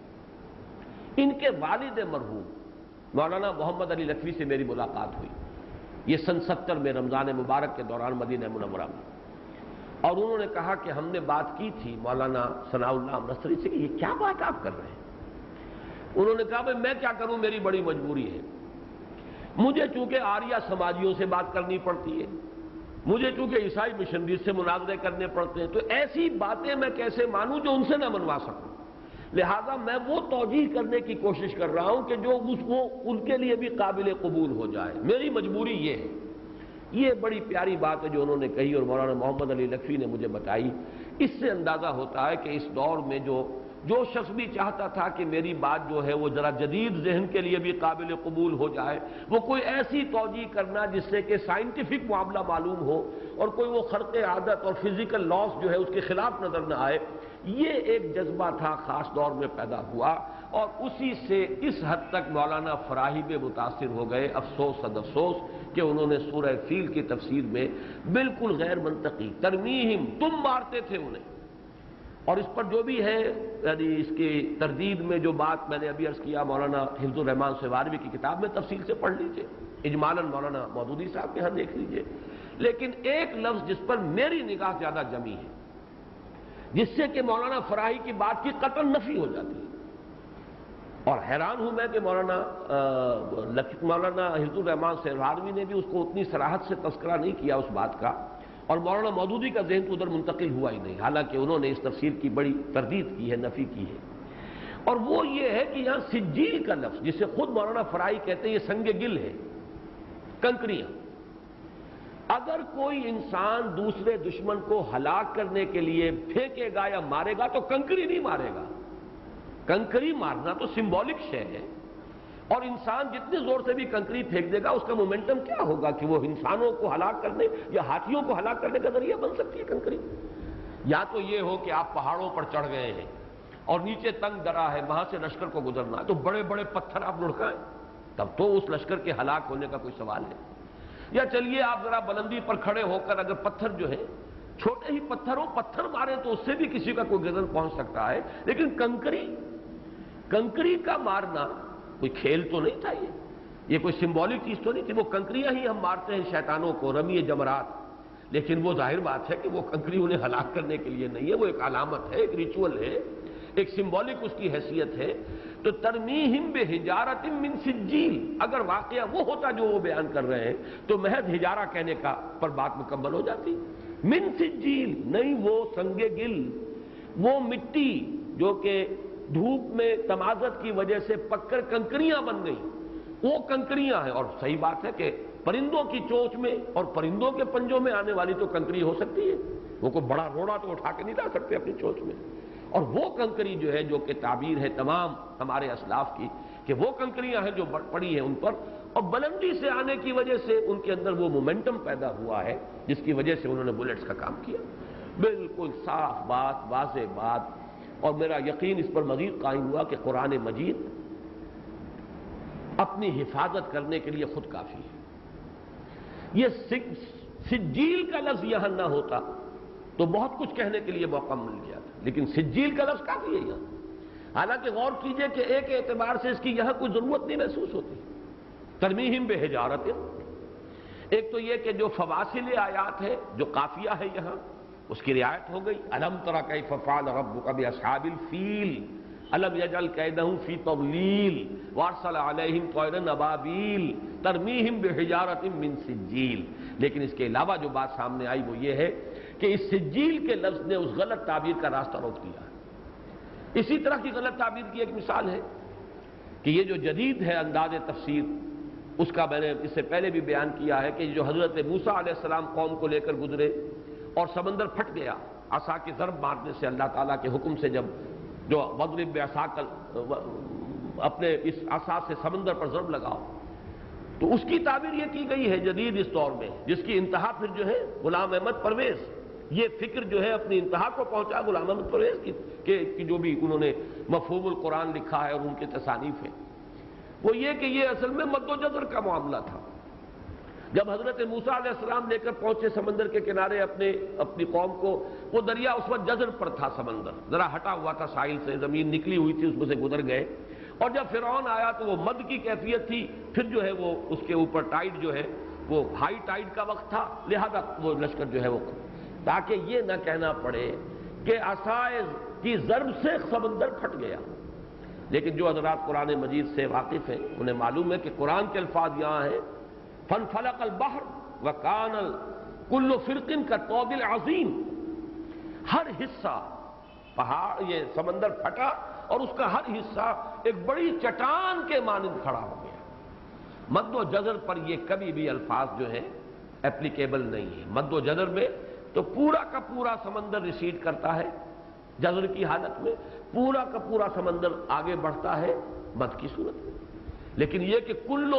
Speaker 1: ان کے والد مرحوم مولانا محمد علی لکھوی سے میری ملاقات ہوئی، یہ سن 70 میں رمضان مبارک کے دوران مدینہ منورہ میں، اور انہوں نے کہا کہ ہم نے بات کی تھی مولانا ثناء اللہ امرتسری سے کہ یہ کیا بات آپ کر رہے ہیں؟ انہوں نے کہا بھئی میں کیا کروں، میری بڑی مجبوری ہے، مجھے چونکہ آریہ سماجیوں سے بات کرنی پڑتی ہے، مجھے چونکہ عیسائی مشنریز سے مناظرے کرنے پڑتے ہیں، تو ایسی باتیں میں کیسے مانوں جو ان سے نہ منوا سکوں، لہذا میں وہ توجیہ کرنے کی کوشش کر رہا ہوں کہ جو وہ ان کے لیے بھی قابل قبول ہو جائے، میری مجبوری یہ ہے۔ یہ بڑی پیاری بات ہے جو انہوں نے کہی اور مولانا محمد علی لکھوی نے مجھے بتائی۔ اس سے اندازہ ہوتا ہے کہ اس دور میں جو شخص بھی چاہتا تھا کہ میری بات جو ہے وہ ذرا جدید ذہن کے لیے بھی قابل قبول ہو جائے، وہ کوئی ایسی توجیہ کرنا جس سے کہ سائنٹیفک معاملہ معلوم ہو اور کوئی وہ خرق عادت اور فزیکل لاس جو ہے اس کے خلاف نظر نہ آئے، یہ ایک جذبہ تھا، خاص دور میں پیدا ہوا، اور اسی سے اس حد تک مولانا فراہی میں متاثر ہو گئے۔ افسوس افسوس کہ انہوں نے سورہ فیل کی تفسیر میں بالکل غیر منطقی ترمیہم، تم مارتے تھے انہیں، اور اس پر جو بھی ہے یعنی اس کی تردید میں جو بات میں نے ابھی عرض کیا، مولانا حفظ الرحمان سواروی کی کتاب میں تفصیل سے پڑھ لیجئے، اجمالاً مولانا مودودی صاحب کے ہاں دیکھ لیجئے، لیکن ایک لفظ جس پر میری نگاہ زیادہ جمی ہے، جس سے کہ مولانا فراہی کی بات کی قطعاً نفی ہو جاتی ہے، اور حیران ہوں میں کہ مولانا حفظ الرحمان سہروردی نے بھی اس کو اتنی صراحت سے تذکرہ نہیں کیا اس بات کا، اور مولانا مودودی کا ذہن تو ادھر منتقل ہوا ہی نہیں، حالانکہ انہوں نے اس تفسیر کی بڑی تردید کی ہے، نفی کی ہے۔ اور وہ یہ ہے کہ یہاں سجیل کا لفظ، جسے خود مولانا فراہی کہتے ہیں یہ سنگ گل ہے، کنکریاں۔ اگر کوئی انسان دوسرے دشمن کو ہلاک کرنے کے لیے پھینکے گا یا مارے گا تو کنکری نہیں مارے گا، کنکری مارنا تو سمبولک شے ہے، اور انسان جتنے زور سے بھی کنکری پھینک دے گا اس کا مومنٹم کیا ہوگا کہ وہ انسانوں کو ہلاک کرنے یا ہاتھیوں کو ہلاک کرنے کا ذریعہ بن سکتی ہے کنکری۔ یا تو یہ ہو کہ آپ پہاڑوں پر چڑھ گئے ہیں اور نیچے تنگ درا ہے، وہاں سے لشکر کو گزرنا ہے، تو بڑے بڑے پتھر آپ لڑکائیں، تب تو اس لشکر کے ہلاک ہونے کا کوئی سوال ہے۔ یا چلیے آپ ذرا بلندی پر کھڑے ہو کر اگر پتھر جو ہے چھوٹے ہی پتھر مارے تو اس سے بھی کسی کا کوئی گردن پہنچ سکتا ہے، لیکن کنکری کا مارنا کوئی کھیل تو نہیں تھا، یہ کوئی سمبولک چیز تو نہیں تھی۔ وہ کنکریاں ہی ہم مارتے ہیں شیطانوں کو، رمی جمرات، لیکن وہ ظاہر بات ہے کہ وہ کنکری انہیں ہلاک کرنے کے لیے نہیں ہے، وہ ایک علامت ہے، ایک ریچول ہے، ایک سمبولک اس کی حیثیت ہے۔ تو ترمیہم بحجارۃ من سجیل، اگر واقعہ وہ ہوتا جو وہ بیان کر رہے ہیں تو محض حجارہ کہنے کا پر بات مکمل ہو جاتی۔ من سجیل نہیں، وہ سنگ گل، وہ مٹی جو کہ دھوپ میں تمازت کی وجہ سے پک کر کنکریاں بن گئی، وہ کنکریاں ہیں۔ اور صحیح بات ہے کہ پرندوں کی چونچ میں اور پرندوں کے پنجوں میں آنے والی تو کنکری ہو سکتی ہے، وہ کوئی بڑا روڑا تو اٹھا کے نہیں لا سکتے اپنی چونچ میں۔ اور وہ کنکری جو ہے، جو کہ تعبیر ہے تمام ہمارے اسلاف کی کہ وہ کنکریاں ہیں جو پڑی ہیں ان پر، اور بلندی سے آنے کی وجہ سے ان کے اندر وہ مومنٹم پیدا ہوا ہے جس کی وجہ سے انہوں نے بلٹس کا کام کیا۔ بالکل صاف بات، واضح بات، اور میرا یقین اس پر مزید قائم ہوا کہ قرآن مجید اپنی حفاظت کرنے کے لیے خود کافی ہے۔ یہ سجیل کا لفظ یہاں نہ ہوتا تو بہت کچھ کہنے کے لیے موقع مل گیا تھا، لیکن سجیل کا لفظ کافی ہے یہاں۔ حالانکہ غور کیجئے کہ ایک اعتبار سے اس کی یہاں کوئی ضرورت نہیں محسوس ہوتی۔ ترمیہم بحجارۃ، ایک تو یہ کہ جو فواصل آیات ہے، جو قافیہ ہے یہاں، اس کی رعایت ہو گئی۔ الم تر کیف فعل ربک باصحاب الفیل الم یجعل کیدہم فی تضلیل وارسل علیہم طیرا ابابیل ترمیہم بحجارۃ من سجیل۔ لیکن اس کے علاوہ جو بات سامنے آئی وہ یہ ہے کہ اس سجیل کے لفظ نے اس غلط تعبیر کا راستہ روک دیا۔ اسی طرح کی غلط تعبیر کی ایک مثال ہے کہ یہ جو جدید ہے انداز تفسیر، اس کا میں نے اس سے پہلے بھی بیان کیا ہے کہ جو حضرت موسیٰ علیہ السلام قوم کو لے کر گزرے اور سمندر پھٹ گیا عصا کی ضرب مارنے سے، اللہ تعالیٰ کے حکم سے، جب جو وضرب بعصاک اپنے اس عصا سے سمندر پر ضرب لگاؤ، تو اس کی تعبیر یہ کی گئی ہے جدید اس دور میں، جس کی انتہا پھر جو ہے غلام احمد پرویز، یہ فکر جو ہے اپنی انتہا کو پہنچا غلام احمد پرویز کی جو بھی انہوں نے مفہوم القرآن لکھا ہے اور ان کی تصانیف ہیں، وہ یہ کہ یہ اصل میں مد و جزر کا معاملہ تھا۔ جب حضرت موسیٰ علیہ السلام لے کر پہنچے سمندر کے کنارے اپنی قوم کو، وہ دریا اس وقت جزر پر تھا، سمندر ذرا ہٹا ہوا تھا ساحل سے، زمین نکلی ہوئی تھی، اس میں سے گزر گئے، اور جب فرعون آیا تو وہ مد کی کیفیت تھی، پھر جو ہے وہ اس کے اوپر ٹائیڈ جو ہے وہ ہائی ٹائیڈ کا وقت تھا، لہذا وہ لشکر جو ہے وہ، تاکہ یہ نہ کہنا پڑے کہ عصائے کی ضرب سے سمندر پھٹ گیا۔ لیکن جو حضرات قرآن مجید سے واقف ہیں انہیں معلوم ہے کہ قرآن کے الفاظ یہاں ہیں فانفلق البحر وکان کل فرق کالطود العظیم، ہر حصہ پہاڑ یہ سمندر پھٹا اور اس کا ہر حصہ ایک بڑی چٹان کے مانند کھڑا ہو گیا۔ مد و جزر پر یہ کبھی بھی الفاظ جو ہیں اپلیکیبل نہیں ہے۔ مد و جزر میں تو پورا کا پورا سمندر ریسیڈ کرتا ہے، جزر کی حالت میں پورا کا پورا سمندر آگے بڑھتا ہے مد کی صورت میں، لیکن یہ کہ کل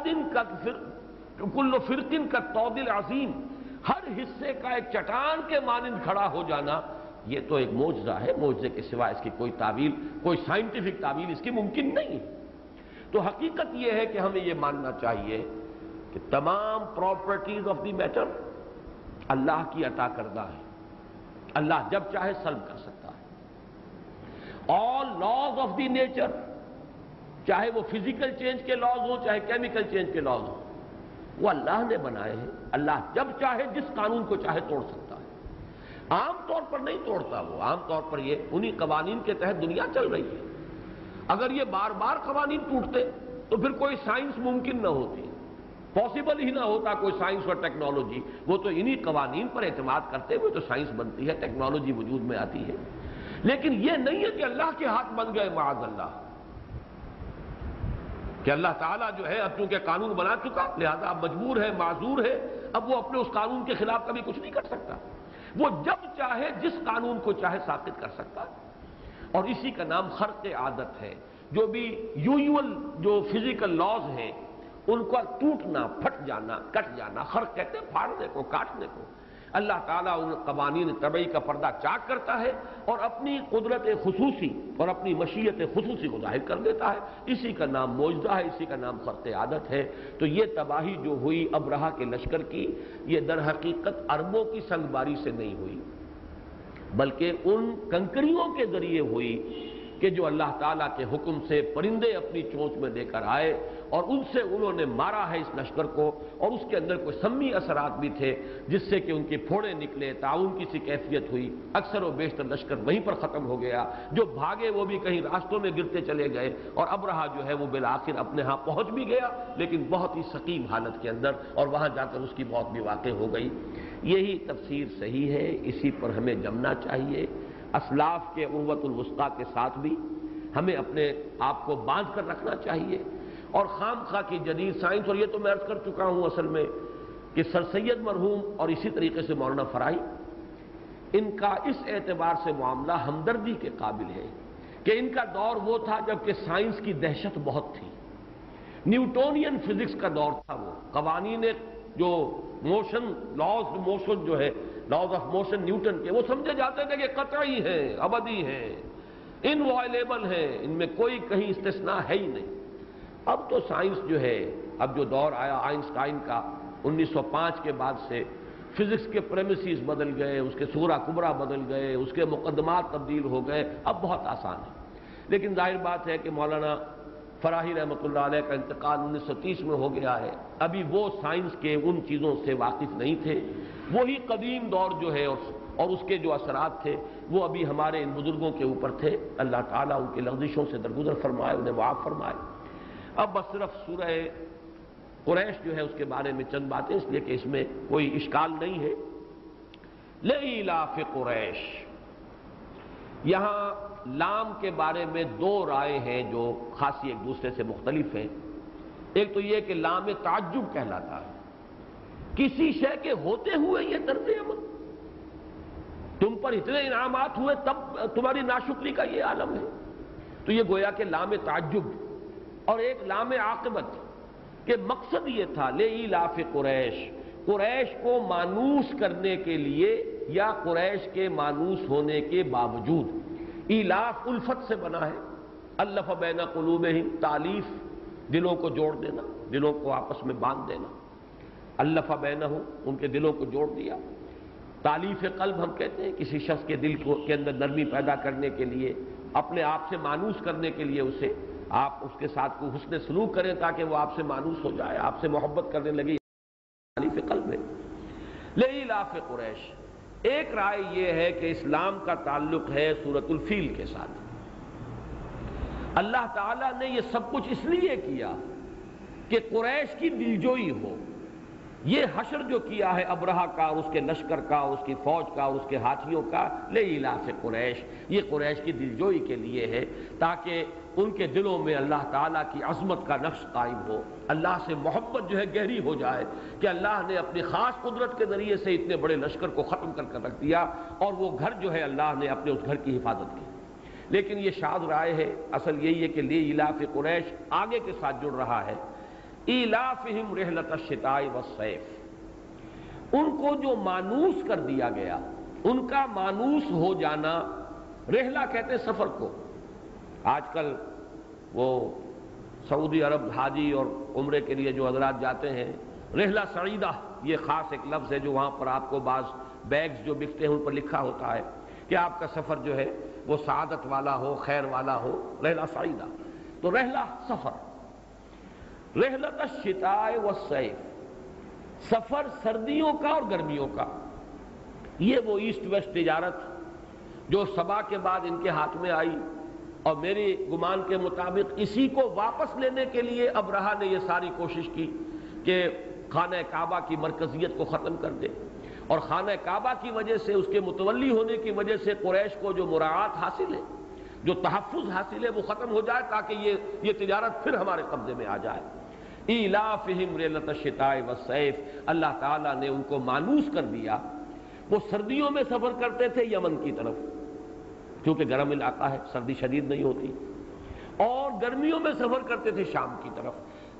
Speaker 1: فرق کالطود العظیم، ہر حصے کا ایک چٹان کے مانند کھڑا ہو جانا، یہ تو ایک معجزہ ہے، معجزے کے سوا اس کی کوئی تعویل، کوئی سائنٹیفک تعویل اس کی ممکن نہیں ہے۔ تو حقیقت یہ ہے کہ ہمیں یہ ماننا چاہیے کہ تمام پراپرٹیز آف دی میٹر اللہ کی عطا کردہ ہے، اللہ جب چاہے سلب کر سکتا ہے۔ All laws of the nature, چاہے وہ فزیکل چینج کے لاز ہوں چاہے کیمیکل چینج کے لاز ہوں، وہ اللہ نے بنائے ہیں، اللہ جب چاہے جس قانون کو چاہے توڑ سکتا ہے، عام طور پر نہیں توڑتا وہ، عام طور پر یہ انہی قوانین کے تحت دنیا چل رہی ہے۔ اگر یہ بار بار قوانین ٹوٹتے تو پھر کوئی سائنس ممکن نہ ہوتی، پاسبل ہی نہ ہوتا کوئی سائنس اور ٹیکنالوجی، وہ تو انہی قوانین پر اعتماد کرتے ہوئے تو سائنس بنتی ہے، ٹیکنالوجی وجود میں آتی ہے۔ لیکن یہ نہیں ہے کہ اللہ کے ہاتھ بن گئے معاذ اللہ، کہ اللہ تعالیٰ جو ہے اب چونکہ قانون بنا چکا لہذا اب مجبور ہے، معذور ہے، اب وہ اپنے اس قانون کے خلاف کبھی کچھ نہیں کر سکتا، وہ جب چاہے جس قانون کو چاہے ساقط کر سکتا ہے۔ اور اسی کا نام خرق عادت ہے۔ جو بھی یوزول جو فزیکل لاز ہیں ان کا ٹوٹنا، پھٹ جانا، کٹ جانا، خرق کہتے ہیں پھاڑنے کو، کاٹنے کو۔ اللہ تعالیٰ ان قوانین طبعی کا پردہ چاک کرتا ہے اور اپنی قدرت خصوصی اور اپنی مشیت خصوصی کو ظاہر کر دیتا ہے. اسی کا نام معجزہ ہے، اسی کا نام خرق عادت ہے. تو یہ تباہی جو ہوئی ابرہہ کے لشکر کی، یہ در حقیقت اربوں کی سنگباری سے نہیں ہوئی، بلکہ ان کنکریوں کے ذریعے ہوئی کہ جو اللہ تعالیٰ کے حکم سے پرندے اپنی چونچ میں دے کر آئے اور ان سے انہوں نے مارا ہے اس لشکر کو، اور اس کے اندر کوئی سمی اثرات بھی تھے جس سے کہ ان کے پھوڑے نکلے، تعاون کی سی کیفیت ہوئی. اکثر و بیشتر لشکر وہیں پر ختم ہو گیا. جو بھاگے وہ بھی کہیں راستوں میں گرتے چلے گئے، اور ابرہہ جو ہے وہ بالآخر اپنے ہاں پہنچ بھی گیا، لیکن بہت ہی سقیم حالت کے اندر، اور وہاں جا کر اس کی موت بھی واقع ہو گئی. یہی تفسیر صحیح ہے، اسی پر ہمیں جمنا چاہیے. اسلاف کے عروۃ الوثقیٰ کے ساتھ بھی ہمیں اپنے آپ کو باندھ کر رکھنا چاہیے، اور خام خواہ کی جدید سائنس، اور یہ تو میں عرض کر چکا ہوں اصل میں کہ سر سید مرحوم اور اسی طریقے سے مولانا فرائی، ان کا اس اعتبار سے معاملہ ہمدردی کے قابل ہے کہ ان کا دور وہ تھا جب کہ سائنس کی دہشت بہت تھی. نیوٹونین فزکس کا دور تھا. وہ قوانین جو موشن، لاز موشن جو ہے، لاز آف موشن نیوٹن کے، وہ سمجھے جاتے تھے کہ قطعی ہیں، ابدی ہیں، انوائلیبل ہیں، ان میں کوئی کہیں استثناء ہے ہی نہیں. اب تو سائنس جو ہے، اب جو دور آیا آئنسٹائن کا 1905 کے بعد سے، فزکس کے پریمیسز بدل گئے، اس کے صغرا کبرا بدل گئے، اس کے مقدمات تبدیل ہو گئے. اب بہت آسان ہے. لیکن ظاہر بات ہے کہ مولانا فراہی رحمۃ اللہ علیہ کا انتقال 1930 میں ہو گیا ہے. ابھی وہ سائنس کے ان چیزوں سے واقف نہیں تھے. وہی قدیم دور جو ہے اور اس کے جو اثرات تھے وہ ابھی ہمارے ان بزرگوں کے اوپر تھے. اللہ تعالیٰ ان کی لغزشوں سے درگزر فرمائے، انہیں معاف فرمائے. اب بس صرف سورہ قریش جو ہے اس کے بارے میں چند باتیں، اس لیے کہ اس میں کوئی اشکال نہیں ہے. لإیلاف قریش، یہاں لام کے بارے میں دو رائے ہیں جو خاصی ایک دوسرے سے مختلف ہیں. ایک تو یہ کہ لام تعجب کہلاتا ہے، کسی شے کے ہوتے ہوئے یہ طرز عمل، تم پر اتنے انعامات ہوئے تب تمہاری ناشکری کا یہ عالم ہے. تو یہ گویا کہ لام تعجب. اور ایک لام عاقبت کہ مقصد یہ تھا لإیلاف قریش، قریش کو مانوس کرنے کے لیے یا قریش کے مانوس ہونے کے باوجود. ایلاف الفت سے بنا ہے، الف بین قلوبہم، تالیف، دلوں کو جوڑ دینا، دلوں کو آپس میں باندھ دینا. الف بینہم، ان کے دلوں کو جوڑ دیا. تالیف قلب ہم کہتے ہیں کسی شخص کے دل کے اندر نرمی پیدا کرنے کے لیے، اپنے آپ سے مانوس کرنے کے لیے اسے آپ اس کے ساتھ کو حسن سلوک کریں تاکہ وہ آپ سے مانوس ہو جائے، آپ سے محبت کرنے لگے. تالیف قلب ہے. لإیلاف قریش. ایک رائے یہ ہے کہ اسلام کا تعلق ہے سورۃ الفیل کے ساتھ. اللہ تعالیٰ نے یہ سب کچھ اس لیے کیا کہ قریش کی دلجوئی ہو. یہ حشر جو کیا ہے ابرہہ کا اور اس کے لشکر کا، اس کی فوج کا اور اس کے ہاتھیوں کا، لإیلاف قریش، یہ قریش کی دلجوئی کے لیے ہے تاکہ ان کے دلوں میں اللہ تعالیٰ کی عظمت کا نقش قائم ہو، اللہ سے محبت جو ہے گہری ہو جائے کہ اللہ نے اپنی خاص قدرت کے ذریعے سے اتنے بڑے لشکر کو ختم کر رکھ دیا، اور وہ گھر جو ہے اللہ نے اپنے اس گھر کی حفاظت کی. لیکن یہ شاذ رائے ہے. اصل یہی ہے کہ لإیلاف قریش آگے کے ساتھ جڑ رہا ہے. ایلافہم رحلۃ الشتاء والصیف، ان کو جو مانوس کر دیا گیا، ان کا مانوس ہو جانا. رحلہ کہتے ہیں سفر کو. آج کل وہ سعودی عرب حاجی اور عمرے کے لیے جو حضرات جاتے ہیں، رحلہ سعیدہ یہ خاص ایک لفظ ہے جو وہاں پر آپ کو بعض بیگز جو بکتے ہیں ان پر لکھا ہوتا ہے کہ آپ کا سفر جو ہے وہ سعادت والا ہو، خیر والا ہو، رحلہ سعیدہ. تو رحلہ سفر. رحلۃ الشتاء والصیف، سفر سردیوں کا اور گرمیوں کا. یہ وہ ایسٹ ویسٹ تجارت جو سبا کے بعد ان کے ہاتھ میں آئی، اور میرے گمان کے مطابق اسی کو واپس لینے کے لیے ابرہہ نے یہ ساری کوشش کی کہ خانہ کعبہ کی مرکزیت کو ختم کر دے، اور خانہ کعبہ کی وجہ سے، اس کے متولی ہونے کی وجہ سے قریش کو جو مراعات حاصل ہے، جو تحفظ حاصل ہے، وہ ختم ہو جائے تاکہ یہ تجارت پھر ہمارے قبضے میں آ جائے. ایلافہم رحلۃ الشتاء والصیف، اللہ تعالیٰ نے ان کو مانوس کر دیا. وہ سردیوں میں سفر کرتے تھے یمن کی طرف کیونکہ گرم علاقہ ہے، سردی شدید نہیں ہوتی، اور گرمیوں میں سفر کرتے تھے شام کی طرف.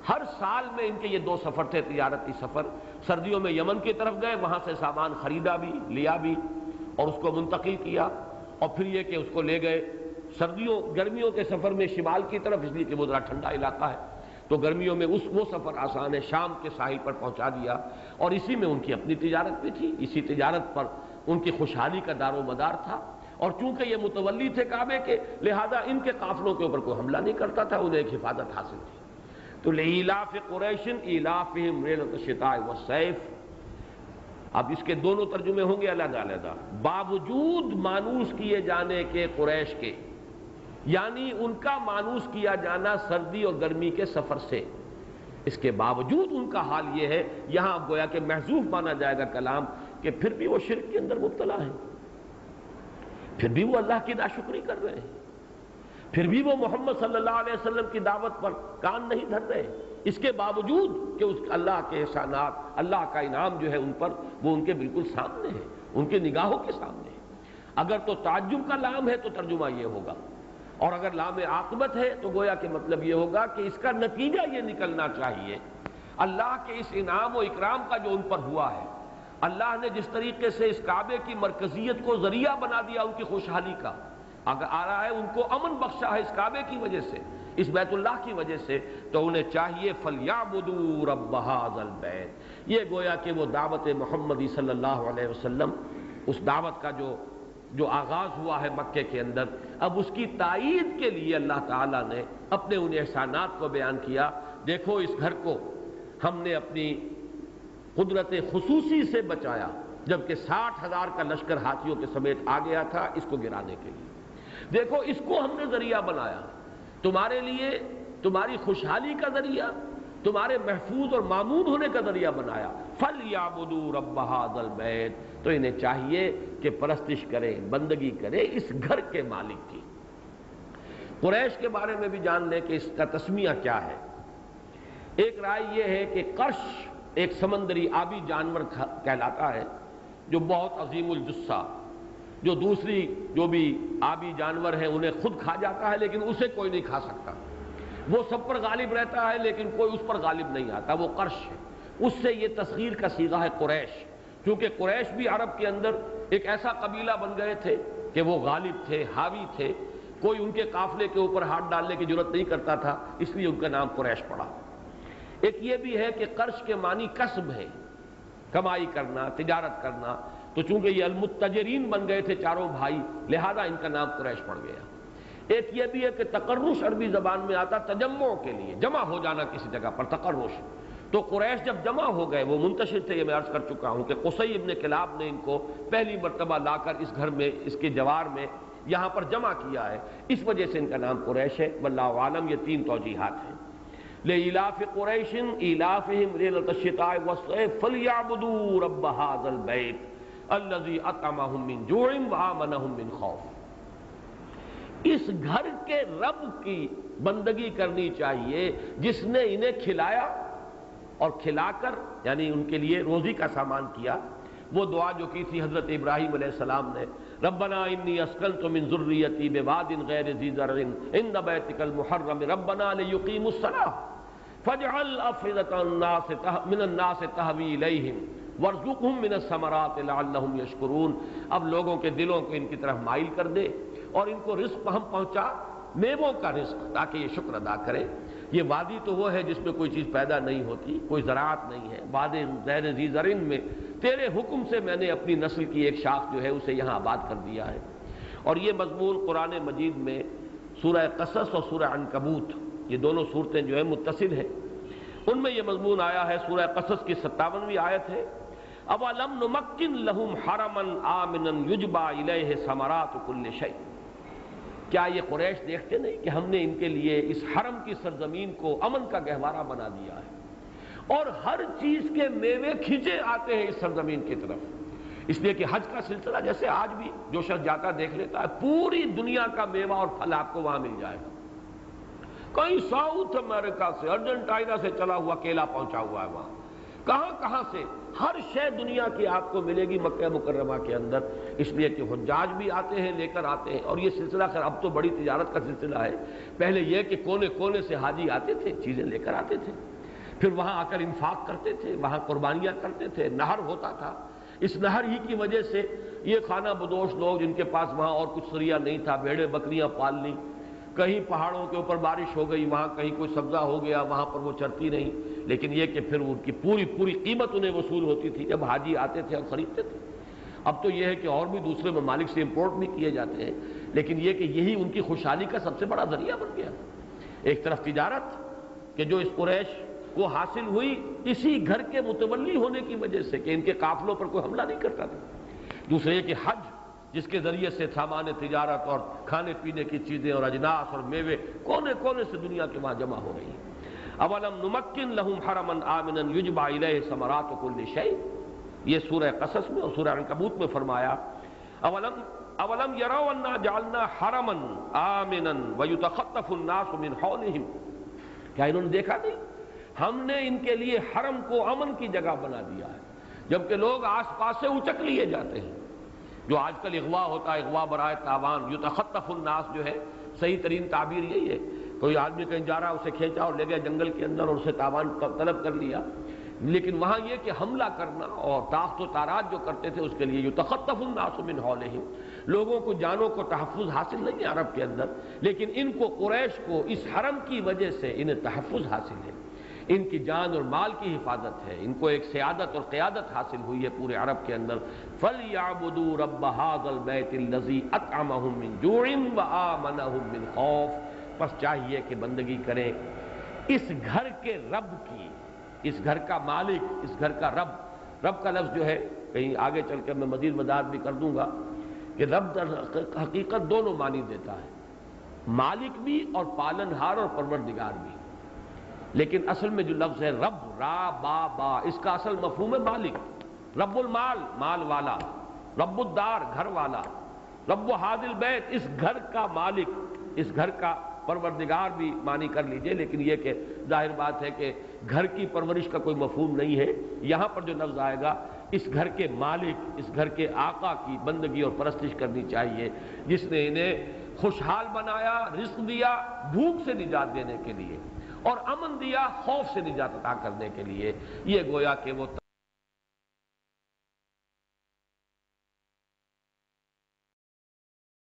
Speaker 1: ہر سال میں ان کے یہ 2 سفر تھے، تجارتی سفر۔ سردیوں میں یمن کی طرف گئے، وہاں سے سامان خریدا بھی، لیا بھی اور اس کو منتقل کیا، اور پھر یہ کہ اس کو لے گئے گرمیوں کے سفر میں شمال کی طرف، اس لیے کہ وہ ذرا ٹھنڈا علاقہ ہے، تو گرمیوں میں وہ سفر آسان ہے، شام کے ساحل پر پہنچا دیا، اور اسی میں ان کی اپنی تجارت بھی تھی، اسی تجارت پر ان کی خوشحالی کا دار و مدار تھا۔ اور چونکہ یہ متولی تھے کعبے کے، لہذا ان کے قافلوں کے اوپر کوئی حملہ نہیں کرتا تھا، انہیں ایک حفاظت حاصل تھی۔ تو لإیلاف قریش ایلافہم رحلۃ الشتاء والصیف، اب اس کے دونوں ترجمے ہوں گے علیحدہ علیحدہ۔ باوجود مانوس کیے جانے کے قریش کے، یعنی ان کا مانوس کیا جانا سردی اور گرمی کے سفر سے، اس کے باوجود ان کا حال یہ ہے، یہاں گویا کہ محذوف مانا جائے گا کلام، کہ پھر بھی وہ شرک کے اندر مبتلا ہیں، پھر بھی وہ اللہ کی ناشکری کر رہے ہیں، پھر بھی وہ محمد صلی اللہ علیہ وسلم کی دعوت پر کان نہیں دھر رہے، اس کے باوجود کہ اس اللہ کے احسانات، اللہ کا انعام جو ہے ان پر، وہ ان کے بالکل سامنے ہے، ان کے نگاہوں کے سامنے ہے۔ اگر تو تعجب کا لام ہے تو ترجمہ یہ ہوگا، اور اگر لام عاقبت ہے تو گویا کہ مطلب یہ ہوگا کہ اس کا نتیجہ یہ نکلنا چاہیے، اللہ کے اس انعام و اکرام کا جو ان پر ہوا ہے، اللہ نے جس طریقے سے اس کعبے کی مرکزیت کو ذریعہ بنا دیا ان کی خوشحالی کا، اگر آ رہا ہے ان کو امن بخشا ہے اس کعبے کی وجہ سے، اس بیت اللہ کی وجہ سے، تو انہیں چاہیے فَلْيَعْبُدُوا رَبَّ هَذَا الْبَيْتِ، یہ گویا کہ وہ دعوت محمدی صلی اللہ علیہ وسلم، اس دعوت کا جو آغاز ہوا ہے مکے کے اندر، اب اس کی تائید کے لیے اللہ تعالیٰ نے اپنے ان احسانات کو بیان کیا۔ دیکھو اس گھر کو ہم نے اپنی قدرت خصوصی سے بچایا، جبکہ 60,000 کا لشکر ہاتھیوں کے سمیت آ گیا تھا اس کو گرانے کے لیے۔ دیکھو اس کو ہم نے ذریعہ بنایا، تمہارے لیے، تمہاری خوشحالی کا ذریعہ، تمہارے محفوظ اور مامون ہونے کا ذریعہ بنایا۔ فَلْيَعْبُدُوا رَبَّ هَذَا الْبَيْتِ، تو انہیں چاہیے کہ پرستش کریں، بندگی کریں اس گھر کے مالک کی۔ قریش کے بارے میں بھی جان لیں کہ اس کا تسمیہ کیا ہے۔ ایک رائے یہ ہے کہ قرش ایک سمندری آبی جانور کہلاتا ہے، جو بہت عظیم الجثہ، جو دوسری جو بھی آبی جانور ہیں انہیں خود کھا جاتا ہے، لیکن اسے کوئی نہیں کھا سکتا، وہ سب پر غالب رہتا ہے لیکن کوئی اس پر غالب نہیں آتا، وہ قرش ہے۔ اس سے یہ تصغیر کا صیغہ ہے قریش، کیونکہ قریش بھی عرب کے اندر ایک ایسا قبیلہ بن گئے تھے کہ وہ غالب تھے، حاوی تھے، کوئی ان کے قافلے کے اوپر ہاتھ ڈالنے کی ضرورت نہیں کرتا تھا، اس لیے ان کا نام قریش پڑا۔ ایک یہ بھی ہے کہ قرش کے معنی کسب ہے، کمائی کرنا، تجارت کرنا، تو چونکہ یہ المتجرین بن گئے تھے چاروں بھائی، لہذا ان کا نام قریش پڑ گیا۔ ایک یہ بھی ہے کہ تقرش عربی زبان میں آتا تجمع کے لیے، جمع ہو جانا کسی جگہ پر، تقرش۔ تو قریش جب جمع ہو گئے، وہ منتشر تھے، یہ میں عرض کر چکا ہوں کہ قصی ابن کلاب نے ان کو پہلی مرتبہ لا کر اس گھر میں، اس کے جوار میں یہاں پر جمع کیا ہے، اس وجہ سے ان کا نام قریش ہے۔ واللہ عالم، یہ 3 توجیحات ہیں۔ لإیلاف قریش ایلافہم رحلۃ الشتاء والصیف فلیعبدوا رب ھذا البیت الذی اطعمہم من جوع وآمنہم من خوف۔ اس گھر کے رب کی بندگی کرنی چاہیے جس نے انہیں کھلایا اور کھلا کر، یعنی ان کے لیے روزی کا سامان کیا۔ وہ دعا جو کی تھی حضرت ابراہیم علیہ السلام نے، ربنا انی اسکنت من ذریتی بواد غیر ذی زرع عند بیتک المحرم ربنا لیقیموا الصلاۃ فاجعل افئدة من الناس تہوی الیہم وارزقہم من الثمرات لعلہم یشکرون۔ اب لوگوں کے دلوں کو ان کی طرف مائل کر دے اور ان کو رزق ہم پہنچا، میووں کا رزق، تاکہ یہ شکر ادا کرے۔ یہ وادی تو وہ ہے جس میں کوئی چیز پیدا نہیں ہوتی، کوئی زراعت نہیں ہے، واد غیر ذی زرع میں تیرے حکم سے میں نے اپنی نسل کی ایک شاخ جو ہے اسے یہاں آباد کر دیا ہے۔ اور یہ مضمون قرآن مجید میں سورہ قصص اور سورہ عنکبوت، یہ دونوں صورتیں جو ہیں متصل ہیں، ان میں یہ مضمون آیا ہے۔ سورہ قصص کی 57ویں آیت ہے، اَوَلَمْ نُمَكِّنْ لَهُمْ حَرَمًا آمِنًا يُجْبَى إِلَيْهِ ثَمَرَاتُ كُلِّ شَيْءٍ۔ کیا یہ قریش دیکھتے نہیں کہ ہم نے ان کے لیے اس حرم کی سرزمین کو امن کا گہوارہ بنا دیا ہے، اور ہر چیز کے میوے کھینچے آتے ہیں اس سرزمین کی طرف۔ اس لیے کہ حج کا سلسلہ جیسے آج بھی جو شخص جاتا دیکھ لیتا ہے، پوری دنیا کا میوہ اور پھل آپ کو وہاں مل جائے گا۔ کہیں ساؤتھ امریکہ سے، ارجنٹائنا سے چلا ہوا کیلا پہنچا ہوا ہے وہاں، کہاں کہاں سے ہر شے دنیا کی آپ کو ملے گی مکہ مکرمہ کے اندر۔ اس لیے کہ حجاج بھی آتے ہیں، لے کر آتے ہیں، اور یہ سلسلہ خیر اب تو بڑی تجارت کا سلسلہ ہے، پہلے یہ کہ کونے کونے سے حاجی آتے تھے، چیزیں لے کر آتے تھے۔ پھر وہاں آ کر انفاق کرتے تھے، وہاں قربانیاں کرتے تھے، نہر ہوتا تھا، اس نہر ہی کی وجہ سے یہ خانہ بدوش لوگ جن کے پاس وہاں اور کچھ ذریعہ نہیں تھا، بھیڑیں بکریاں پال لی، کہیں پہاڑوں کے اوپر بارش ہو گئی، وہاں کہیں کوئی سبزہ ہو گیا، وہاں پر وہ چرتی نہیں، لیکن یہ کہ پھر ان کی پوری قیمت انہیں وصول ہوتی تھی جب حاجی آتے تھے اور خریدتے تھے۔ اب تو یہ ہے کہ اور بھی دوسرے ممالک سے امپورٹ بھی کیے جاتے ہیں، لیکن یہ کہ یہی ان کی خوشحالی کا سب سے بڑا ذریعہ بن گیا۔ ایک طرف تجارت کہ جو اس قریش کو حاصل ہوئی اسی گھر کے متولی ہونے کی وجہ سے کہ ان کے قافلوں پر کوئی حملہ نہیں کرتا تھا، دوسرے یہ کہ حج جس کے ذریعے سے سامان تجارت اور کھانے پینے کی چیزیں اور اجناس اور میوے کونے کونے سے دنیا کے وہاں جمع ہو رہی ہیں۔ اولم نمکن لہم حرما آمنا یجبا الیہ ثمرات کل شیء، یہ سورہ قصص میں اور سورہ عنکبوت میں فرمایا اولم یروا انا جعلنا حرما آمنا ویتخطف الناس من حولہم، کیا انہوں نے دیکھا نہیں ہم نے ان کے لیے حرم کو امن کی جگہ بنا دیا ہے، جبکہ لوگ آس پاس سے اچک لیے جاتے ہیں۔ جو آج کل اغوا ہوتا ہے، اغوا برائے تاوان، یتخطف الناس جو ہے صحیح ترین تعبیر یہی ہے، کوئی آدمی کہیں جا رہا اسے کھینچا اور لے گیا جنگل کے اندر اور اسے تاوان طلب کر لیا، لیکن وہاں یہ کہ حملہ کرنا اور تاخت و تاراج جو کرتے تھے اس کے لیے یتخطف الناس من حولہم، لوگوں کو جانوں کو تحفظ حاصل نہیں ہے عرب کے اندر، لیکن ان کو قریش کو اس حرم کی وجہ سے انہیں تحفظ حاصل ہے، ان کی جان اور مال کی حفاظت ہے، ان کو ایک سیادت اور قیادت حاصل ہوئی ہے پورے عرب کے اندر۔ فَلْيَعْبُدُوا رَبَّ هَذَا الْبَيْتِ الَّذِي أَطْعَمَهُم مِّن جُوعٍ وَآمَنَهُم مِّن خَوْفٍ، بس چاہیے کہ بندگی کریں اس گھر کے رب کی، اس گھر کا مالک، اس گھر کا رب۔ رب کا لفظ جو ہے کہیں آگے چل کے میں مزید وضاحت بھی کر دوں گا کہ رب در حقیقت دونوں معنی دیتا ہے، مالک بھی اور پالنہار اور پروردگار بھی، لیکن اصل میں جو لفظ ہے رب، را با با، اس کا اصل مفہوم ہے مالک، رب المال، مال والا، رب الدار، گھر والا، رب هذا البیت، اس گھر کا مالک، اس گھر کا پروردگار بھی معنی کر لیجئے، لیکن یہ کہ ظاہر بات ہے کہ گھر کی پرورش کا کوئی مفہوم نہیں ہے، یہاں پر جو لفظ آئے گا اس گھر کے مالک، اس گھر کے آقا کی بندگی اور پرستش کرنی چاہیے، جس نے انہیں خوشحال بنایا، رزق دیا بھوک سے نجات دینے کے لیے، اور امن دیا خوف سے نجات عطا کرنے کے لیے۔ یہ گویا کہ وہ